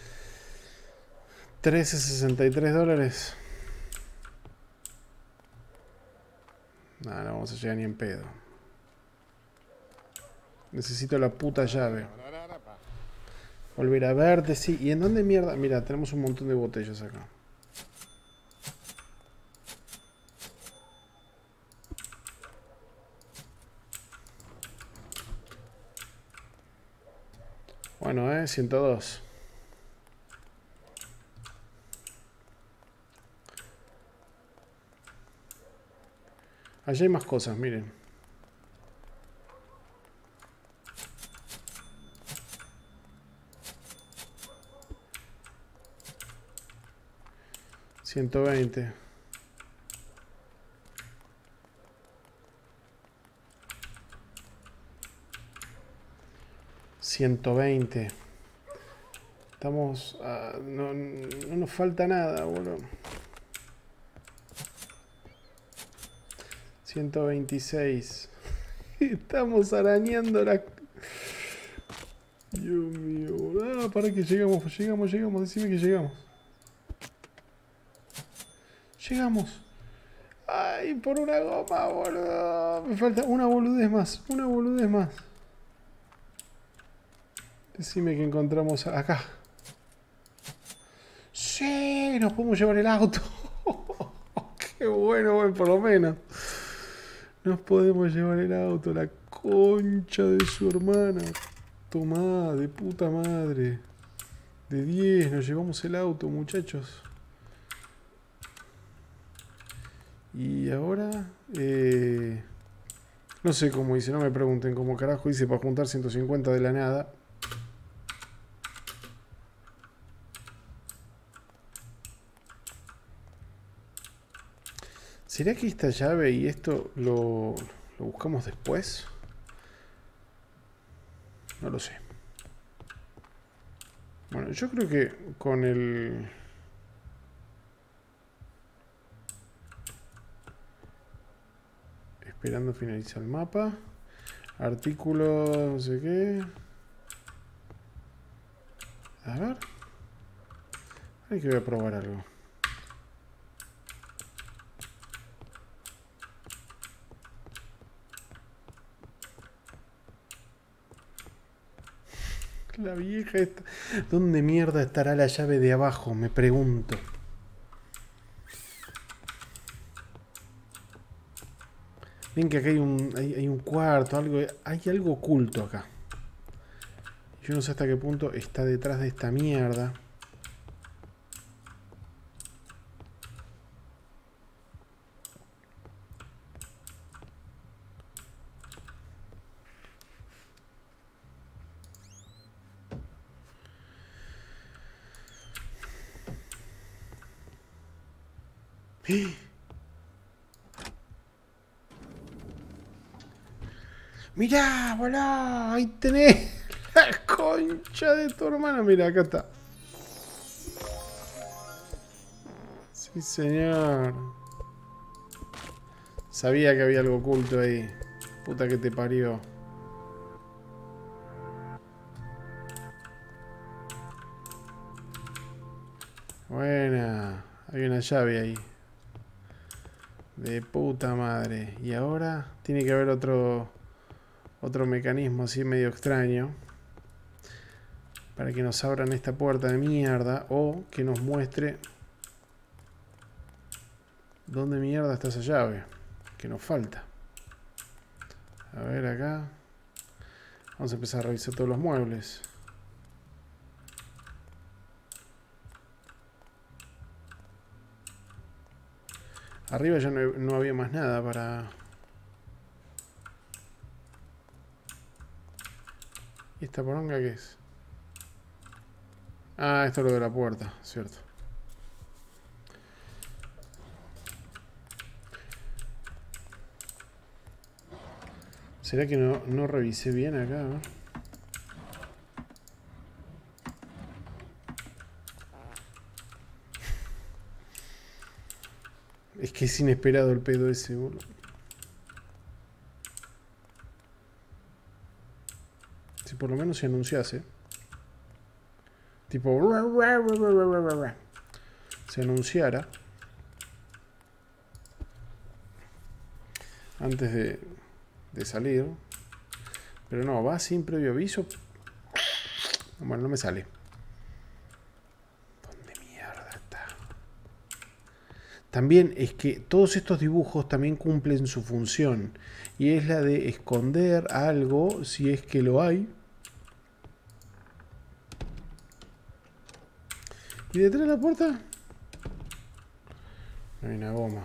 trece sesenta y tres dólares. No, no vamos a llegar ni en pedo. Necesito la puta llave. Volver a verte, sí. ¿Y en dónde mierda? Mira, tenemos un montón de botellas acá. Bueno, eh, ciento dos. Allá hay más cosas, miren. ciento veinte. ciento veinte. Estamos... Uh, no, no nos falta nada, boludo. ciento veintiséis. Estamos arañando la... Dios mío, boludo. Ah, para que llegamos, llegamos, llegamos. Decime que llegamos. Llegamos. Ay, por una goma, boludo. Me falta una boludez más. Una boludez más. Decime que encontramos acá. Sí, nos podemos llevar el auto. Qué bueno, bueno, por lo menos. Nos podemos llevar el auto. La concha de su hermana. Tomá, de puta madre. De diez, nos llevamos el auto, muchachos. Y ahora... Eh, no sé cómo hice, no me pregunten cómo carajo hice para juntar ciento cincuenta de la nada. ¿Será que esta llave y esto lo, lo buscamos después? No lo sé. Bueno, yo creo que con el... Esperando finalizar el mapa. Artículo, no sé qué. A ver. Hay que voy a probar algo. La vieja esta. ¿Dónde mierda estará la llave de abajo? Me pregunto. Ven que acá hay un, hay, hay un cuarto, algo, hay algo oculto acá. Yo no sé hasta qué punto está detrás de esta mierda. Mirá, boludo, ahí tenés la concha de tu hermano. Mira, acá está. Sí, señor. Sabía que había algo oculto ahí. Puta que te parió. Buena. Hay una llave ahí. De puta madre. Y ahora tiene que haber otro otro mecanismo así medio extraño para que nos abran esta puerta de mierda o que nos muestre dónde mierda está esa llave que nos falta. A ver acá. Vamos a empezar a revisar todos los muebles. Arriba ya no, no había más nada para... ¿Y esta poronga qué es? Ah, esto es lo de la puerta, cierto. ¿Será que no, no revisé bien acá? ¿No? Es que es inesperado el pedo ese, boludo. Si por lo menos se anunciase. Tipo... Se anunciara. Antes de, de salir. Pero no, va sin previo aviso. Bueno, no me sale. ¿Dónde mierda está? También es que todos estos dibujos también cumplen su función. Y es la de esconder algo si es que lo hay. ¿Y detrás de la puerta? No hay una goma.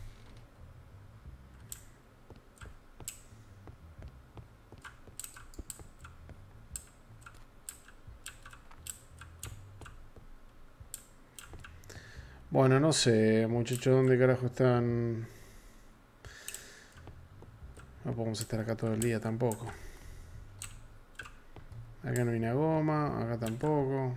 Bueno, no sé, muchachos, ¿dónde carajo están? No podemos estar acá todo el día tampoco. Acá no hay una goma, acá tampoco.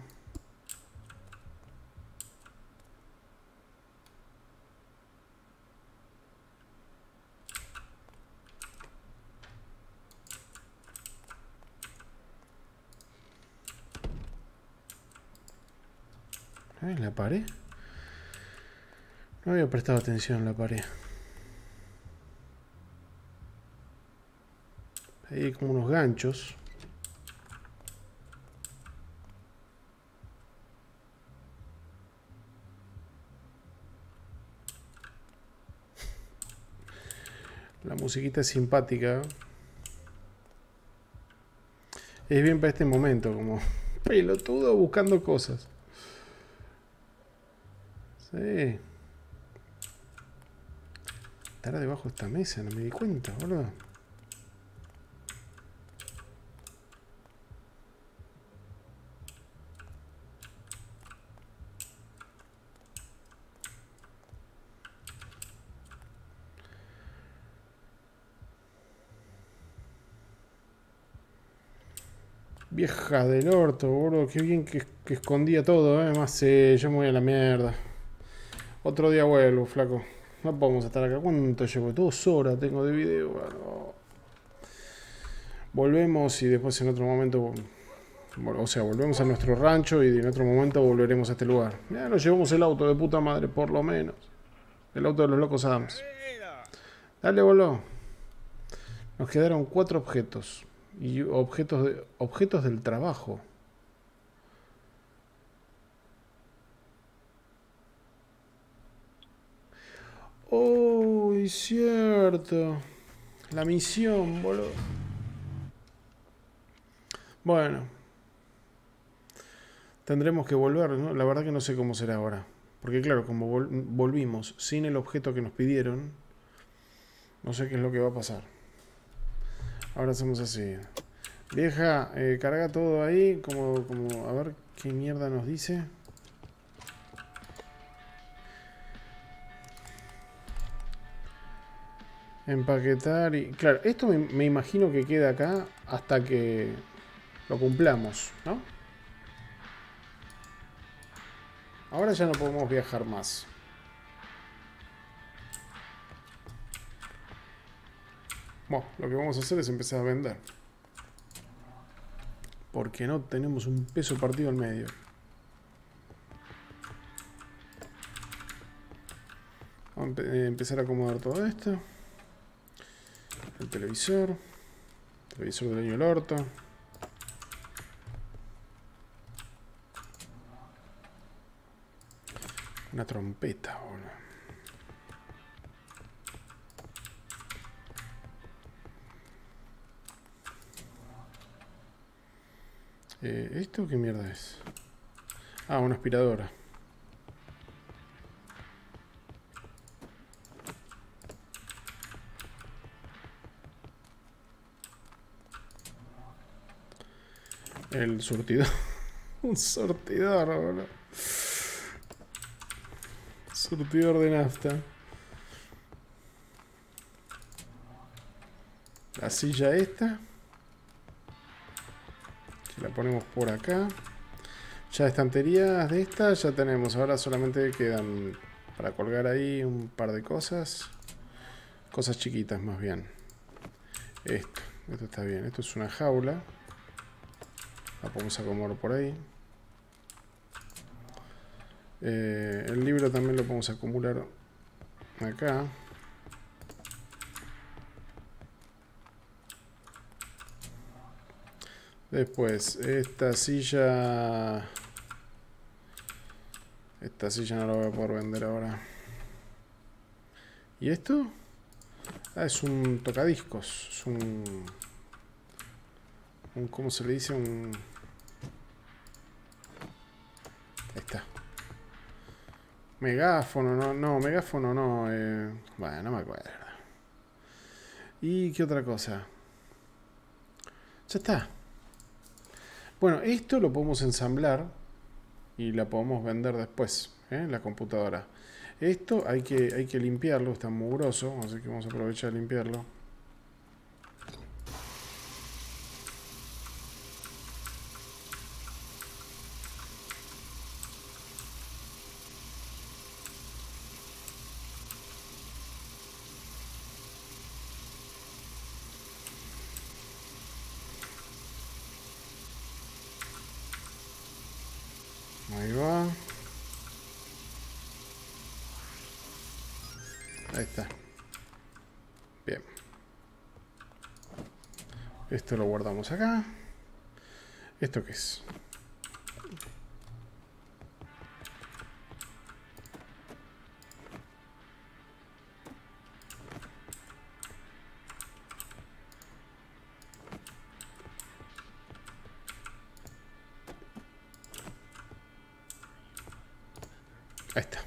¿En la pared? No había prestado atención en la pared. Ahí hay como unos ganchos. La musiquita es simpática. Es bien para este momento, como pelotudo buscando cosas. Sí. Estará debajo de esta mesa, no me di cuenta, boludo. Vieja del orto, boludo. Qué bien que, que escondía todo, eh. Más eh, yo me voy a la mierda. Otro día vuelvo, flaco. No podemos estar acá. ¿Cuánto llevo? Dos horas tengo de video. Bueno. Volvemos y después en otro momento... Bueno, o sea, volvemos a nuestro rancho y en otro momento volveremos a este lugar. Ya nos llevamos el auto de puta madre, por lo menos. El auto de los locos Adams. Dale, boludo. Nos quedaron cuatro objetos. Y objetos, de, objetos del trabajo. Oh, es cierto. La misión, boludo. Bueno. Tendremos que volver, ¿no? La verdad que no sé cómo será ahora. Porque claro, como vol volvimos sin el objeto que nos pidieron, no sé qué es lo que va a pasar. Ahora hacemos así. Vieja, eh, carga todo ahí, como, como, a ver qué mierda nos dice. Empaquetar y... Claro, esto me, me imagino que queda acá hasta que lo cumplamos, ¿no? Ahora ya no podemos viajar más. Bueno, lo que vamos a hacer es empezar a vender. Porque no tenemos un peso partido al medio. Vamos a empezar a acomodar todo esto. El televisor. El televisor del año del orto. Una trompeta, boludo. Eh, ¿Esto qué mierda es? Ah, una aspiradora. El surtidor. Un surtidor, boludo. Surtidor de nafta. La silla esta. Que la ponemos por acá. Ya estanterías de estas ya tenemos. Ahora solamente quedan para colgar ahí un par de cosas. Cosas chiquitas más bien. Esto. Esto está bien. Esto es una jaula. La podemos acomodar por ahí. Eh, el libro también lo podemos acumular acá. Después, esta silla... Esta silla no la voy a poder vender ahora. ¿Y esto? Ah, es un tocadiscos. Es un... un ¿cómo se le dice? Un... Ahí está. Megáfono, no, no, megáfono no. Eh... Bueno, no me acuerdo. ¿Y qué otra cosa? Ya está. Bueno, esto lo podemos ensamblar y la podemos vender después, ¿eh? En la computadora. Esto hay que, hay que limpiarlo, está mugroso, así que vamos a aprovechar de limpiarlo. Ahí va. Ahí está. Bien. Esto lo guardamos acá. ¿Esto qué es? Ahí está.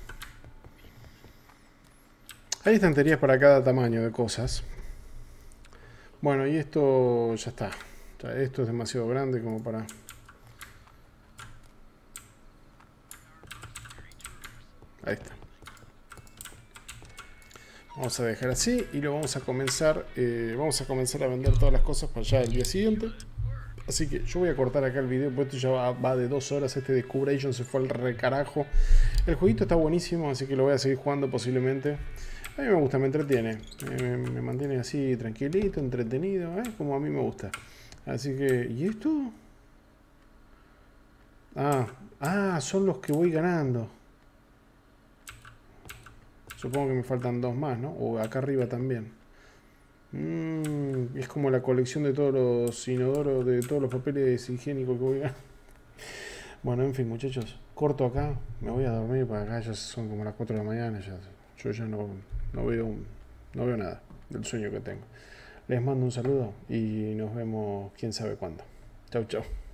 Hay estanterías para cada tamaño de cosas. Bueno, y esto ya está. Ya esto es demasiado grande como para... Ahí está. Vamos a dejar así y lo vamos a comenzar. Eh, vamos a comenzar a vender todas las cosas para allá el día siguiente. Así que yo voy a cortar acá el video, porque esto ya va, va de dos horas. Este Descubration se fue al recarajo. El jueguito está buenísimo, así que lo voy a seguir jugando posiblemente. A mí me gusta, me entretiene. Me, me mantiene así tranquilito, entretenido, ¿eh? Como a mí me gusta. Así que... ¿Y esto? Ah, ah, son los que voy ganando. Supongo que me faltan dos más, ¿no? O acá arriba también. Mm, es como la colección de todos los inodoros, de todos los papeles higiénicos que voy a... Bueno, en fin, muchachos. Corto acá. Me voy a dormir para acá. Ya son como las cuatro de la mañana. Ya, yo ya no, no, veo, no veo nada del sueño que tengo. Les mando un saludo y nos vemos quién sabe cuándo. Chau, chau.